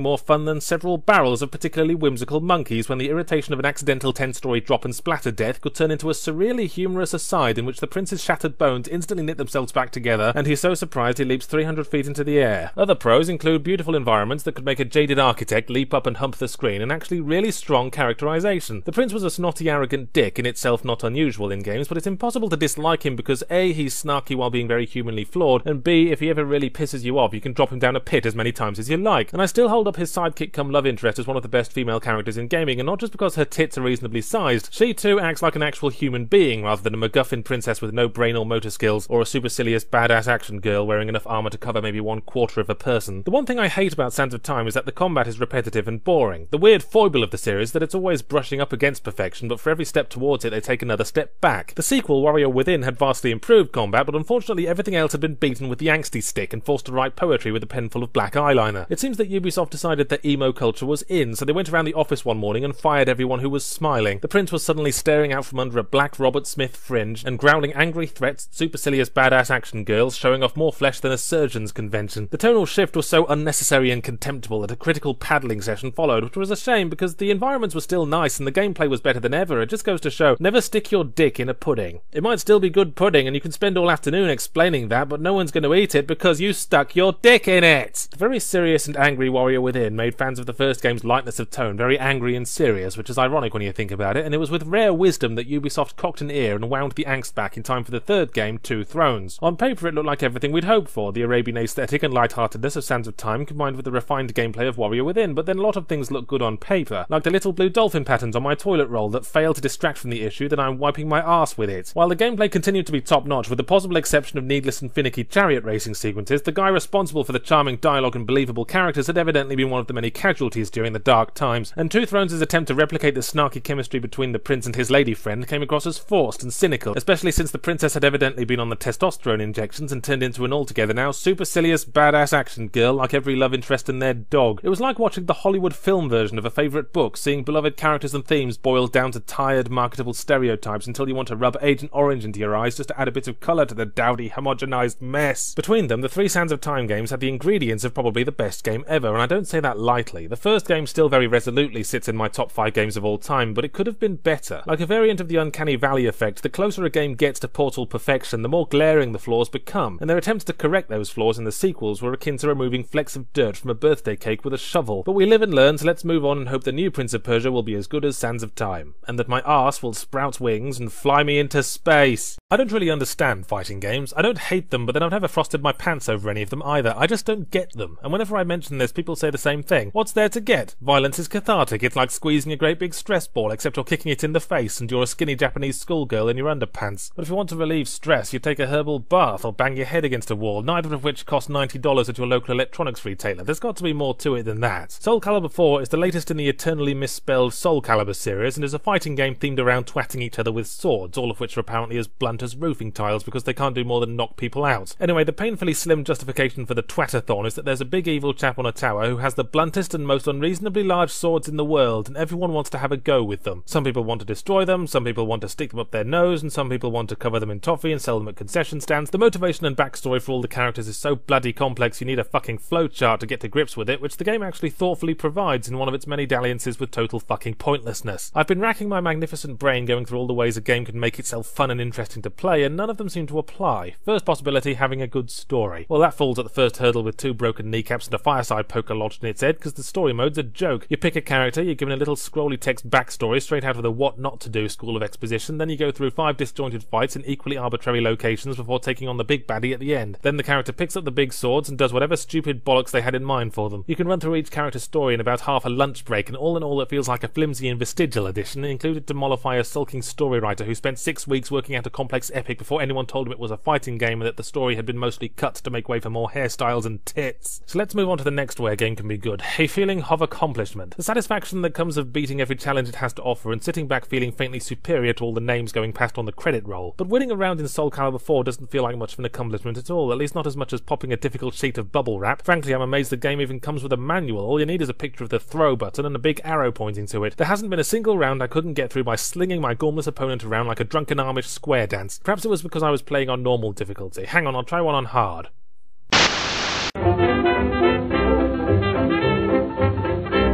than several barrels of particularly whimsical monkeys when the irritation of an accidental ten-story drop and splatter death could turn into a surreally humorous aside in which the prince's shattered bones instantly knit themselves back together and he's so surprised he leaps three hundred feet into the air. Other pros include beautiful environments that could make a jaded architect leap up and hump the screen, and actually really strong characterization. The prince was a snotty, arrogant dick, in itself not unusual in games, but it's impossible to dislike him because A, he's snarky while being very humanly flawed, and B, if he ever really pisses you off, you can drop him down a pit as many times as you like. And I still hold up his sidekick come love interest as one of the best female characters in gaming, and not just because her tits are reasonably sized. She too acts like an actual human being rather than a MacGuffin princess with no brain or motor skills, or a supercilious badass action girl wearing enough armor to cover maybe one quarter of a person. The one thing I hate about Sands of Time is that the combat is repetitive and boring. The weird foible of the series is that it's always brushing up against perfection, but for every step towards it they take another step back. The sequel, Warrior Within, had vastly improved combat, but unfortunately everything else had been beaten with the angsty stick and forced to write poetry with a pen full of black eyeliner. It seems that Ubisoft decided that emo culture was in, so they went around the office one morning and fired everyone who was smiling. The prince was suddenly staring out from under a black Robert Smith fringe and growling angry threats at supercilious badass action girls, showing off more flesh than a surgeon's convention. The tonal shift was so unnecessary and contemptible that a critical paddling session followed, which was a shame because the environments were still nice and the gameplay was better than ever. It just goes to show, never stick your dick in a pudding. It might still be good pudding and you can spend all afternoon explaining that, but no one's going to eat it because you stuck your dick in it. The very serious and angry Warrior Within made fans of the first game's lightness of tone very angry and serious, which is ironic when you think about it, and it was with rare wisdom that Ubisoft cocked an ear and wound the angst back in time for the third game, Two Thrones. On paper it looked like everything we'd hoped for, the Arabian aesthetic and lightheartedness of Sands of Time combined with the refined gameplay of Warrior Within, but then a lot of things look good on paper, like the little blue dolphin patterns on my toilet roll that fail to distract from the issue that I'm wiping my arse with it. While the gameplay continued to be top-notch, with the possible exception of needless and finicky chariot racing sequences, the guy responsible for the charming dialogue and believable characters had evidently been one of the many casualties during the dark times, and Two Thrones' attempt to replicate the snarky chemistry between the prince and his lady friend came across as forced and cynical, especially since the princess had evidently been on the testosterone injections and turned into an altogether now supercilious badass action girl like every love interest and their dog. It was like watching the Hollywood film version of a favourite book, seeing beloved characters and themes boiled down to tired, marketable stereotypes until you want to rub Agent Orange into your eyes just to add a bit of colour to the dowdy, homogenised mess. Between them, the three Sands of Time games had the ingredients of probably the best game ever, and I don't say that lightly. The first game still very resolutely sits in my top five games of all time, but it could have been better. Like a variant of the Uncanny Valley effect, the closer a game gets to Portal perfection, the more glaring the flaws become, and their attempts to correct those flaws in the sequels were akin to removing flecks of dirt from a birthday cake with a shovel. But we live and learn, so let's move on and hope the new Prince of Persia will be as good as Sands of Time, and that my arse will sprout wings and fly me into space. I don't really understand fighting games. I don't hate them, but then I've never frosted my pants over any of them either. I just don't get them, and whenever I mention this, people say the same thing. What's there to get? Violence is cathartic. It's like squeezing a great big stress ball, except you're kicking it in the face and you're a skinny Japanese schoolgirl in your underpants. But if you want to relieve stress, you take a herbal bath or bang your head against a wall, neither of which cost ninety dollars at your local electronics retailer. There's got to be more to it than that. Soul Calibur four is the latest in the eternally misspelled Soul Calibur series and is a fighting game themed around twatting each other with swords, all of which are apparently as blunt as roofing tiles because they can't do more than knock people out. Anyway, the painfully slim justification for the twatathon is that there's a big evil chap on a tower who has the bluntest and most unreasonably large swords in the world, and everyone wants to have a go with them. Some people want to destroy them, some people want to stick them up their nose, and some people want to cover them in toffee and sell them at concession stands. The motivation and backstory for all the characters is so bloody complex you need a fucking flowchart to get to grips with it, which the game actually thoughtfully provides in one of its many dalliances with total fucking pointlessness. I've been racking my magnificent brain going through all the ways a game can make itself fun and interesting to play, and none of them seem to apply. First possibility, having a good story. Well, that falls at the first hurdle with two broken kneecaps and a fireside poker lodged in its head, because the story mode's a joke. You pick a character, you're given a little scrolly text backstory straight out of the What Not to Do school of exposition, then you go through five disjointed fights in equally arbitrary locations before taking on the big baddie at the end. Then the character picks up the big swords and does whatever stupid bollocks they had in mind for them. You can run through each character's story in about half a lunch break, and all in all it feels like a flimsy and vestigial edition, included to mollify a sulking story writer who spent six weeks working out a complex epic before anyone told him it was a fighting game and that the story had been mostly cut to make way for more hairstyles and tits. So let's move on to the next way a game can be good. A feeling of accomplishment. The satisfaction that comes of beating every challenge it has to offer and sitting back feeling faintly superior to all the names going past on the credit roll. But winning a round in Soul Calibur four doesn't feel like much of an accomplishment at all, at least not as much as popping a difficult sheet of bubble wrap. Frankly, I'm amazed the game even comes with a manual. All you need is a picture of the throw button and a big arrow pointing to it. There hasn't been a single round I couldn't get through by slinging my gormless opponent around like a drunken Amish square dance. Perhaps it was because I was playing on normal difficulty. Hang on, I'll try one on hard.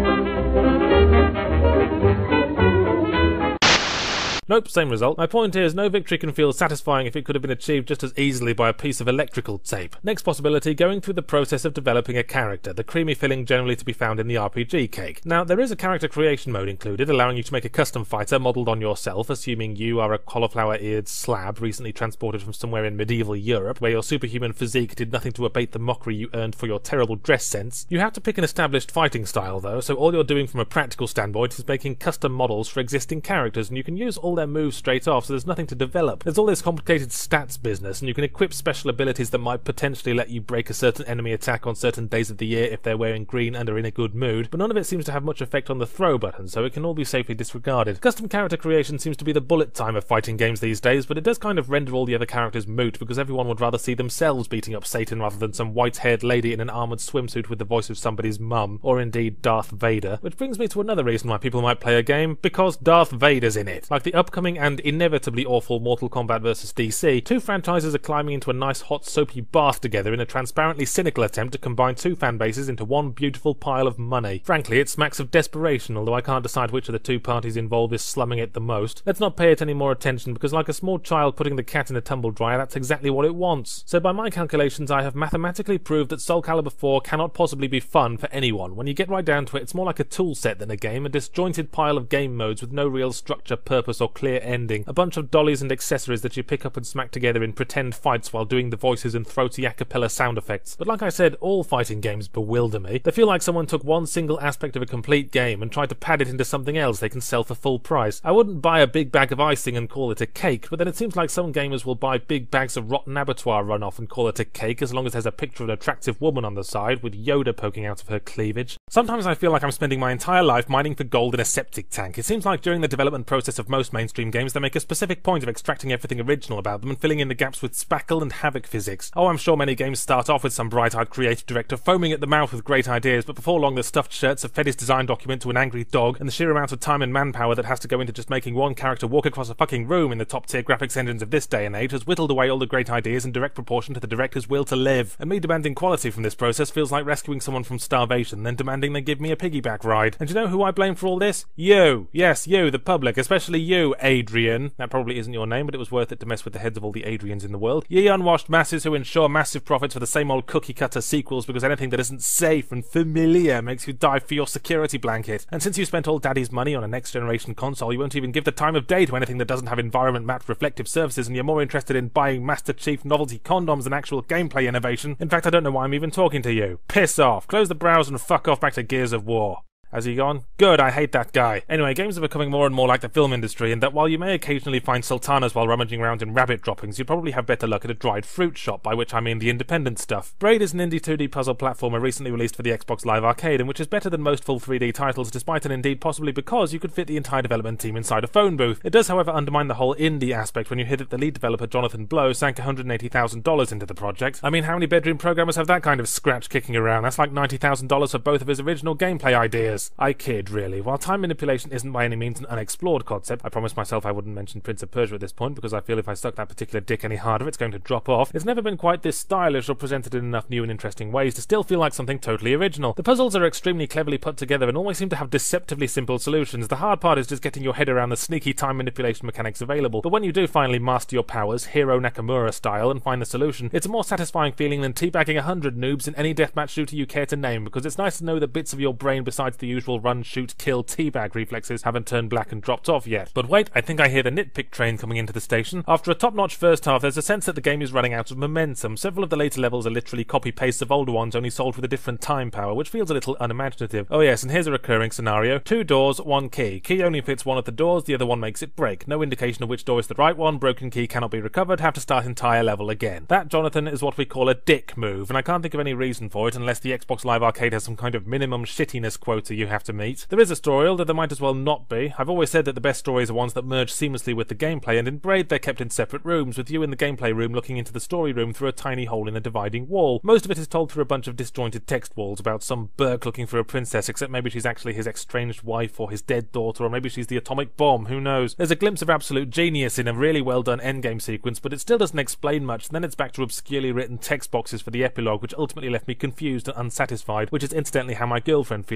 Nope, same result. My point is, no victory can feel satisfying if it could have been achieved just as easily by a piece of electrical tape. Next possibility, going through the process of developing a character, the creamy filling generally to be found in the R P G cake. Now, there is a character creation mode included, allowing you to make a custom fighter modelled on yourself, assuming you are a cauliflower-eared slab recently transported from somewhere in medieval Europe, where your superhuman physique did nothing to abate the mockery you earned for your terrible dress sense. You have to pick an established fighting style, though, so all you're doing from a practical standpoint is making custom models for existing characters, and you can use all their moves straight off, so there's nothing to develop. There's all this complicated stats business, and you can equip special abilities that might potentially let you break a certain enemy attack on certain days of the year if they're wearing green and are in a good mood, but none of it seems to have much effect on the throw button, so it can all be safely disregarded. Custom character creation seems to be the bullet time of fighting games these days, but it does kind of render all the other characters moot, because everyone would rather see themselves beating up Satan rather than some white-haired lady in an armoured swimsuit with the voice of somebody's mum, or indeed Darth Vader. Which brings me to another reason why people might play a game, because Darth Vader's in it. Like the upcoming and inevitably awful Mortal Kombat versus D C, two franchises are climbing into a nice hot soapy bath together in a transparently cynical attempt to combine two fan bases into one beautiful pile of money. Frankly, it smacks of desperation, although I can't decide which of the two parties involved is slumming it the most. Let's not pay it any more attention, because like a small child putting the cat in a tumble dryer, that's exactly what it wants. So by my calculations, I have mathematically proved that Soul Calibur four cannot possibly be fun for anyone. When you get right down to it, it's more like a tool set than a game, a disjointed pile of game modes with no real structure, purpose, or clear ending. A bunch of dollies and accessories that you pick up and smack together in pretend fights while doing the voices and throaty a cappella sound effects. But like I said, all fighting games bewilder me. They feel like someone took one single aspect of a complete game and tried to pad it into something else they can sell for full price. I wouldn't buy a big bag of icing and call it a cake, but then it seems like some gamers will buy big bags of rotten abattoir runoff and call it a cake as long as there's a picture of an attractive woman on the side with Yoda poking out of her cleavage. Sometimes I feel like I'm spending my entire life mining for gold in a septic tank. It seems like during the development process of most mainstream games they make a specific point of extracting everything original about them and filling in the gaps with spackle and havoc physics. Oh, I'm sure many games start off with some bright-eyed creative director foaming at the mouth with great ideas, but before long the stuffed shirts have fed his design document to an angry dog, and the sheer amount of time and manpower that has to go into just making one character walk across a fucking room in the top-tier graphics engines of this day and age has whittled away all the great ideas in direct proportion to the director's will to live. And me demanding quality from this process feels like rescuing someone from starvation, then demanding they give me a piggyback ride. And you know who I blame for all this? You! Yes, you, the public, especially you, Adrian. That probably isn't your name, but it was worth it to mess with the heads of all the Adrians in the world. Ye unwashed masses who ensure massive profits for the same old cookie-cutter sequels because anything that isn't safe and familiar makes you dive for your security blanket. And since you spent all daddy's money on a next-generation console, you won't even give the time of day to anything that doesn't have environment-mapped reflective surfaces, and you're more interested in buying Master Chief novelty condoms than actual gameplay innovation. In fact, I don't know why I'm even talking to you. Piss off. Close the browser and fuck off back to Gears of War. Has he gone? Good, I hate that guy. Anyway, games are becoming more and more like the film industry, in that while you may occasionally find sultanas while rummaging around in rabbit droppings, you'd probably have better luck at a dried fruit shop, by which I mean the independent stuff. Braid is an indie two D puzzle platformer recently released for the Xbox Live Arcade, and which is better than most full three D titles, despite and indeed possibly because you could fit the entire development team inside a phone booth. It does, however, undermine the whole indie aspect when you hit that the lead developer Jonathan Blow sank one hundred eighty thousand dollars into the project. I mean, how many bedroom programmers have that kind of scratch kicking around? That's like ninety thousand dollars for both of his original gameplay ideas. I kid, really. While time manipulation isn't by any means an unexplored concept, I promised myself I wouldn't mention Prince of Persia at this point because I feel if I stuck that particular dick any harder it's going to drop off. It's never been quite this stylish or presented in enough new and interesting ways to still feel like something totally original. The puzzles are extremely cleverly put together and always seem to have deceptively simple solutions. The hard part is just getting your head around the sneaky time manipulation mechanics available, but when you do finally master your powers, Hiro Nakamura style, and find the solution, it's a more satisfying feeling than teabagging a hundred noobs in any deathmatch shooter you care to name, because it's nice to know that bits of your brain besides the usual run, shoot, kill, teabag reflexes haven't turned black and dropped off yet. But wait, I think I hear the nitpick train coming into the station. After a top-notch first half, there's a sense that the game is running out of momentum. Several of the later levels are literally copy-pastes of older ones, only solved with a different time power, which feels a little unimaginative. Oh yes, and here's a recurring scenario. Two doors, one key. Key only fits one of the doors, the other one makes it break. No indication of which door is the right one, broken key cannot be recovered, have to start entire level again. That, Jonathan, is what we call a dick move, and I can't think of any reason for it unless the Xbox Live Arcade has some kind of minimum shittiness quota you have to meet. There is a story, although there might as well not be. I've always said that the best stories are ones that merge seamlessly with the gameplay, and in Braid they're kept in separate rooms, with you in the gameplay room looking into the story room through a tiny hole in the dividing wall. Most of it is told through a bunch of disjointed text walls about some Burke looking for a princess, except maybe she's actually his estranged wife or his dead daughter, or maybe she's the atomic bomb, who knows. There's a glimpse of absolute genius in a really well done endgame sequence, but it still doesn't explain much, and then it's back to obscurely written text boxes for the epilogue, which ultimately left me confused and unsatisfied, which is incidentally how my girlfriend feels most nights.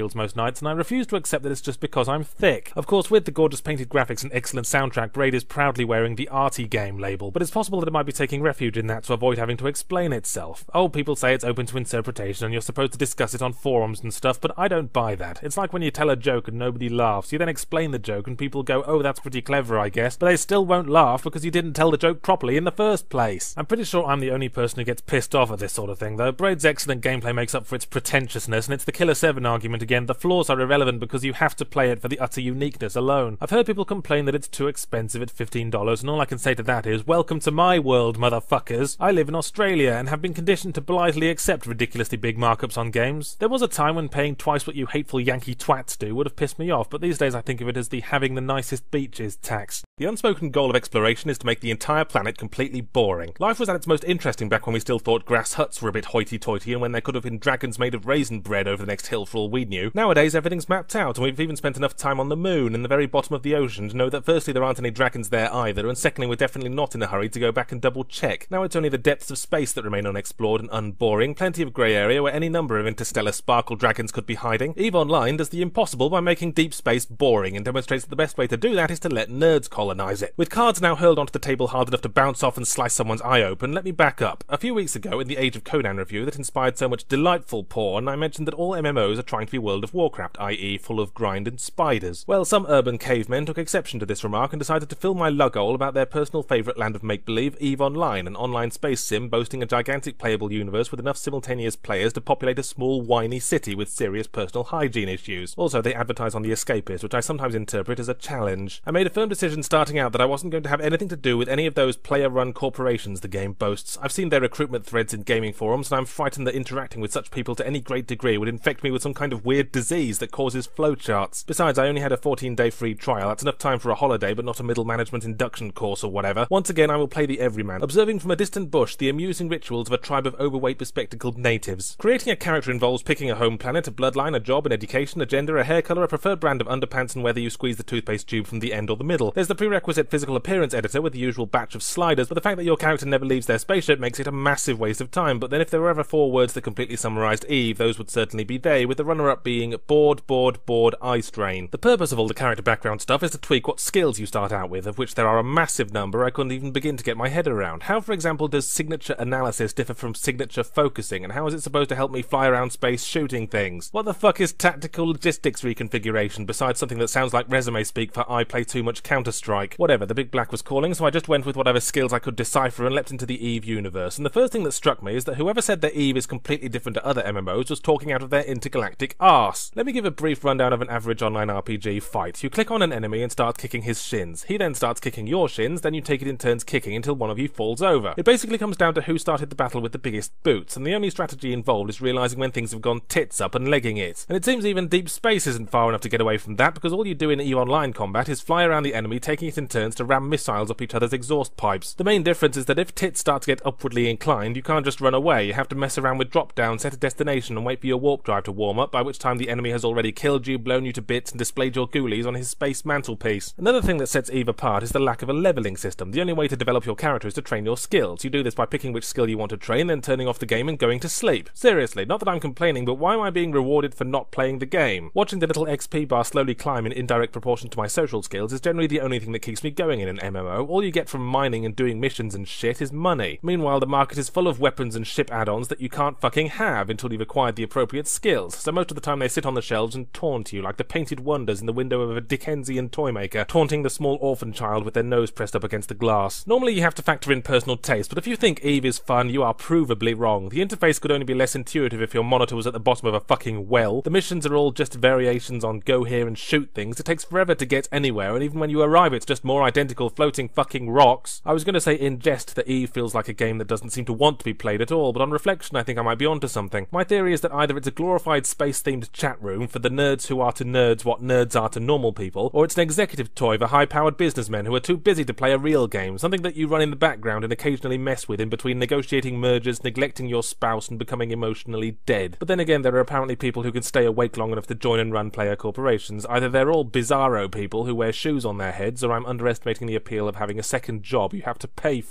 highlights, and I refuse to accept that it's just because I'm thick. Of course, with the gorgeous painted graphics and excellent soundtrack, Braid is proudly wearing the arty game label, but it's possible that it might be taking refuge in that to avoid having to explain itself. Oh, people say it's open to interpretation and you're supposed to discuss it on forums and stuff, but I don't buy that. It's like when you tell a joke and nobody laughs. You then explain the joke and people go, oh, that's pretty clever, I guess, but they still won't laugh because you didn't tell the joke properly in the first place. I'm pretty sure I'm the only person who gets pissed off at this sort of thing, though. Braid's excellent gameplay makes up for its pretentiousness, and it's the Killer seven argument again. The flaws are irrelevant because you have to play it for the utter uniqueness alone. I've heard people complain that it's too expensive at fifteen dollars, and all I can say to that is, welcome to my world, motherfuckers. I live in Australia and have been conditioned to blithely accept ridiculously big markups on games. There was a time when paying twice what you hateful Yankee twats do would have pissed me off, but these days I think of it as the having the nicest beaches tax. The unspoken goal of exploration is to make the entire planet completely boring. Life was at its most interesting back when we still thought grass huts were a bit hoity-toity and when there could have been dragons made of raisin bread over the next hill for all we knew. Nowadays everything's mapped out, and we've even spent enough time on the moon and the very bottom of the ocean to know that firstly there aren't any dragons there either, and secondly we're definitely not in a hurry to go back and double check. Now it's only the depths of space that remain unexplored and unboring, plenty of grey area where any number of interstellar sparkle dragons could be hiding. EVE Online does the impossible by making deep space boring and demonstrates that the best way to do that is to let nerds colonise it. With cards now hurled onto the table hard enough to bounce off and slice someone's eye open, let me back up. A few weeks ago in the Age of Conan review that inspired so much delightful porn, I mentioned that all M M Os are trying to be World of Warcraft, that is full of grind and spiders. Well, some urban cavemen took exception to this remark and decided to fill my lughole about their personal favourite land of make-believe, EVE Online, an online space sim boasting a gigantic playable universe with enough simultaneous players to populate a small, whiny city with serious personal hygiene issues. Also, they advertise on The Escapist, which I sometimes interpret as a challenge. I made a firm decision starting out that I wasn't going to have anything to do with any of those player-run corporations the game boasts. I've seen their recruitment threads in gaming forums, and I'm frightened that interacting with such people to any great degree would infect me with some kind of weird disease that causes flowcharts. Besides, I only had a fourteen day free trial. That's enough time for a holiday, but not a middle management induction course or whatever. Once again, I will play the everyman, observing from a distant bush the amusing rituals of a tribe of overweight bespectacled natives. Creating a character involves picking a home planet, a bloodline, a job, an education, a gender, a hair colour, a preferred brand of underpants, and whether you squeeze the toothpaste tube from the end or the middle. There's the prerequisite physical appearance editor with the usual batch of sliders, but the fact that your character never leaves their spaceship makes it a massive waste of time. But then if there were ever four words that completely summarised EVE, those would certainly be they, with the runner-up being bored, bored, bored, eye strain. The purpose of all the character background stuff is to tweak what skills you start out with, of which there are a massive number I couldn't even begin to get my head around. How, for example, does signature analysis differ from signature focusing, and how is it supposed to help me fly around space shooting things? What the fuck is tactical logistics reconfiguration, besides something that sounds like resume speak for I play too much Counter-Strike? Whatever, the big black was calling, so I just went with whatever skills I could decipher and leapt into the EVE universe, and the first thing that struck me is that whoever said that EVE is completely different to other M M Os was talking out of their intergalactic arse. Let me give a brief rundown of an average online R P G fight. You click on an enemy and start kicking his shins. He then starts kicking your shins, then you take it in turns kicking until one of you falls over. It basically comes down to who started the battle with the biggest boots, and the only strategy involved is realising when things have gone tits up and legging it. And it seems even deep space isn't far enough to get away from that, because all you do in EVE Online combat is fly around the enemy, taking it in turns to ram missiles up each other's exhaust pipes. The main difference is that if tits start to get upwardly inclined, you can't just run away. You have to mess around with drop down, set a destination, and wait for your warp drive to warm up, by which time the enemy has already killed you, blown you to bits, and displayed your ghoulies on his space mantelpiece. Another thing that sets EVE apart is the lack of a leveling system. The only way to develop your character is to train your skills. You do this by picking which skill you want to train, then turning off the game and going to sleep. Seriously, not that I'm complaining, but why am I being rewarded for not playing the game? Watching the little X P bar slowly climb in indirect proportion to my social skills is generally the only thing that keeps me going in an M M O. All you get from mining and doing missions and shit is money. Meanwhile, the market is full of weapons and ship add-ons that you can't fucking have until you've acquired the appropriate skills, so most of the time they sit on the shelves and taunt you like the painted wonders in the window of a Dickensian toy maker, taunting the small orphan child with their nose pressed up against the glass. Normally you have to factor in personal taste, but if you think EVE is fun, you are provably wrong. The interface could only be less intuitive if your monitor was at the bottom of a fucking well. The missions are all just variations on go here and shoot things. It takes forever to get anywhere, and even when you arrive it's just more identical floating fucking rocks. I was going to say in jest that EVE feels like a game that doesn't seem to want to be played at all, but on reflection I think I might be onto something. My theory is that either it's a glorified space-themed chat room for the nerds who are to nerds what nerds are to normal people, or it's an executive toy for high-powered businessmen who are too busy to play a real game, something that you run in the background and occasionally mess with in between negotiating mergers, neglecting your spouse, and becoming emotionally dead. But then again, there are apparently people who can stay awake long enough to join and run player corporations. Either they're all bizarro people who wear shoes on their heads, or I'm underestimating the appeal of having a second job you have to pay for.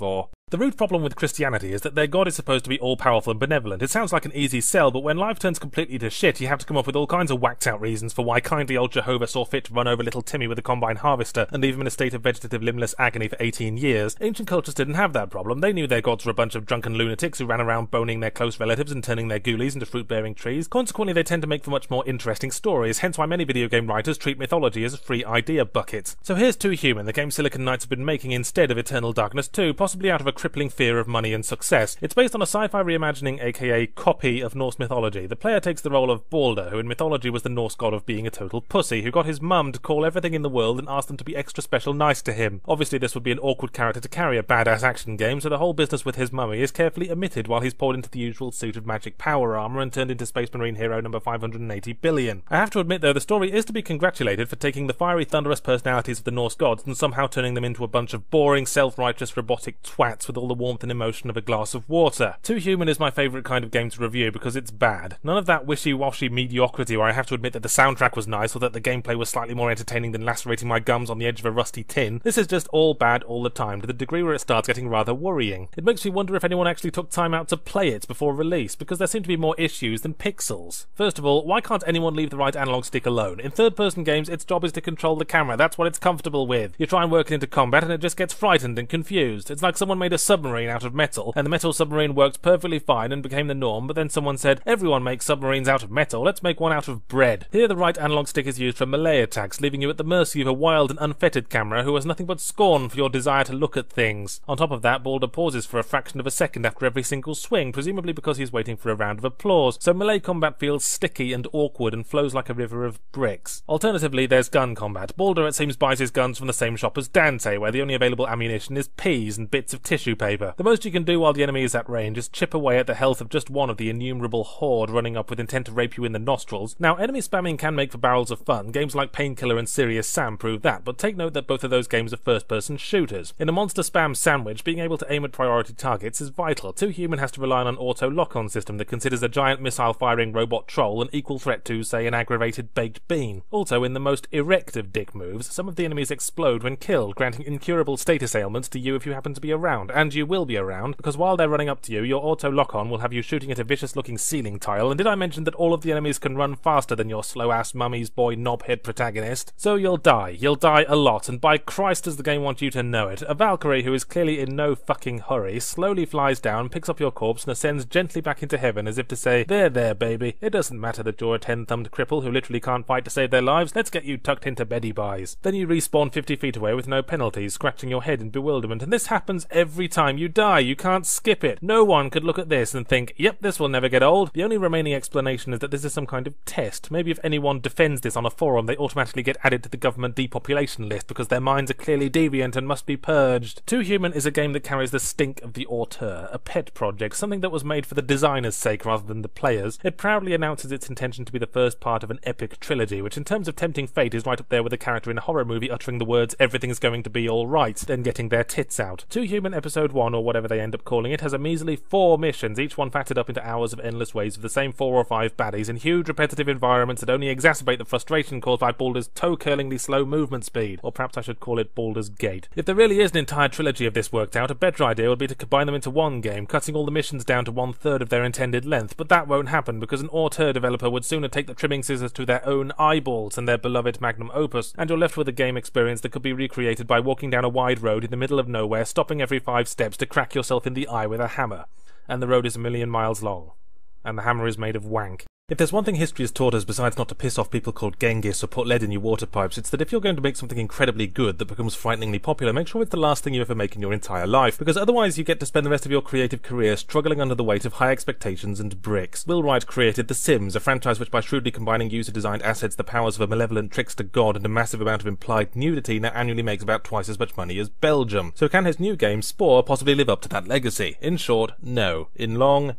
The root problem with Christianity is that their god is supposed to be all-powerful and benevolent. It sounds like an easy sell, but when life turns completely to shit, you have to come up with all kinds of whacked-out reasons for why kindly old Jehovah saw fit to run over little Timmy with a combine harvester and leave him in a state of vegetative limbless agony for eighteen years. Ancient cultures didn't have that problem. They knew their gods were a bunch of drunken lunatics who ran around boning their close relatives and turning their ghoulies into fruit-bearing trees. Consequently, they tend to make for much more interesting stories, hence why many video game writers treat mythology as a free idea bucket. So here's Too Human, the game Silicon Knights have been making instead of Eternal Darkness two, possibly out of a crippling fear of money and success. It's based on a sci-fi reimagining, aka copy, of Norse mythology. The player takes the role of Balder, who in mythology was the Norse god of being a total pussy, who got his mum to call everything in the world and ask them to be extra special nice to him. Obviously this would be an awkward character to carry a badass action game, so the whole business with his mummy is carefully omitted while he's poured into the usual suit of magic power armor and turned into Space Marine hero number five hundred eighty billion. I have to admit though, the story is to be congratulated for taking the fiery thunderous personalities of the Norse gods and somehow turning them into a bunch of boring, self-righteous, robotic twats with all the warmth and emotion of a glass of water. Too Human is my favourite kind of game to review because it's bad. None of that wishy-washy mediocrity where I have to admit that the soundtrack was nice or that the gameplay was slightly more entertaining than lacerating my gums on the edge of a rusty tin. This is just all bad all the time, to the degree where it starts getting rather worrying. It makes me wonder if anyone actually took time out to play it before release, because there seem to be more issues than pixels. First of all, why can't anyone leave the right analog stick alone? In third-person games, its job is to control the camera. That's what it's comfortable with. You try and work it into combat and it just gets frightened and confused. It's like someone made a submarine out of metal, and the metal submarine worked perfectly fine and became the norm, but then someone said, everyone makes submarines out of metal, let's make one out of bread. Here the right analog stick is used for melee attacks, leaving you at the mercy of a wild and unfettered camera who has nothing but scorn for your desire to look at things. On top of that, Balder pauses for a fraction of a second after every single swing, presumably because he's waiting for a round of applause, so melee combat feels sticky and awkward and flows like a river of bricks. Alternatively, there's gun combat. Balder, it seems, buys his guns from the same shop as Dante, where the only available ammunition is peas and bits of tissue paper. The most you can do while the enemy is at range is chip away at the health of just one of the innumerable horde running up with intent to rape you in the nostrils. Now, enemy spamming can make for barrels of fun. Games like Painkiller and Serious Sam prove that, but take note that both of those games are first-person shooters. In a monster spam sandwich, being able to aim at priority targets is vital. Too Human has to rely on an auto lock-on system that considers a giant missile-firing robot troll an equal threat to, say, an aggravated baked bean. Also, in the most erect of dick moves, some of the enemies explode when killed, granting incurable status ailments to you if you happen to be around, and you will be around, because while they're running up to you, your auto lock-on will have you shooting at a vicious-looking ceiling tile, and did I mention that all of the enemies can run faster than your slow-ass mummy's boy knobhead protagonist? So you'll die. You'll die a lot, and by Christ does the game want you to know it. A Valkyrie who is clearly in no fucking hurry slowly flies down, picks up your corpse, and ascends gently back into heaven as if to say, there, there, baby. It doesn't matter that you're a ten-thumbed cripple who literally can't fight to save their lives. Let's get you tucked into beddy buys. Then you respawn fifty feet away with no penalties, scratching your head in bewilderment, and this happens every time you die. You can't skip it. No one could look at this and think, yep, this will never get old. The only remaining explanation is that this is some kind of test. Maybe if anyone defends this on a forum, they automatically get added to the government depopulation list because their minds are clearly deviant and must be purged. Too Human is a game that carries the stink of the auteur, a pet project, something that was made for the designer's sake rather than the player's. It proudly announces its intention to be the first part of an epic trilogy, which in terms of tempting fate is right up there with a character in a horror movie uttering the words, everything's going to be alright, then getting their tits out. Too Human Episode one, or whatever they end up calling it, has a measly four missions, each one fatted up into hours of endless waves of the same four or five baddies in huge repetitive environments that only exacerbate the frustration caused by Baldur's toe-curlingly slow movement speed, or perhaps I should call it Baldur's Gate. If there really is an entire trilogy of this worked out, a better idea would be to combine them into one game, cutting all the missions down to one-third of their intended length, but that won't happen because an auteur developer would sooner take the trimming scissors to their own eyeballs than their beloved magnum opus, and you're left with a game experience that could be recreated by walking down a wide road in the middle of nowhere, stopping every five steps to crack yourself in the eye with a hammer. And the road is a million miles long. And the hammer is made of wank. If there's one thing history has taught us besides not to piss off people called Genghis or put lead in your water pipes, it's that if you're going to make something incredibly good that becomes frighteningly popular, make sure it's the last thing you ever make in your entire life, because otherwise you get to spend the rest of your creative career struggling under the weight of high expectations and bricks. Will Wright created The Sims, a franchise which by shrewdly combining user-designed assets, the powers of a malevolent trickster god, and a massive amount of implied nudity, now annually makes about twice as much money as Belgium. So can his new game, Spore, possibly live up to that legacy? In short, no. In long,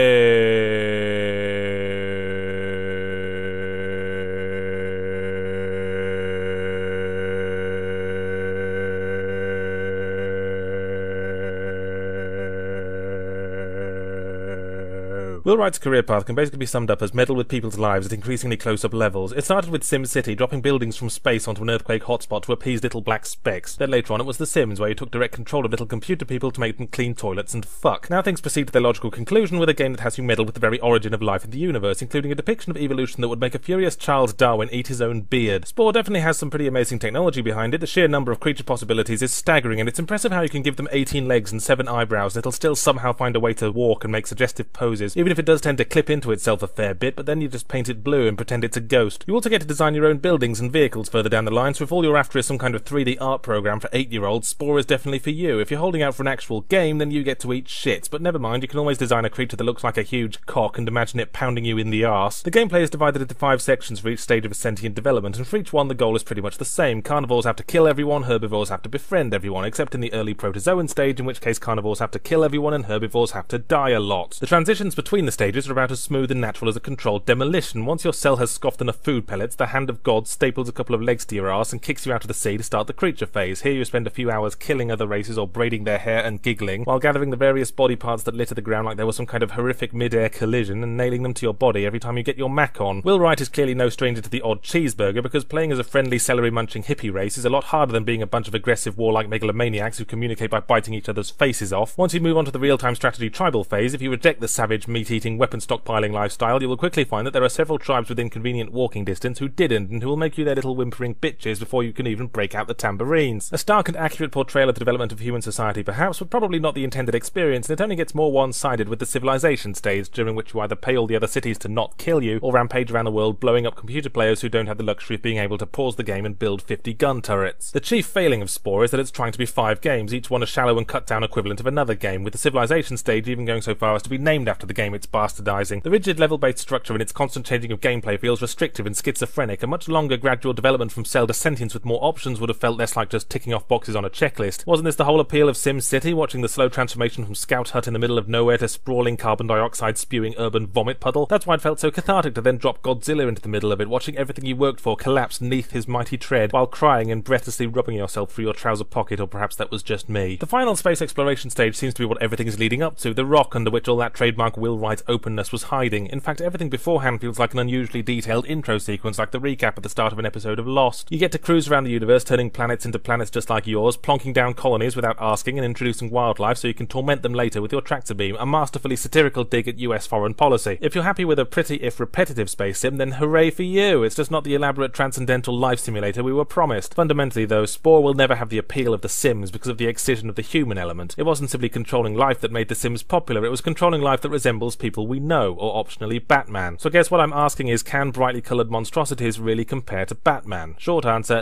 no. Will Wright's career path can basically be summed up as meddle with people's lives at increasingly close-up levels. It started with SimCity, dropping buildings from space onto an earthquake hotspot to appease little black specks. Then later on it was The Sims, where you took direct control of little computer people to make them clean toilets and fuck. Now things proceed to their logical conclusion with a game that has you meddle with the very origin of life in the universe, including a depiction of evolution that would make a furious Charles Darwin eat his own beard. Spore definitely has some pretty amazing technology behind it. The sheer number of creature possibilities is staggering, and it's impressive how you can give them eighteen legs and seven eyebrows and it'll still somehow find a way to walk and make suggestive poses, even if it does tend to clip into itself a fair bit, but then you just paint it blue and pretend it's a ghost. You also get to design your own buildings and vehicles further down the line, so if all you're after is some kind of three D art program for eight-year-olds, Spore is definitely for you. If you're holding out for an actual game, then you get to eat shit, but never mind, you can always design a creature that looks like a huge cock and imagine it pounding you in the arse. The gameplay is divided into five sections for each stage of its sentient development, and for each one the goal is pretty much the same. Carnivores have to kill everyone, herbivores have to befriend everyone, except in the early protozoan stage, in which case carnivores have to kill everyone and herbivores have to die a lot. The transitions between the stages are about as smooth and natural as a controlled demolition. Once your cell has scoffed enough food pellets, the hand of God staples a couple of legs to your arse and kicks you out of the sea to start the creature phase. Here you spend a few hours killing other races or braiding their hair and giggling, while gathering the various body parts that litter the ground like there was some kind of horrific mid-air collision and nailing them to your body every time you get your Mac on. Will Wright is clearly no stranger to the odd cheeseburger, because playing as a friendly celery-munching hippie race is a lot harder than being a bunch of aggressive warlike megalomaniacs who communicate by biting each other's faces off. Once you move on to the real-time strategy tribal phase, if you reject the savage, meat-eating, weapon-stockpiling lifestyle, you will quickly find that there are several tribes within convenient walking distance who didn't, and who will make you their little whimpering bitches before you can even break out the tambourines. A stark and accurate portrayal of the development of human society perhaps, but probably not the intended experience, and it only gets more one-sided with the civilization stage, during which you either pay all the other cities to not kill you, or rampage around the world blowing up computer players who don't have the luxury of being able to pause the game and build fifty gun turrets. The chief failing of Spore is that it's trying to be five games, each one a shallow and cut-down equivalent of another game, with the civilization stage even going so far as to be named after the game it's bastardizing. The rigid level-based structure and its constant changing of gameplay feels restrictive and schizophrenic. A much longer gradual development from cell to sentience with more options would have felt less like just ticking off boxes on a checklist. Wasn't this the whole appeal of SimCity, watching the slow transformation from scout hut in the middle of nowhere to sprawling carbon dioxide spewing urban vomit puddle? That's why it felt so cathartic to then drop Godzilla into the middle of it, watching everything you worked for collapse beneath his mighty tread, while crying and breathlessly rubbing yourself through your trouser pocket, or perhaps that was just me. The final space exploration stage seems to be what everything is leading up to, the rock under which all that trademark Will Wright openness was hiding. In fact, everything beforehand feels like an unusually detailed intro sequence, like the recap at the start of an episode of Lost. You get to cruise around the universe, turning planets into planets just like yours, plonking down colonies without asking, and introducing wildlife so you can torment them later with your tractor beam, a masterfully satirical dig at U S foreign policy. If you're happy with a pretty if repetitive space sim, then hooray for you! It's just not the elaborate transcendental life simulator we were promised. Fundamentally though, Spore will never have the appeal of The Sims because of the excision of the human element. It wasn't simply controlling life that made The Sims popular, it was controlling life that resembles people we know, or optionally Batman. So I guess what I'm asking is, can brightly coloured monstrosities really compare to Batman? Short answer,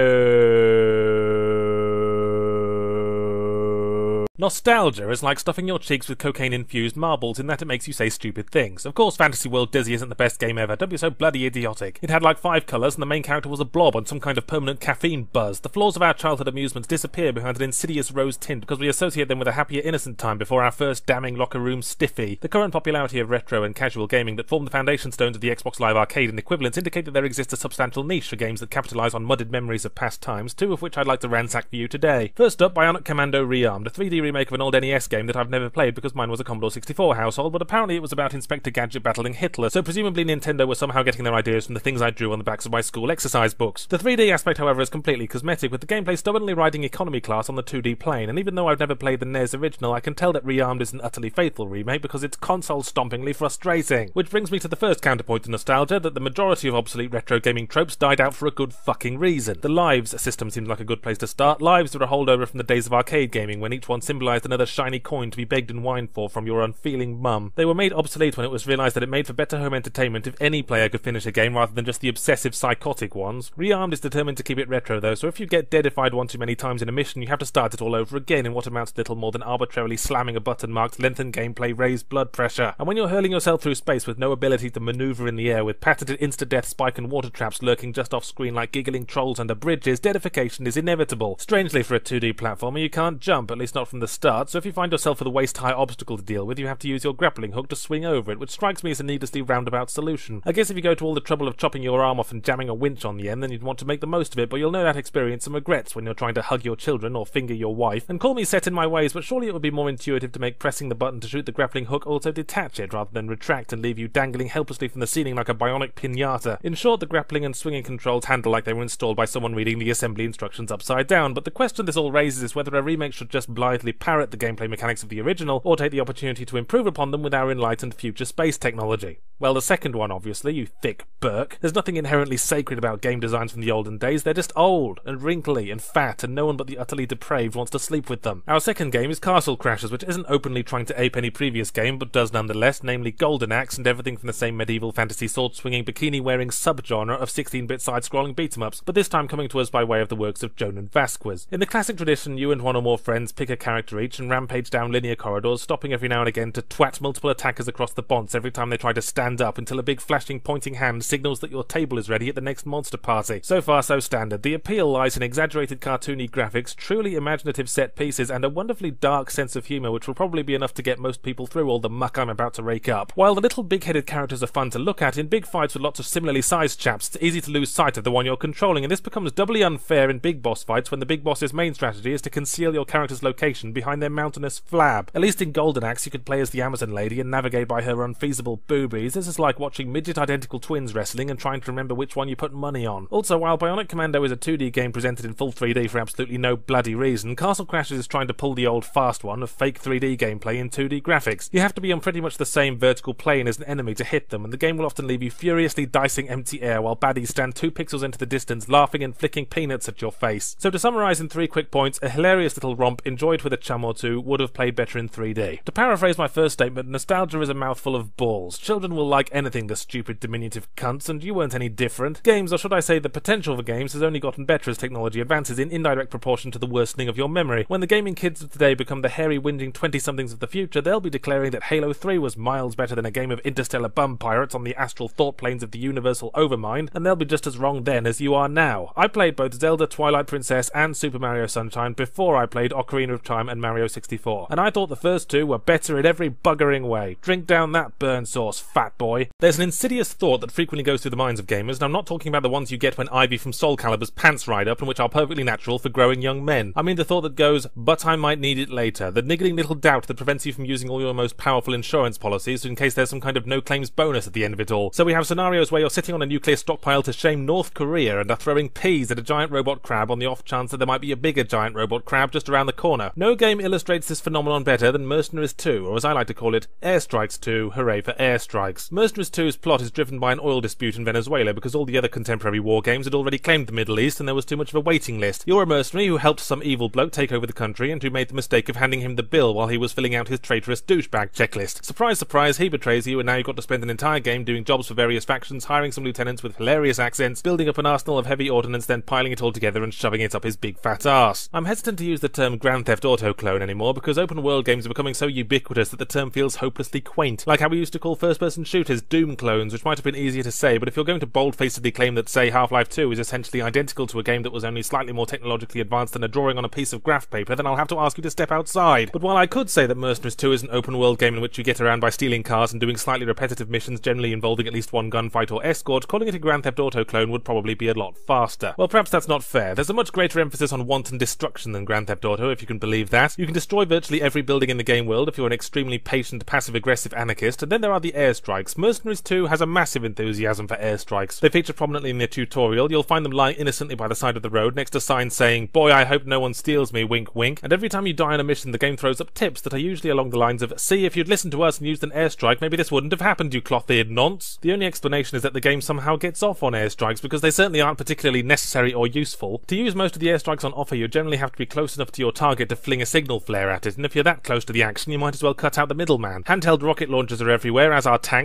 no. Nostalgia is like stuffing your cheeks with cocaine-infused marbles in that it makes you say stupid things. Of course Fantasy World Dizzy isn't the best game ever, don't be so bloody idiotic. It had like five colours and the main character was a blob on some kind of permanent caffeine buzz. The flaws of our childhood amusements disappear behind an insidious rose tint because we associate them with a happier innocent time before our first damning locker room stiffy. The current popularity of retro and casual gaming that form the foundation stones of the Xbox Live Arcade and equivalents indicate that there exists a substantial niche for games that capitalise on mudded memories of past times, two of which I'd like to ransack for you today. First up, Bionic Commando Rearmed, a three D remake of an old N E S game that I've never played because mine was a Commodore sixty-four household, but apparently it was about Inspector Gadget battling Hitler, so presumably Nintendo was somehow getting their ideas from the things I drew on the backs of my school exercise books. The three D aspect, however, is completely cosmetic, with the gameplay stubbornly riding economy class on the two D plane, and even though I've never played the N E S original, I can tell that Rearmed is an utterly faithful remake because it's console-stompingly frustrating. Which brings me to the first counterpoint to nostalgia, that the majority of obsolete retro gaming tropes died out for a good fucking reason. The Lives system seems like a good place to start. Lives are a holdover from the days of arcade gaming, when each one symbolised another shiny coin to be begged and whined for from your unfeeling mum. They were made obsolete when it was realised that it made for better home entertainment if any player could finish a game rather than just the obsessive psychotic ones. Rearmed is determined to keep it retro though, so if you get deadified one too many times in a mission, you have to start it all over again in what amounts to little more than arbitrarily slamming a button marked lengthen gameplay, raise blood pressure. And when you're hurling yourself through space with no ability to manoeuvre in the air, with patented insta-death spike and water traps lurking just off screen like giggling trolls under bridges, deadification is inevitable. Strangely, for a two D platformer, you can't jump, at least not from the start, so if you find yourself with a waist-high obstacle to deal with, you have to use your grappling hook to swing over it, which strikes me as a needlessly roundabout solution. I guess if you go to all the trouble of chopping your arm off and jamming a winch on the end, then you'd want to make the most of it, but you'll no doubt experience some regrets when you're trying to hug your children or finger your wife. And call me set in my ways, but surely it would be more intuitive to make pressing the button to shoot the grappling hook also detach it, rather than retract and leave you dangling helplessly from the ceiling like a bionic pinata. In short, the grappling and swinging controls handle like they were installed by someone reading the assembly instructions upside down, but the question this all raises is whether a remake should just blithely parrot the gameplay mechanics of the original, or take the opportunity to improve upon them with our enlightened future space technology. Well, the second one, obviously, you thick Burke. There's nothing inherently sacred about game designs from the olden days. They're just old, and wrinkly, and fat, and no one but the utterly depraved wants to sleep with them. Our second game is Castle Crashers, which isn't openly trying to ape any previous game, but does nonetheless, namely Golden Axe and everything from the same medieval fantasy sword-swinging, bikini-wearing subgenre of sixteen-bit side-scrolling beat-em-ups, but this time coming to us by way of the works of Jonan Vasquez. In the classic tradition, you and one or more friends pick a character each and rampage down linear corridors, stopping every now and again to twat multiple attackers across the bonds every time they try to stand up, until a big flashing pointing hand signals that your table is ready at the next monster party. So far so standard. The appeal lies in exaggerated cartoony graphics, truly imaginative set pieces, and a wonderfully dark sense of humour which will probably be enough to get most people through all the muck I'm about to rake up. While the little big-headed characters are fun to look at, in big fights with lots of similarly sized chaps, it's easy to lose sight of the one you're controlling, and this becomes doubly unfair in big boss fights when the big boss's main strategy is to conceal your character's location behind their mountainous flab. At least in Golden Axe you could play as the Amazon lady and navigate by her unfeasible boobies. This is like watching midget-identical twins wrestling and trying to remember which one you put money on. Also, while Bionic Commando is a two D game presented in full three D for absolutely no bloody reason, Castle Crashers is trying to pull the old fast one of fake three D gameplay in two D graphics. You have to be on pretty much the same vertical plane as an enemy to hit them, and the game will often leave you furiously dicing empty air while baddies stand two pixels into the distance laughing and flicking peanuts at your face. So to summarise in three quick points, a hilarious little romp enjoyed with a chum or two, would have played better in three D. To paraphrase my first statement, nostalgia is a mouthful of balls. Children will like anything, the stupid diminutive cunts, and you weren't any different. Games, or should I say the potential for games, has only gotten better as technology advances in indirect proportion to the worsening of your memory. When the gaming kids of today become the hairy whinging twenty-somethings of the future, they'll be declaring that Halo three was miles better than a game of interstellar bum pirates on the astral thought planes of the universal overmind, and they'll be just as wrong then as you are now. I played both Zelda, Twilight Princess, and Super Mario Sunshine before I played Ocarina of Time and Mario sixty-four, and I thought the first two were better in every buggering way. Drink down that burn sauce, fat boy. There's an insidious thought that frequently goes through the minds of gamers, and I'm not talking about the ones you get when Ivy from Soul Calibur's pants ride up and which are perfectly natural for growing young men. I mean the thought that goes, but I might need it later, the niggling little doubt that prevents you from using all your most powerful insurance policies in case there's some kind of no-claims bonus at the end of it all. So we have scenarios where you're sitting on a nuclear stockpile to shame North Korea and are throwing peas at a giant robot crab on the off chance that there might be a bigger giant robot crab just around the corner. No game illustrates this phenomenon better than Mercenaries two, or as I like to call it, Airstrikes two, hooray for airstrikes. Mercenaries two's plot is driven by an oil dispute in Venezuela because all the other contemporary war games had already claimed the Middle East and there was too much of a waiting list. You're a mercenary who helped some evil bloke take over the country and who made the mistake of handing him the bill while he was filling out his traitorous douchebag checklist. Surprise, surprise, he betrays you and now you've got to spend an entire game doing jobs for various factions, hiring some lieutenants with hilarious accents, building up an arsenal of heavy ordnance, then piling it all together and shoving it up his big fat arse. I'm hesitant to use the term Grand Theft Auto clone anymore because open world games are becoming so ubiquitous that the term feels hopelessly quaint, like how we used to call first-person shooters Doom clones, which might have been easier to say, but if you're going to bold-facedly claim that, say, Half-Life two is essentially identical to a game that was only slightly more technologically advanced than a drawing on a piece of graph paper, then I'll have to ask you to step outside. But while I could say that Mercenaries two is an open-world game in which you get around by stealing cars and doing slightly repetitive missions generally involving at least one gunfight or escort, calling it a Grand Theft Auto clone would probably be a lot faster. Well, perhaps that's not fair. There's a much greater emphasis on wanton destruction than Grand Theft Auto, if you can believe that. You can destroy virtually every building in the game world if you're an extremely patient, passive-aggressive anarchist, and then there are the airstrikes. Mercenaries two has a massive enthusiasm for airstrikes. They feature prominently in the tutorial. You'll find them lying innocently by the side of the road next to signs saying, "Boy, I hope no one steals me, wink wink," and every time you die on a mission the game throws up tips that are usually along the lines of, "See, if you'd listened to us and used an airstrike, maybe this wouldn't have happened, you cloth-eared nonce." The only explanation is that the game somehow gets off on airstrikes because they certainly aren't particularly necessary or useful. To use most of the airstrikes on offer, you generally have to be close enough to your target to fling a signal flare at it, and if you're that close to the action, you might as well cut out the middleman. Handheld rocket launchers are everywhere, as are tanks,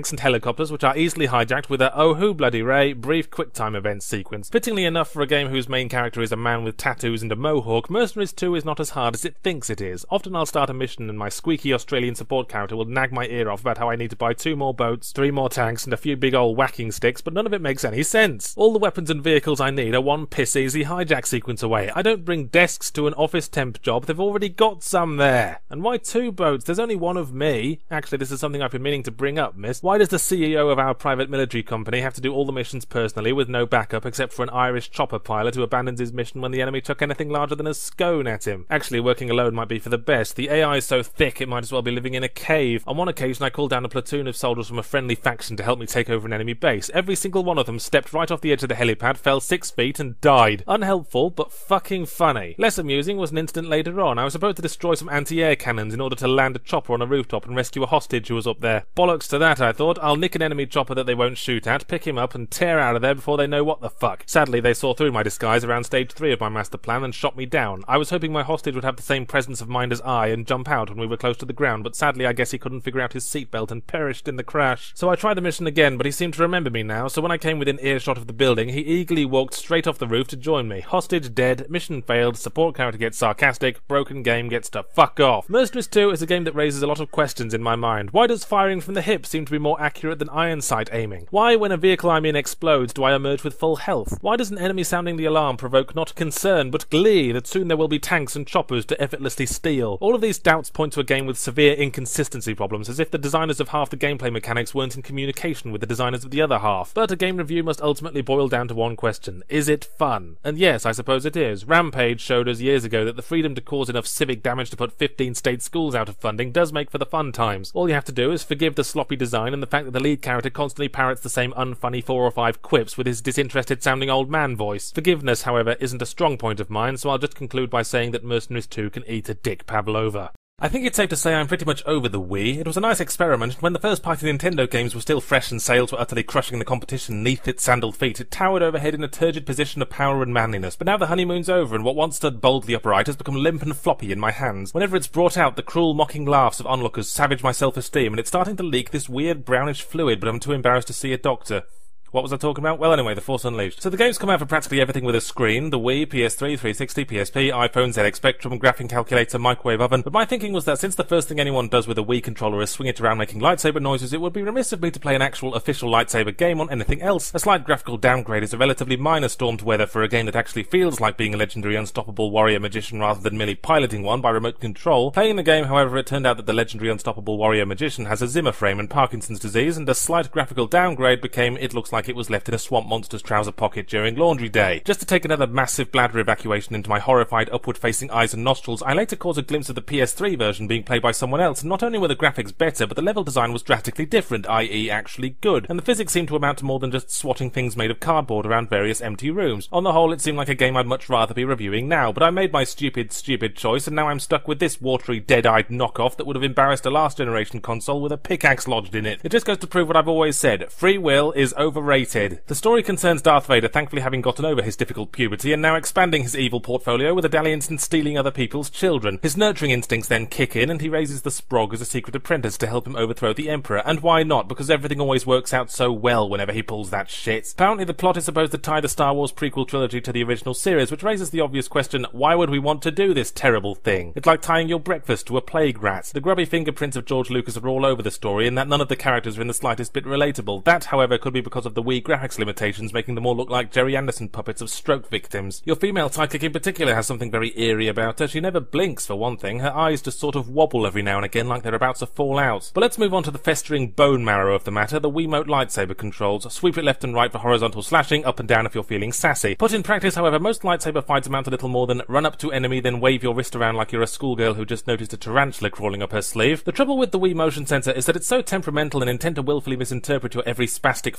tanks and helicopters which are easily hijacked with a oh who bloody ray brief QuickTime event sequence. Fittingly enough for a game whose main character is a man with tattoos and a mohawk, Mercenaries two is not as hard as it thinks it is. Often I'll start a mission and my squeaky Australian support character will nag my ear off about how I need to buy two more boats, three more tanks, and a few big old whacking sticks, but none of it makes any sense. All the weapons and vehicles I need are one piss-easy hijack sequence away. I don't bring desks to an office temp job, they've already got some there. And why two boats? There's only one of me. Actually, this is something I've been meaning to bring up, miss. Why does the C E O of our private military company have to do all the missions personally with no backup except for an Irish chopper pilot who abandons his mission when the enemy chuck anything larger than a scone at him? Actually, working alone might be for the best. The A I is so thick it might as well be living in a cave. On one occasion I called down a platoon of soldiers from a friendly faction to help me take over an enemy base. Every single one of them stepped right off the edge of the helipad, fell six feet and died. Unhelpful, but fucking funny. Less amusing was an incident later on. I was supposed to destroy some anti-air cannons in order to land a chopper on a rooftop and rescue a hostage who was up there. Bollocks to that, I thought. I'll nick an enemy chopper that they won't shoot at, pick him up and tear out of there before they know what the fuck. Sadly, they saw through my disguise around stage three of my master plan and shot me down. I was hoping my hostage would have the same presence of mind as I and jump out when we were close to the ground, but sadly I guess he couldn't figure out his seatbelt and perished in the crash. So I tried the mission again, but he seemed to remember me now, so when I came within earshot of the building, he eagerly walked straight off the roof to join me. Hostage dead, mission failed, support character gets sarcastic, broken game gets to fuck off. Mercenaries two is a game that raises a lot of questions in my mind. Why does firing from the hip seem to be more accurate than iron sight aiming? Why, when a vehicle I'm in explodes, do I emerge with full health? Why does an enemy sounding the alarm provoke not concern, but glee that soon there will be tanks and choppers to effortlessly steal? All of these doubts point to a game with severe inconsistency problems, as if the designers of half the gameplay mechanics weren't in communication with the designers of the other half. But a game review must ultimately boil down to one question. Is it fun? And yes, I suppose it is. Rampage showed us years ago that the freedom to cause enough civic damage to put fifteen state schools out of funding does make for the fun times. All you have to do is forgive the sloppy design and the fact that the lead character constantly parrots the same unfunny four or five quips with his disinterested sounding old man voice. Forgiveness, however, isn't a strong point of mine, so I'll just conclude by saying that Mercenaries two can eat a dick pavlova. I think it's safe to say I'm pretty much over the Wii. It was a nice experiment, and when the first-party Nintendo games were still fresh and sales were utterly crushing the competition neath its sandaled feet, it towered overhead in a turgid position of power and manliness. But now the honeymoon's over, and what once stood boldly upright has become limp and floppy in my hands. Whenever it's brought out, the cruel, mocking laughs of onlookers savage my self-esteem, and it's starting to leak this weird brownish fluid, but I'm too embarrassed to see a doctor. What was I talking about? Well, anyway, The Force Unleashed. So the game's come out for practically everything with a screen: the Wii, P S three, three sixty, P S P, iPhone, Z X Spectrum, graphing calculator, microwave oven. But my thinking was that since the first thing anyone does with a Wii controller is swing it around making lightsaber noises, it would be remiss of me to play an actual official lightsaber game on anything else. A slight graphical downgrade is a relatively minor storm to weather for a game that actually feels like being a legendary unstoppable warrior magician rather than merely piloting one by remote control. Playing the game, however, it turned out that the legendary unstoppable warrior magician has a Zimmer frame and Parkinson's disease, and a slight graphical downgrade became it looks like it was left in a swamp monster's trouser pocket during laundry day. Just to take another massive bladder evacuation into my horrified upward-facing eyes and nostrils, I later caught a glimpse of the P S three version being played by someone else, and not only were the graphics better, but the level design was drastically different, that is actually good, and the physics seemed to amount to more than just swatting things made of cardboard around various empty rooms. On the whole, it seemed like a game I'd much rather be reviewing now, but I made my stupid, stupid choice, and now I'm stuck with this watery, dead-eyed knockoff that would have embarrassed a last-generation console with a pickaxe lodged in it. It just goes to prove what I've always said: free will is overrated. The story concerns Darth Vader thankfully having gotten over his difficult puberty and now expanding his evil portfolio with a dalliance in stealing other people's children. His nurturing instincts then kick in, and he raises the Sprog as a secret apprentice to help him overthrow the Emperor. And why not? Because everything always works out so well whenever he pulls that shit. Apparently the plot is supposed to tie the Star Wars prequel trilogy to the original series, which raises the obvious question: why would we want to do this terrible thing? It's like tying your breakfast to a plague rat. The grubby fingerprints of George Lucas are all over the story, and that none of the characters are in the slightest bit relatable. That, however, could be because of the Wii graphics limitations, making them all look like Jerry Anderson puppets of stroke victims. Your female sidekick in particular has something very eerie about her. She never blinks, for one thing. Her eyes just sort of wobble every now and again like they're about to fall out. But let's move on to the festering bone marrow of the matter, the Wiimote lightsaber controls. Sweep it left and right for horizontal slashing, up and down if you're feeling sassy. Put in practice, however, most lightsaber fights amount to little more than run up to enemy, then wave your wrist around like you're a schoolgirl who just noticed a tarantula crawling up her sleeve. The trouble with the Wii motion sensor is that it's so temperamental and intent to willfully misinterpret your every spastic flail that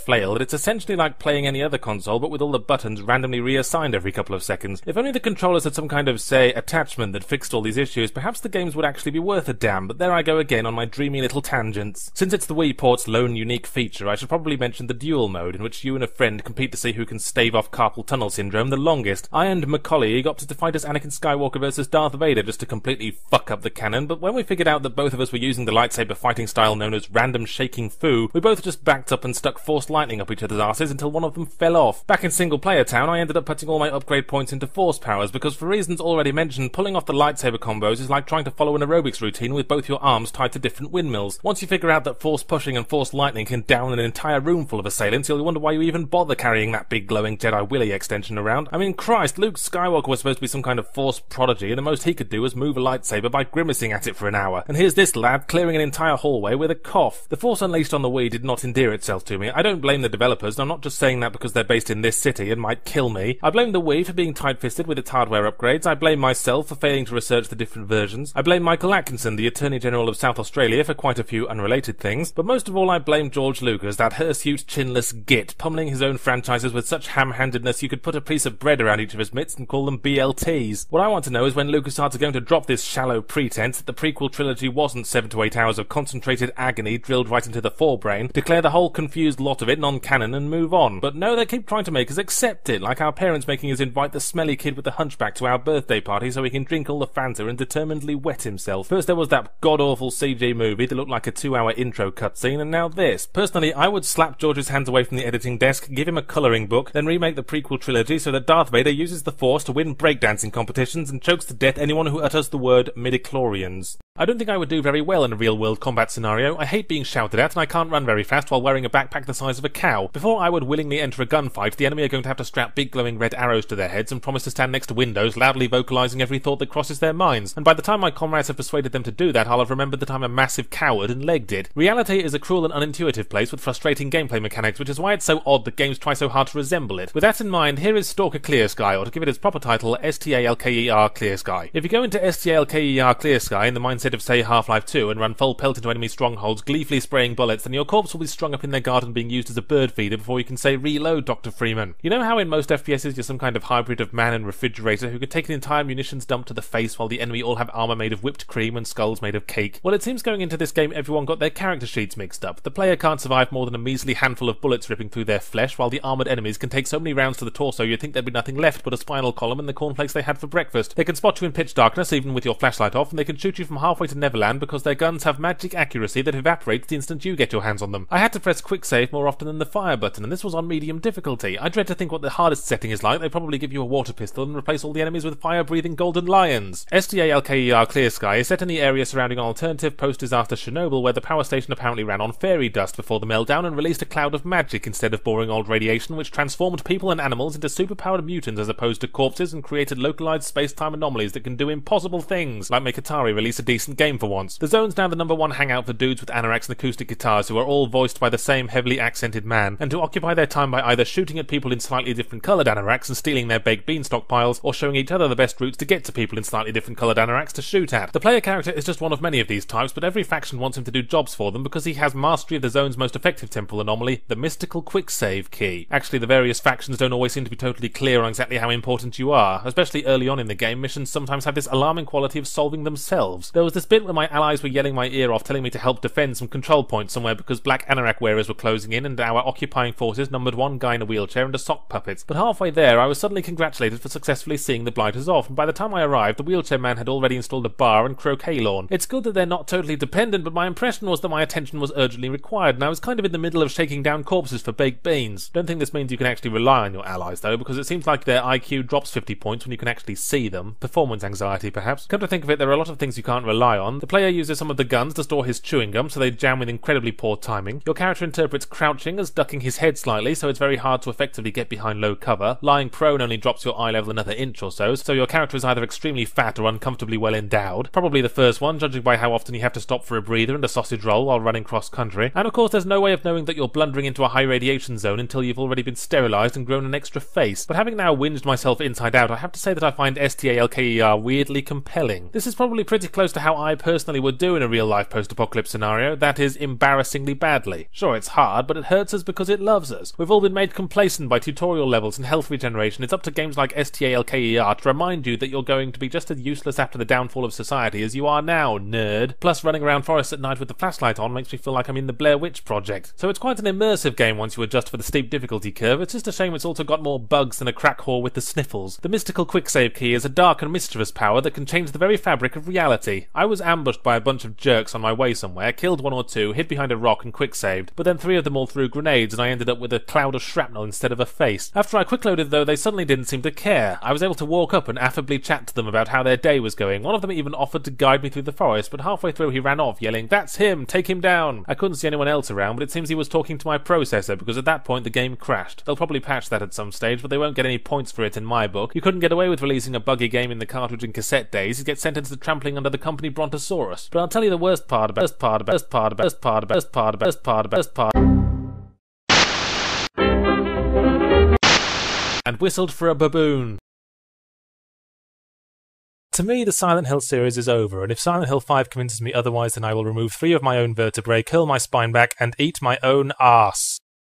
It's essentially like playing any other console, but with all the buttons randomly reassigned every couple of seconds. If only the controllers had some kind of, say, attachment that fixed all these issues, perhaps the games would actually be worth a damn, but there I go again on my dreamy little tangents. Since it's the Wii port's lone unique feature, I should probably mention the duel mode, in which you and a friend compete to see who can stave off carpal tunnel syndrome the longest. I and Macaulay opted to fight as Anakin Skywalker versus Darth Vader just to completely fuck up the canon, but when we figured out that both of us were using the lightsaber fighting style known as random shaking foo, we both just backed up and stuck force lightning up each other's asses until one of them fell off. Back in single player town, I ended up putting all my upgrade points into force powers, because for reasons already mentioned, pulling off the lightsaber combos is like trying to follow an aerobics routine with both your arms tied to different windmills. Once you figure out that force pushing and force lightning can down an entire room full of assailants, you'll wonder why you even bother carrying that big glowing Jedi Willy extension around. I mean, Christ, Luke Skywalker was supposed to be some kind of force prodigy, and the most he could do was move a lightsaber by grimacing at it for an hour. And here's this lad clearing an entire hallway with a cough. The Force Unleashed on the Wii did not endear itself to me. I don't blame the developers, and I'm not just saying that because they're based in this city and might kill me. I blame the Wii for being tight-fisted with its hardware upgrades. I blame myself for failing to research the different versions. I blame Michael Atkinson, the Attorney General of South Australia, for quite a few unrelated things. But most of all, I blame George Lucas, that hirsute, chinless git, pummeling his own franchises with such ham-handedness you could put a piece of bread around each of his mitts and call them B L Ts. What I want to know is when LucasArts are going to drop this shallow pretense that the prequel trilogy wasn't seven to eight hours of concentrated agony drilled right into the forebrain, declare the whole confused lot of it non-canon and move on. But no, they keep trying to make us accept it, like our parents making us invite the smelly kid with the hunchback to our birthday party so he can drink all the Fanta and determinedly wet himself. First there was that god-awful C G movie that looked like a two-hour intro cutscene, and now this. Personally, I would slap George's hands away from the editing desk, give him a colouring book, then remake the prequel trilogy so that Darth Vader uses the Force to win breakdancing competitions and chokes to death anyone who utters the word midichlorians. I don't think I would do very well in a real-world combat scenario. I hate being shouted at, and I can't run very fast while wearing a backpack the size of a cow. Before I would willingly enter a gunfight, the enemy are going to have to strap big glowing red arrows to their heads and promise to stand next to windows, loudly vocalising every thought that crosses their minds. And by the time my comrades have persuaded them to do that, I'll have remembered that I'm a massive coward and legged it. Reality is a cruel and unintuitive place with frustrating gameplay mechanics, which is why it's so odd that games try so hard to resemble it. With that in mind, here is Stalker Clear Sky, or to give it its proper title, S T A L K E R Clear Sky. If you go into S T A L K E R Clear Sky in the mindset of, say, Half-Life two and run full pelt into enemy strongholds, gleefully spraying bullets, then your corpse will be strung up in their garden being used as a bird feeder before you can say reload, Doctor Freeman. You know how in most F P Ss you're some kind of hybrid of man and refrigerator who could take an entire munitions dump to the face while the enemy all have armour made of whipped cream and skulls made of cake? Well, it seems going into this game everyone got their character sheets mixed up. The player can't survive more than a measly handful of bullets ripping through their flesh, while the armoured enemies can take so many rounds to the torso you'd think there'd be nothing left but a spinal column and the cornflakes they had for breakfast. They can spot you in pitch darkness even with your flashlight off, and they can shoot you from halfway to Neverland because their guns have magic accuracy that evaporates the instant you get your hands on them. I had to press quick save more often than the fire button, and this was on medium difficulty. I dread to think what the hardest setting is like. They probably give you a water pistol and replace all the enemies with fire-breathing golden lions. S T A L K E R Clear Sky is set in the area surrounding an alternative post-disaster Chernobyl where the power station apparently ran on fairy dust before the meltdown and released a cloud of magic instead of boring old radiation, which transformed people and animals into superpowered mutants as opposed to corpses and created localized space-time anomalies that can do impossible things, like make Atari release a decent game for once. The zone's now the number one hangout for dudes with anoraks and acoustic guitars who are all voiced by the same heavily accented man, and who occupy their time by either shooting at people in slightly different coloured anoraks and stealing their baked bean stockpiles, or showing each other the best routes to get to people in slightly different coloured anoraks to shoot at. The player character is just one of many of these types, but every faction wants him to do jobs for them because he has mastery of the zone's most effective temporal anomaly, the mystical quick save key. Actually, the various factions don't always seem to be totally clear on exactly how important you are. Especially early on in the game, missions sometimes have this alarming quality of solving themselves. There was this bit where my allies were yelling my ear off, telling me to help defend some control points somewhere because black anorak wearers were closing in and our occupying forces numbered one guy in a wheelchair and a sock puppet. But halfway there, I was suddenly congratulated for successfully seeing the blighters off, and by the time I arrived, the wheelchair man had already installed a bar and croquet lawn. It's good that they're not totally dependent, but my impression was that my attention was urgently required, and I was kind of in the middle of shaking down corpses for baked beans. Don't think this means you can actually rely on your allies, though, because it seems like their I Q drops fifty points when you can actually see them. Performance anxiety, perhaps. Come to think of it, there are a lot of things you can't rely on. The player uses some of the guns to store his chewing gum, so they jam with incredibly poor timing. Your character interprets crouching as ducking his head slightly, so it's very hard to effectively get behind low cover. Lying prone only drops your eye level another inch or so, so your character is either extremely fat or uncomfortably well endowed. Probably the first one, judging by how often you have to stop for a breather and a sausage roll while running cross-country. And of course there's no way of knowing that you're blundering into a high radiation zone until you've already been sterilised and grown an extra face. But having now whinged myself inside out, I have to say that I find S T A L K E R weirdly compelling. This is probably pretty close to how how I personally would do in a real-life post-apocalypse scenario, that is, embarrassingly badly. Sure, it's hard, but it hurts us because it loves us. We've all been made complacent by tutorial levels and health regeneration. It's up to games like STALKER to remind you that you're going to be just as useless after the downfall of society as you are now, nerd. Plus, running around forests at night with the flashlight on makes me feel like I'm in the Blair Witch Project. So it's quite an immersive game once you adjust for the steep difficulty curve. It's just a shame it's also got more bugs than a crack whore with the sniffles. The mystical quicksave key is a dark and mischievous power that can change the very fabric of reality. I was ambushed by a bunch of jerks on my way somewhere, killed one or two, hid behind a rock and quick-saved, but then three of them all threw grenades and I ended up with a cloud of shrapnel instead of a face. After I quick-loaded though, they suddenly didn't seem to care. I was able to walk up and affably chat to them about how their day was going. One of them even offered to guide me through the forest, but halfway through he ran off, yelling, "That's him! Take him down!" I couldn't see anyone else around, but it seems he was talking to my processor, because at that point the game crashed. They'll probably patch that at some stage, but they won't get any points for it in my book. You couldn't get away with releasing a buggy game in the cartridge and cassette days. You'd get sentenced to trampling under the company Brontosaurus. But I'll tell you the worst part about, best part about, best part about, best part about, best part about, best part about, best part. And whistled for a baboon. To me, the Silent Hill series is over, and if Silent Hill five convinces me otherwise, then I will remove three of my own vertebrae, curl my spine back, and eat my own arse.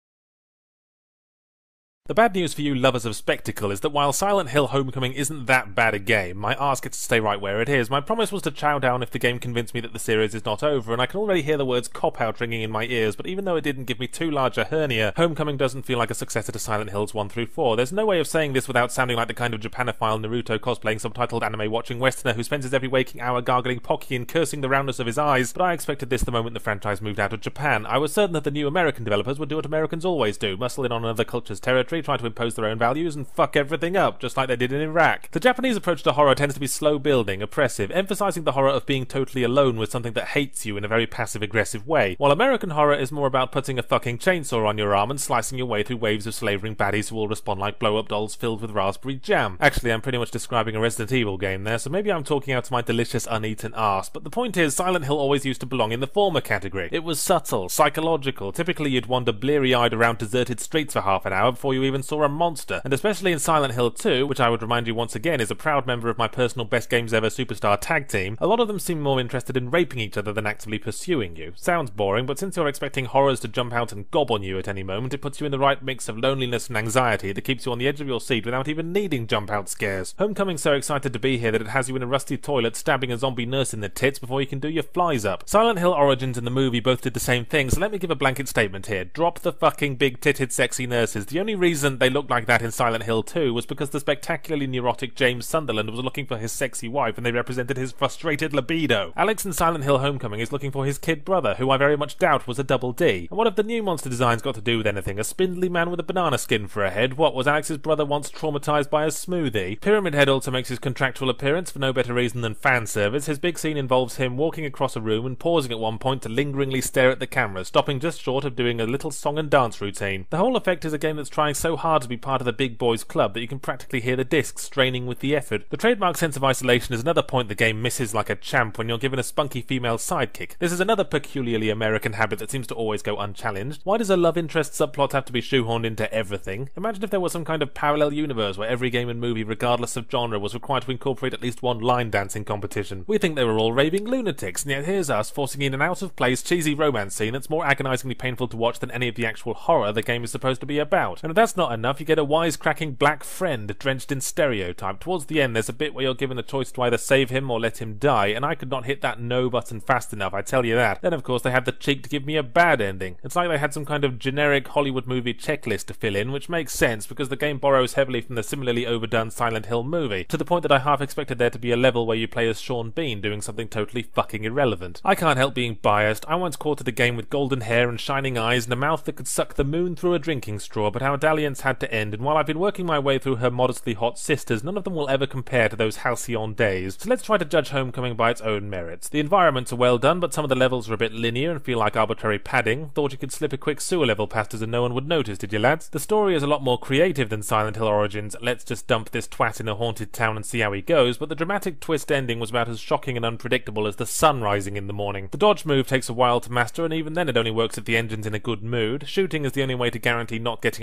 The bad news for you lovers of spectacle is that while Silent Hill Homecoming isn't that bad a game, my arse gets to stay right where it is. My promise was to chow down if the game convinced me that the series is not over, and I can already hear the words cop-out ringing in my ears, but even though it didn't give me too large a hernia, Homecoming doesn't feel like a successor to Silent Hills one through four. There's no way of saying this without sounding like the kind of Japanophile Naruto cosplaying subtitled anime-watching Westerner who spends his every waking hour gargling Pocky and cursing the roundness of his eyes, but I expected this the moment the franchise moved out of Japan. I was certain that the new American developers would do what Americans always do, muscle in on another culture's territory, try to impose their own values and fuck everything up, just like they did in Iraq. The Japanese approach to horror tends to be slow building, oppressive, emphasizing the horror of being totally alone with something that hates you in a very passive-aggressive way, while American horror is more about putting a fucking chainsaw on your arm and slicing your way through waves of slavering baddies who all respond like blow-up dolls filled with raspberry jam. Actually, I'm pretty much describing a Resident Evil game there, so maybe I'm talking out to my delicious uneaten arse, but the point is, Silent Hill always used to belong in the former category. It was subtle, psychological. Typically you'd wander bleary-eyed around deserted streets for half an hour before you even saw a monster, and especially in Silent Hill two, which I would remind you once again is a proud member of my personal Best Games Ever Superstar tag team, a lot of them seem more interested in raping each other than actively pursuing you. Sounds boring, but since you're expecting horrors to jump out and gob on you at any moment, it puts you in the right mix of loneliness and anxiety that keeps you on the edge of your seat without even needing jump-out scares. Homecoming's so excited to be here that it has you in a rusty toilet stabbing a zombie nurse in the tits before you can do your flies up. Silent Hill Origins and the movie both did the same thing, so let me give a blanket statement here. Drop the fucking big-titted sexy nurses. The only reason they looked like that in Silent Hill two was because the spectacularly neurotic James Sunderland was looking for his sexy wife and they represented his frustrated libido. Alex in Silent Hill Homecoming is looking for his kid brother, who I very much doubt was a double D. And what have the new monster designs got to do with anything? A spindly man with a banana skin for a head? What, was Alex's brother once traumatized by a smoothie? Pyramid Head also makes his contractual appearance for no better reason than fan service. His big scene involves him walking across a room and pausing at one point to lingeringly stare at the camera, stopping just short of doing a little song and dance routine. The whole effect is a game that's trying so hard to be part of the big boys club that you can practically hear the discs straining with the effort. The trademark sense of isolation is another point the game misses like a champ when you're given a spunky female sidekick. This is another peculiarly American habit that seems to always go unchallenged. Why does a love interest subplot have to be shoehorned into everything? Imagine if there was some kind of parallel universe where every game and movie, regardless of genre, was required to incorporate at least one line dancing competition. We think they were all raving lunatics, and yet here's us forcing in an out-of-place cheesy romance scene that's more agonizingly painful to watch than any of the actual horror the game is supposed to be about. And if that's not enough, you get a wisecracking black friend drenched in stereotype. Towards the end, there's a bit where you're given a choice to either save him or let him die, and I could not hit that no button fast enough, I tell you that. Then of course they had the cheek to give me a bad ending. It's like they had some kind of generic Hollywood movie checklist to fill in, which makes sense because the game borrows heavily from the similarly overdone Silent Hill movie, to the point that I half expected there to be a level where you play as Sean Bean doing something totally fucking irrelevant. I can't help being biased. I once courted a game with golden hair and shining eyes and a mouth that could suck the moon through a drinking straw, but our dalliance had to end, and while I've been working my way through her modestly hot sisters, none of them will ever compare to those halcyon days. So let's try to judge Homecoming by its own merits. The environments are well done, but some of the levels are a bit linear and feel like arbitrary padding. Thought you could slip a quick sewer level past us and no one would notice, did you lads? The story is a lot more creative than Silent Hill Origins, let's just dump this twat in a haunted town and see how he goes, but the dramatic twist ending was about as shocking and unpredictable as the sun rising in the morning. The dodge move takes a while to master, and even then it only works if the engine's in a good mood. Shooting is the only way to guarantee not getting at least one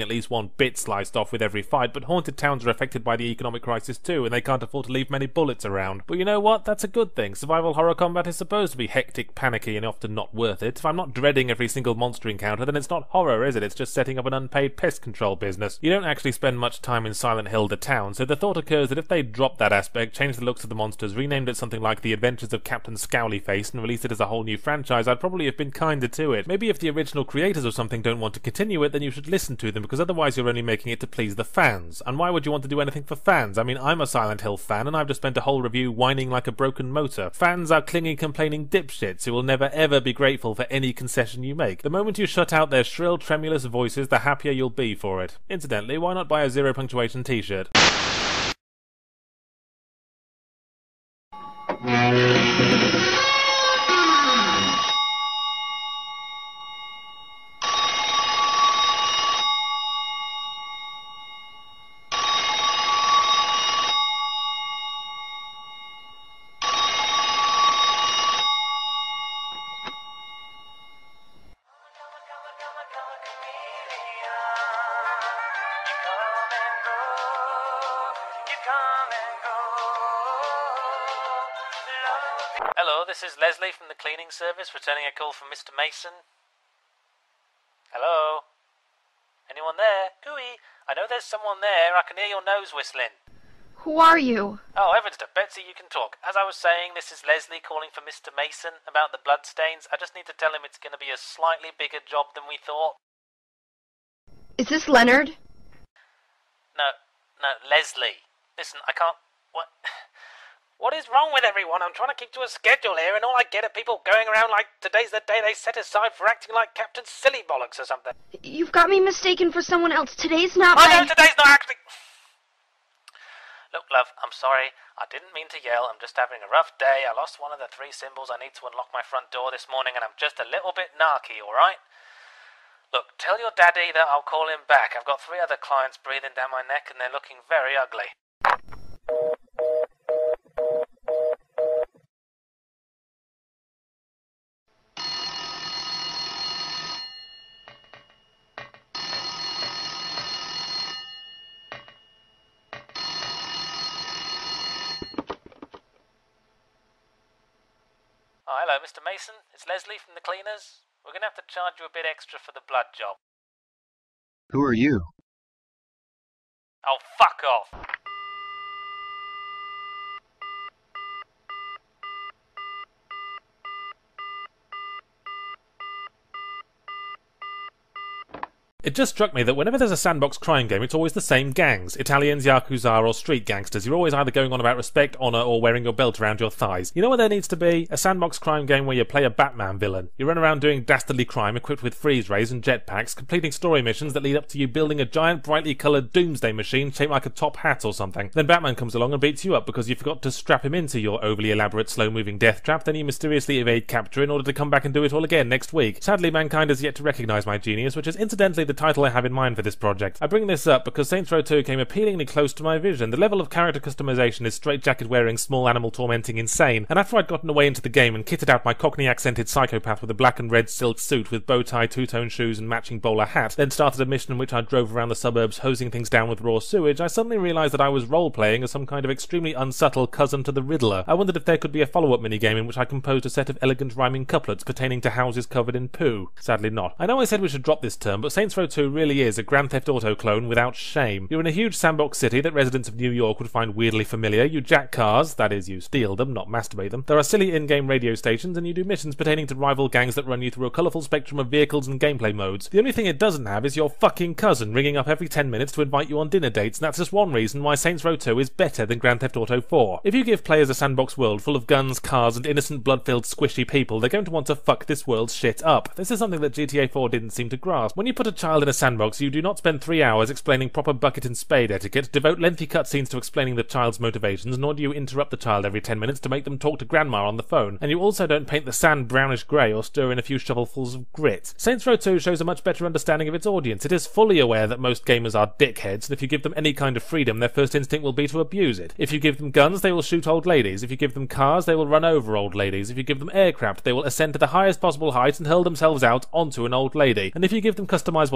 want bits sliced off with every fight, but haunted towns are affected by the economic crisis too, and they can't afford to leave many bullets around. But you know what? That's a good thing. Survival horror combat is supposed to be hectic, panicky, and often not worth it. If I'm not dreading every single monster encounter, then it's not horror, is it? It's just setting up an unpaid pest control business. You don't actually spend much time in Silent Hill the town, so the thought occurs that if they dropped that aspect, changed the looks of the monsters, renamed it something like The Adventures of Captain Scowlyface, and released it as a whole new franchise, I'd probably have been kinder to it. Maybe if the original creators of something don't want to continue it, then you should listen to them, because otherwise you're only making it to please the fans. And why would you want to do anything for fans? I mean, I'm a Silent Hill fan, and I've just spent a whole review whining like a broken motor. Fans are clingy, complaining dipshits who will never ever be grateful for any concession you make. The moment you shut out their shrill, tremulous voices, the happier you'll be for it. Incidentally, why not buy a zero punctuation t-shirt? Hello, this is Leslie from the cleaning service, returning a call from Mister Mason. Hello? Anyone there? Hooey! I know there's someone there. I can hear your nose whistling. Who are you? Oh, heavens to Betsy, you can talk. As I was saying, this is Leslie calling for Mister Mason about the bloodstains. I just need to tell him it's going to be a slightly bigger job than we thought. Is this Leonard? No, no, Leslie. Listen, I can't... What... What is wrong with everyone? I'm trying to keep to a schedule here, and all I get are people going around like today's the day they set aside for acting like Captain Silly Bollocks or something. You've got me mistaken for someone else. Today's not I my... know today's not acting... Look, love, I'm sorry. I didn't mean to yell. I'm just having a rough day. I lost one of the three symbols I need to unlock my front door this morning, and I'm just a little bit narky, alright? Look, tell your daddy that I'll call him back. I've got three other clients breathing down my neck, and they're looking very ugly. Oh, hello, Mister Mason. It's Leslie from the cleaners. We're going to have to charge you a bit extra for the blood job. Who are you? Oh, fuck off. It just struck me that whenever there's a sandbox crime game, it's always the same gangs. Italians, Yakuza, or street gangsters. You're always either going on about respect, honour, or wearing your belt around your thighs. You know what there needs to be? A sandbox crime game where you play a Batman villain. You run around doing dastardly crime equipped with freeze rays and jetpacks, completing story missions that lead up to you building a giant brightly coloured doomsday machine shaped like a top hat or something. Then Batman comes along and beats you up because you forgot to strap him into your overly elaborate slow-moving death trap, then you mysteriously evade capture in order to come back and do it all again next week. Sadly, mankind has yet to recognise my genius, which is incidentally the title I have in mind for this project. I bring this up because Saints Row two came appealingly close to my vision. The level of character customization is straitjacket-wearing, small animal tormenting insane, and after I'd gotten away into the game and kitted out my Cockney-accented psychopath with a black and red silk suit with bow tie, two-tone shoes and matching bowler hat, then started a mission in which I drove around the suburbs hosing things down with raw sewage, I suddenly realised that I was role-playing as some kind of extremely unsubtle cousin to the Riddler. I wondered if there could be a follow-up minigame in which I composed a set of elegant rhyming couplets pertaining to houses covered in poo. Sadly not. I know I said we should drop this term, but Saints Row two really is a Grand Theft Auto clone without shame. You're in a huge sandbox city that residents of New York would find weirdly familiar. You jack cars, that is, you steal them, not masturbate them. There are silly in-game radio stations, and you do missions pertaining to rival gangs that run you through a colourful spectrum of vehicles and gameplay modes. The only thing it doesn't have is your fucking cousin ringing up every ten minutes to invite you on dinner dates, and that's just one reason why Saints Row two is better than Grand Theft Auto four. If you give players a sandbox world full of guns, cars, and innocent blood-filled squishy people, they're going to want to fuck this world's shit up. This is something that G T A four didn't seem to grasp. When you put a child in a sandbox, you do not spend three hours explaining proper bucket and spade etiquette, devote lengthy cutscenes to explaining the child's motivations, nor do you interrupt the child every ten minutes to make them talk to grandma on the phone, and you also don't paint the sand brownish grey or stir in a few shovelfuls of grit. Saints Row two shows a much better understanding of its audience. It is fully aware that most gamers are dickheads, and if you give them any kind of freedom, their first instinct will be to abuse it. If you give them guns, they will shoot old ladies. If you give them cars, they will run over old ladies. If you give them aircraft, they will ascend to the highest possible height and hurl themselves out onto an old lady. And if you give them customizable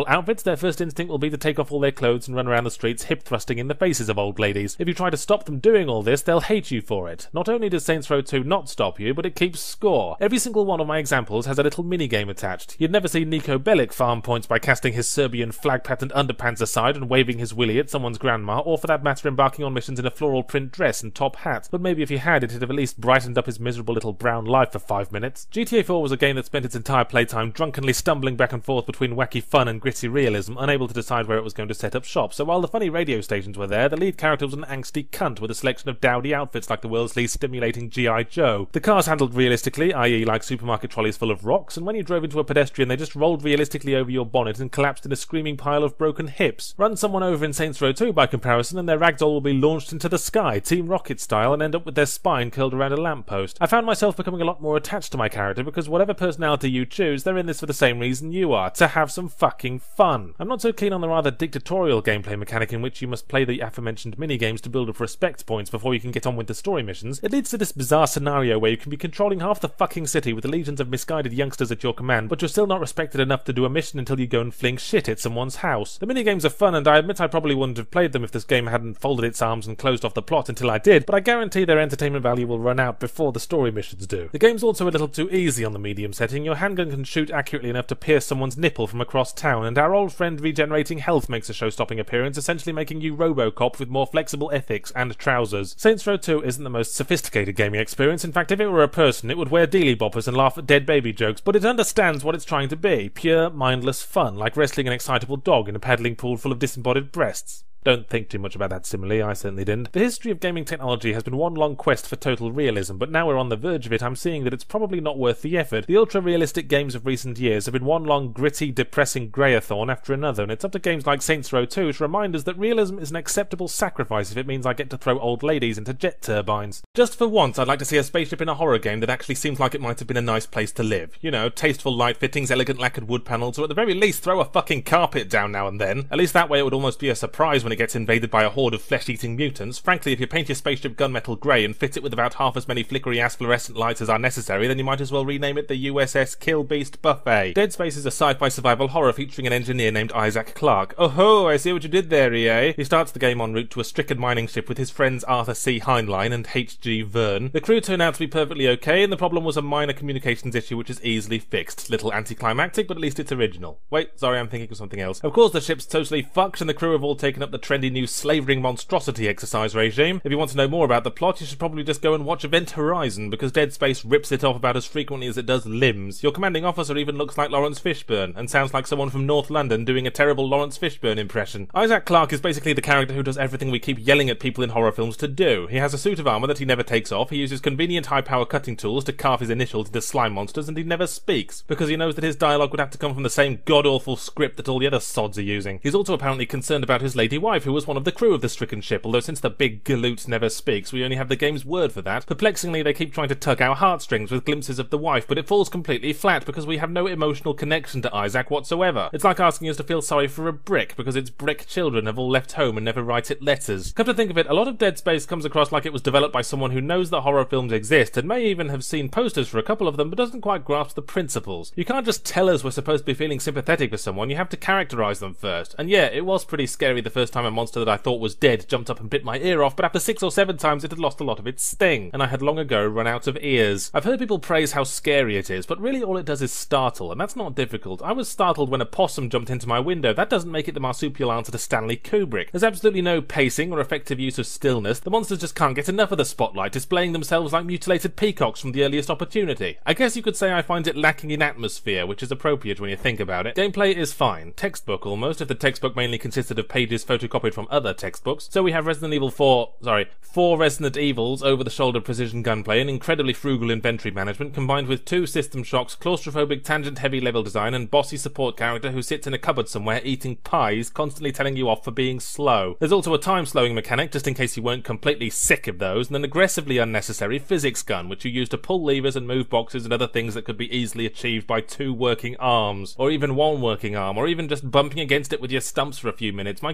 female outfits, their first instinct will be to take off all their clothes and run around the streets hip-thrusting in the faces of old ladies. If you try to stop them doing all this, they'll hate you for it. Not only does Saints Row two not stop you, but it keeps score. Every single one of my examples has a little minigame attached. You'd never see Nico Bellic farm points by casting his Serbian flag-patterned underpants aside and waving his willy at someone's grandma, or for that matter embarking on missions in a floral print dress and top hat. But maybe if he had, it'd have at least brightened up his miserable little brown life for five minutes. G T A four was a game that spent its entire playtime drunkenly stumbling back and forth between wacky fun and gritty realism, unable to decide where it was going to set up shop. So while the funny radio stations were there, the lead character was an angsty cunt with a selection of dowdy outfits like the world's least stimulating G I Joe. The cars handled realistically, that is like supermarket trolleys full of rocks, and when you drove into a pedestrian they just rolled realistically over your bonnet and collapsed in a screaming pile of broken hips. Run someone over in Saints Row two by comparison and their ragdoll will be launched into the sky, Team Rocket style, and end up with their spine curled around a lamppost. I found myself becoming a lot more attached to my character because whatever personality you choose, they're in this for the same reason you are, to have some fucking fun. I'm not so keen on the rather dictatorial gameplay mechanic in which you must play the aforementioned minigames to build up respect points before you can get on with the story missions. It leads to this bizarre scenario where you can be controlling half the fucking city with legions of misguided youngsters at your command, but you're still not respected enough to do a mission until you go and fling shit at someone's house. The minigames are fun, and I admit I probably wouldn't have played them if this game hadn't folded its arms and closed off the plot until I did, but I guarantee their entertainment value will run out before the story missions do. The game's also a little too easy on the medium setting. Your handgun can shoot accurately enough to pierce someone's nipple from across town, and our old friend Regenerating Health makes a show-stopping appearance, essentially making you RoboCop with more flexible ethics and trousers. Saints Row two isn't the most sophisticated gaming experience. In fact, if it were a person, it would wear dealy boppers and laugh at dead baby jokes, but it understands what it's trying to be. Pure, mindless fun, like wrestling an excitable dog in a paddling pool full of disembodied breasts. Don't think too much about that simile, I certainly didn't. The history of gaming technology has been one long quest for total realism, but now we're on the verge of it, I'm seeing that it's probably not worth the effort. The ultra-realistic games of recent years have been one long, gritty, depressing greyathorn after another, and it's up to games like Saints Row two to remind us that realism is an acceptable sacrifice if it means I get to throw old ladies into jet turbines. Just for once, I'd like to see a spaceship in a horror game that actually seems like it might have been a nice place to live. You know, tasteful light fittings, elegant lacquered wood panels, or at the very least throw a fucking carpet down now and then. At least that way it would almost be a surprise when it gets invaded by a horde of flesh-eating mutants. Frankly, if you paint your spaceship gunmetal grey and fit it with about half as many flickery ass fluorescent lights as are necessary, then you might as well rename it the U S S Kill Beast Buffet. Dead Space is a sci-fi survival horror featuring an engineer named Isaac Clarke. Oh ho, I see what you did there, E A. He starts the game en route to a stricken mining ship with his friends Arthur C. Heinlein and H G Verne. The crew turned out to be perfectly okay, and the problem was a minor communications issue which is easily fixed. Little anticlimactic, but at least it's original. Wait, sorry, I'm thinking of something else. Of course, the ship's totally fucked, and the crew have all taken up the trendy new slave ring monstrosity exercise regime. If you want to know more about the plot, you should probably just go and watch Event Horizon, because Dead Space rips it off about as frequently as it does Limbs. Your commanding officer even looks like Lawrence Fishburne, and sounds like someone from North London doing a terrible Lawrence Fishburne impression. Isaac Clarke is basically the character who does everything we keep yelling at people in horror films to do. He has a suit of armour that he never takes off, he uses convenient high-power cutting tools to carve his initials into slime monsters, and he never speaks, because he knows that his dialogue would have to come from the same god-awful script that all the other sods are using. He's also apparently concerned about his lady wife, who was one of the crew of the stricken ship, although since the big galoot never speaks, we only have the game's word for that. Perplexingly, they keep trying to tug our heartstrings with glimpses of the wife, but it falls completely flat because we have no emotional connection to Isaac whatsoever. It's like asking us to feel sorry for a brick because its brick children have all left home and never write it letters. Come to think of it, a lot of Dead Space comes across like it was developed by someone who knows that horror films exist and may even have seen posters for a couple of them but doesn't quite grasp the principles. You can't just tell us we're supposed to be feeling sympathetic for someone, you have to characterise them first. And yeah, it was pretty scary the first time a monster that I thought was dead jumped up and bit my ear off, but after six or seven times it had lost a lot of its sting, and I had long ago run out of ears. I've heard people praise how scary it is, but really all it does is startle, and that's not difficult. I was startled when a possum jumped into my window. That doesn't make it the marsupial answer to Stanley Kubrick. There's absolutely no pacing or effective use of stillness. The monsters just can't get enough of the spotlight, displaying themselves like mutilated peacocks from the earliest opportunity. I guess you could say I find it lacking in atmosphere, which is appropriate when you think about it. Gameplay is fine. Textbook almost, if the textbook mainly consisted of pages photocopied from other textbooks. So we have Resident Evil four, sorry, four Resident Evils, over-the-shoulder precision gunplay, and incredibly frugal inventory management, combined with two system shocks, claustrophobic tangent-heavy level design, and bossy support character who sits in a cupboard somewhere eating pies, constantly telling you off for being slow. There's also a time-slowing mechanic, just in case you weren't completely sick of those, and an aggressively unnecessary physics gun, which you use to pull levers and move boxes and other things that could be easily achieved by two working arms, or even one working arm, or even just bumping against it with your stumps for a few minutes. My guess is that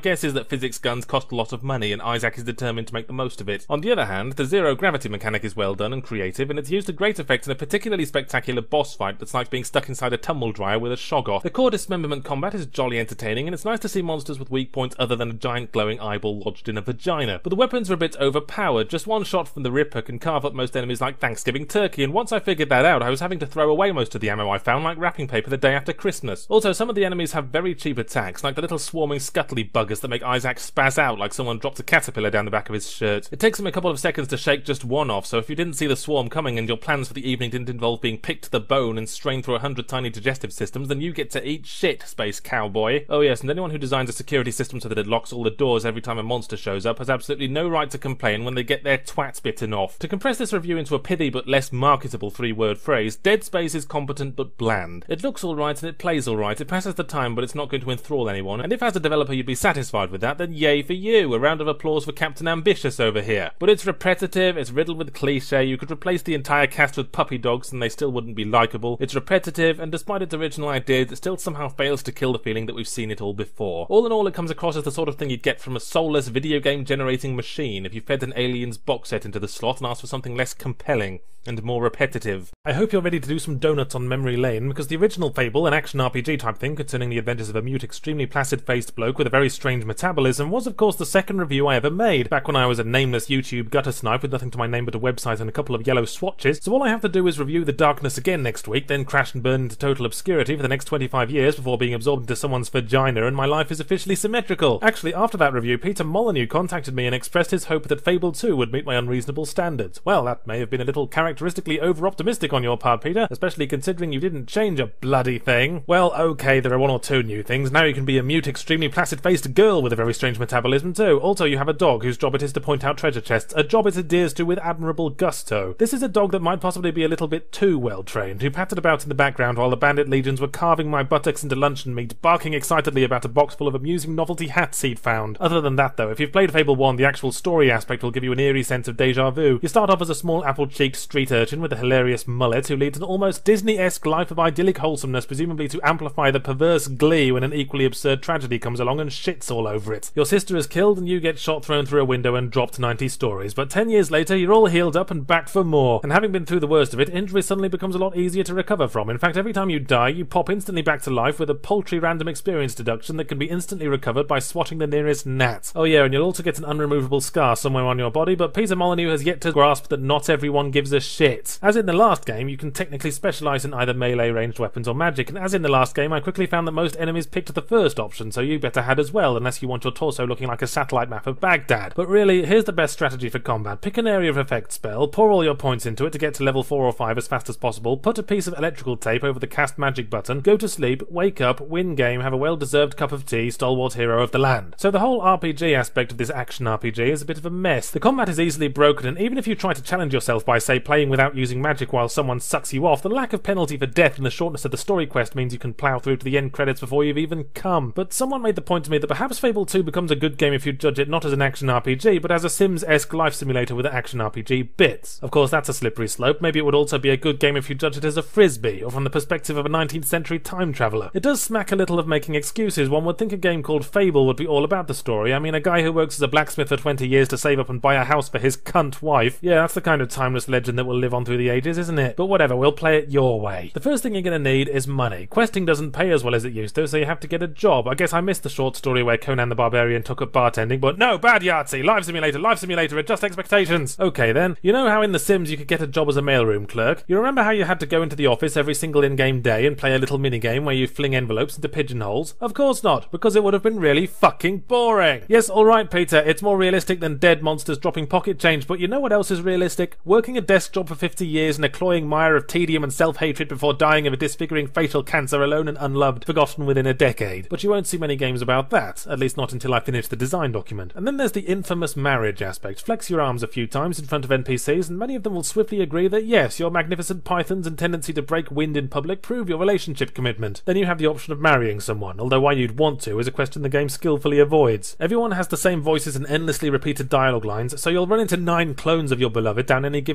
that physics guns cost a lot of money and Isaac is determined to make the most of it. On the other hand, the zero gravity mechanic is well done and creative, and it's used to great effect in a particularly spectacular boss fight that's like being stuck inside a tumble dryer with a Shoggoth. The core dismemberment combat is jolly entertaining, and it's nice to see monsters with weak points other than a giant glowing eyeball lodged in a vagina. But the weapons are a bit overpowered. Just one shot from the Ripper can carve up most enemies like Thanksgiving turkey, and once I figured that out, I was having to throw away most of the ammo I found like wrapping paper the day after Christmas. Also, some of the enemies have very cheap attacks, like the little swarming scuttly buggers that make Isaac spaz out like someone dropped a caterpillar down the back of his shirt. It takes him a couple of seconds to shake just one off, so if you didn't see the swarm coming and your plans for the evening didn't involve being picked to the bone and strained through a hundred tiny digestive systems, then you get to eat shit, space cowboy. Oh yes, and anyone who designs a security system so that it locks all the doors every time a monster shows up has absolutely no right to complain when they get their twats bitten off. To compress this review into a pithy but less marketable three-word phrase, Dead Space is competent but bland. It looks alright and it plays alright, it passes the time but it's not going to enthrall anyone, and if as a developer you'd be satisfied with that, then yay for you, a round of applause for Captain Ambitious over here. But it's repetitive, it's riddled with cliche, you could replace the entire cast with puppy dogs and they still wouldn't be likeable. It's repetitive, and despite its original ideas, it still somehow fails to kill the feeling that we've seen it all before. All in all, it comes across as the sort of thing you'd get from a soulless video game generating machine if you fed an Aliens box set into the slot and asked for something less compelling and more repetitive. I hope you're ready to do some donuts on memory lane, because the original Fable, an action R P G type thing concerning the adventures of a mute, extremely placid-faced bloke with a very strange metabolism, was of course the second review I ever made, back when I was a nameless YouTube gutter snipe with nothing to my name but a website and a couple of yellow swatches. So all I have to do is review The Darkness again next week, then crash and burn into total obscurity for the next twenty-five years before being absorbed into someone's vagina, and my life is officially symmetrical. Actually, after that review, Peter Molyneux contacted me and expressed his hope that Fable two would meet my unreasonable standards. Well, that may have been a little characteristically over-optimistic on your part, Peter, especially considering you didn't change a bloody thing. Well, okay, there are one or two new things. Now you can be a mute, extremely placid-faced girl with a very strange metabolism too. Also, you have a dog whose job it is to point out treasure chests, a job it adheres to with admirable gusto. This is a dog that might possibly be a little bit too well-trained, who pattered about in the background while the bandit legions were carving my buttocks into luncheon meat, barking excitedly about a box full of amusing novelty hats he'd found. Other than that, though, if you've played Fable one, the actual story aspect will give you an eerie sense of deja vu. You start off as a small apple-cheeked street urchin with a hilarious mullet who leads an almost Disney-esque life of idyllic wholesomeness, presumably to amplify the perverse glee when an equally absurd tragedy comes along and shits all over it. Your sister is killed and you get shot, thrown through a window and dropped ninety stories, but ten years later you're all healed up and back for more, and having been through the worst of it, injury suddenly becomes a lot easier to recover from. In fact, every time you die, you pop instantly back to life with a paltry random experience deduction that can be instantly recovered by swatting the nearest gnat. Oh yeah, and you'll also get an unremovable scar somewhere on your body, but Peter Molyneux has yet to grasp that not everyone gives a shit. As in the last game, you can technically specialise in either melee, ranged weapons or magic, and as in the last game, I quickly found that most enemies picked the first option, so you better had as well, unless you want your torso looking like a satellite map of Baghdad. But really, here's the best strategy for combat. Pick an area of effect spell, pour all your points into it to get to level four or five as fast as possible, put a piece of electrical tape over the cast magic button, go to sleep, wake up, win game, have a well-deserved cup of tea, stalwart hero of the land. So the whole R P G aspect of this action R P G is a bit of a mess. The combat is easily broken, and even if you try to challenge yourself by, say, playing without using magic while someone sucks you off, the lack of penalty for death and the shortness of the story quest means you can plough through to the end credits before you've even come. But someone made the point to me that perhaps Fable two becomes a good game if you judge it not as an action R P G, but as a Sims-esque life simulator with action R P G bits. Of course, that's a slippery slope. Maybe it would also be a good game if you judge it as a frisbee, or from the perspective of a nineteenth century time traveller. It does smack a little of making excuses. One would think a game called Fable would be all about the story. I mean, a guy who works as a blacksmith for twenty years to save up and buy a house for his cunt wife. Yeah, that's the kind of timeless legend that will live on through the ages, isn't it? But whatever, we'll play it your way. The first thing you're going to need is money. Questing doesn't pay as well as it used to, so you have to get a job. I guess I missed the short story where Conan the Barbarian took up bartending, but no, bad Yahtzee! Life Simulator, Life Simulator, adjust expectations! Okay then, you know how in The Sims you could get a job as a mailroom clerk? You remember how you had to go into the office every single in-game day and play a little minigame where you fling envelopes into pigeonholes? Of course not, because it would have been really fucking boring! Yes, alright Peter, it's more realistic than dead monsters dropping pocket change, but you know what else is realistic? Working a desk job for fifty years in a cloying mire of tedium and self-hatred before dying of a disfiguring fatal cancer, alone and unloved, forgotten within a decade. But you won't see many games about that, at least not until I finish the design document. And then there's the infamous marriage aspect. Flex your arms a few times in front of N P Cs, and many of them will swiftly agree that yes, your magnificent pythons and tendency to break wind in public prove your relationship commitment. Then you have the option of marrying someone, although why you'd want to is a question the game skillfully avoids. Everyone has the same voices and endlessly repeated dialogue lines, so you'll run into nine clones of your beloved down any given street.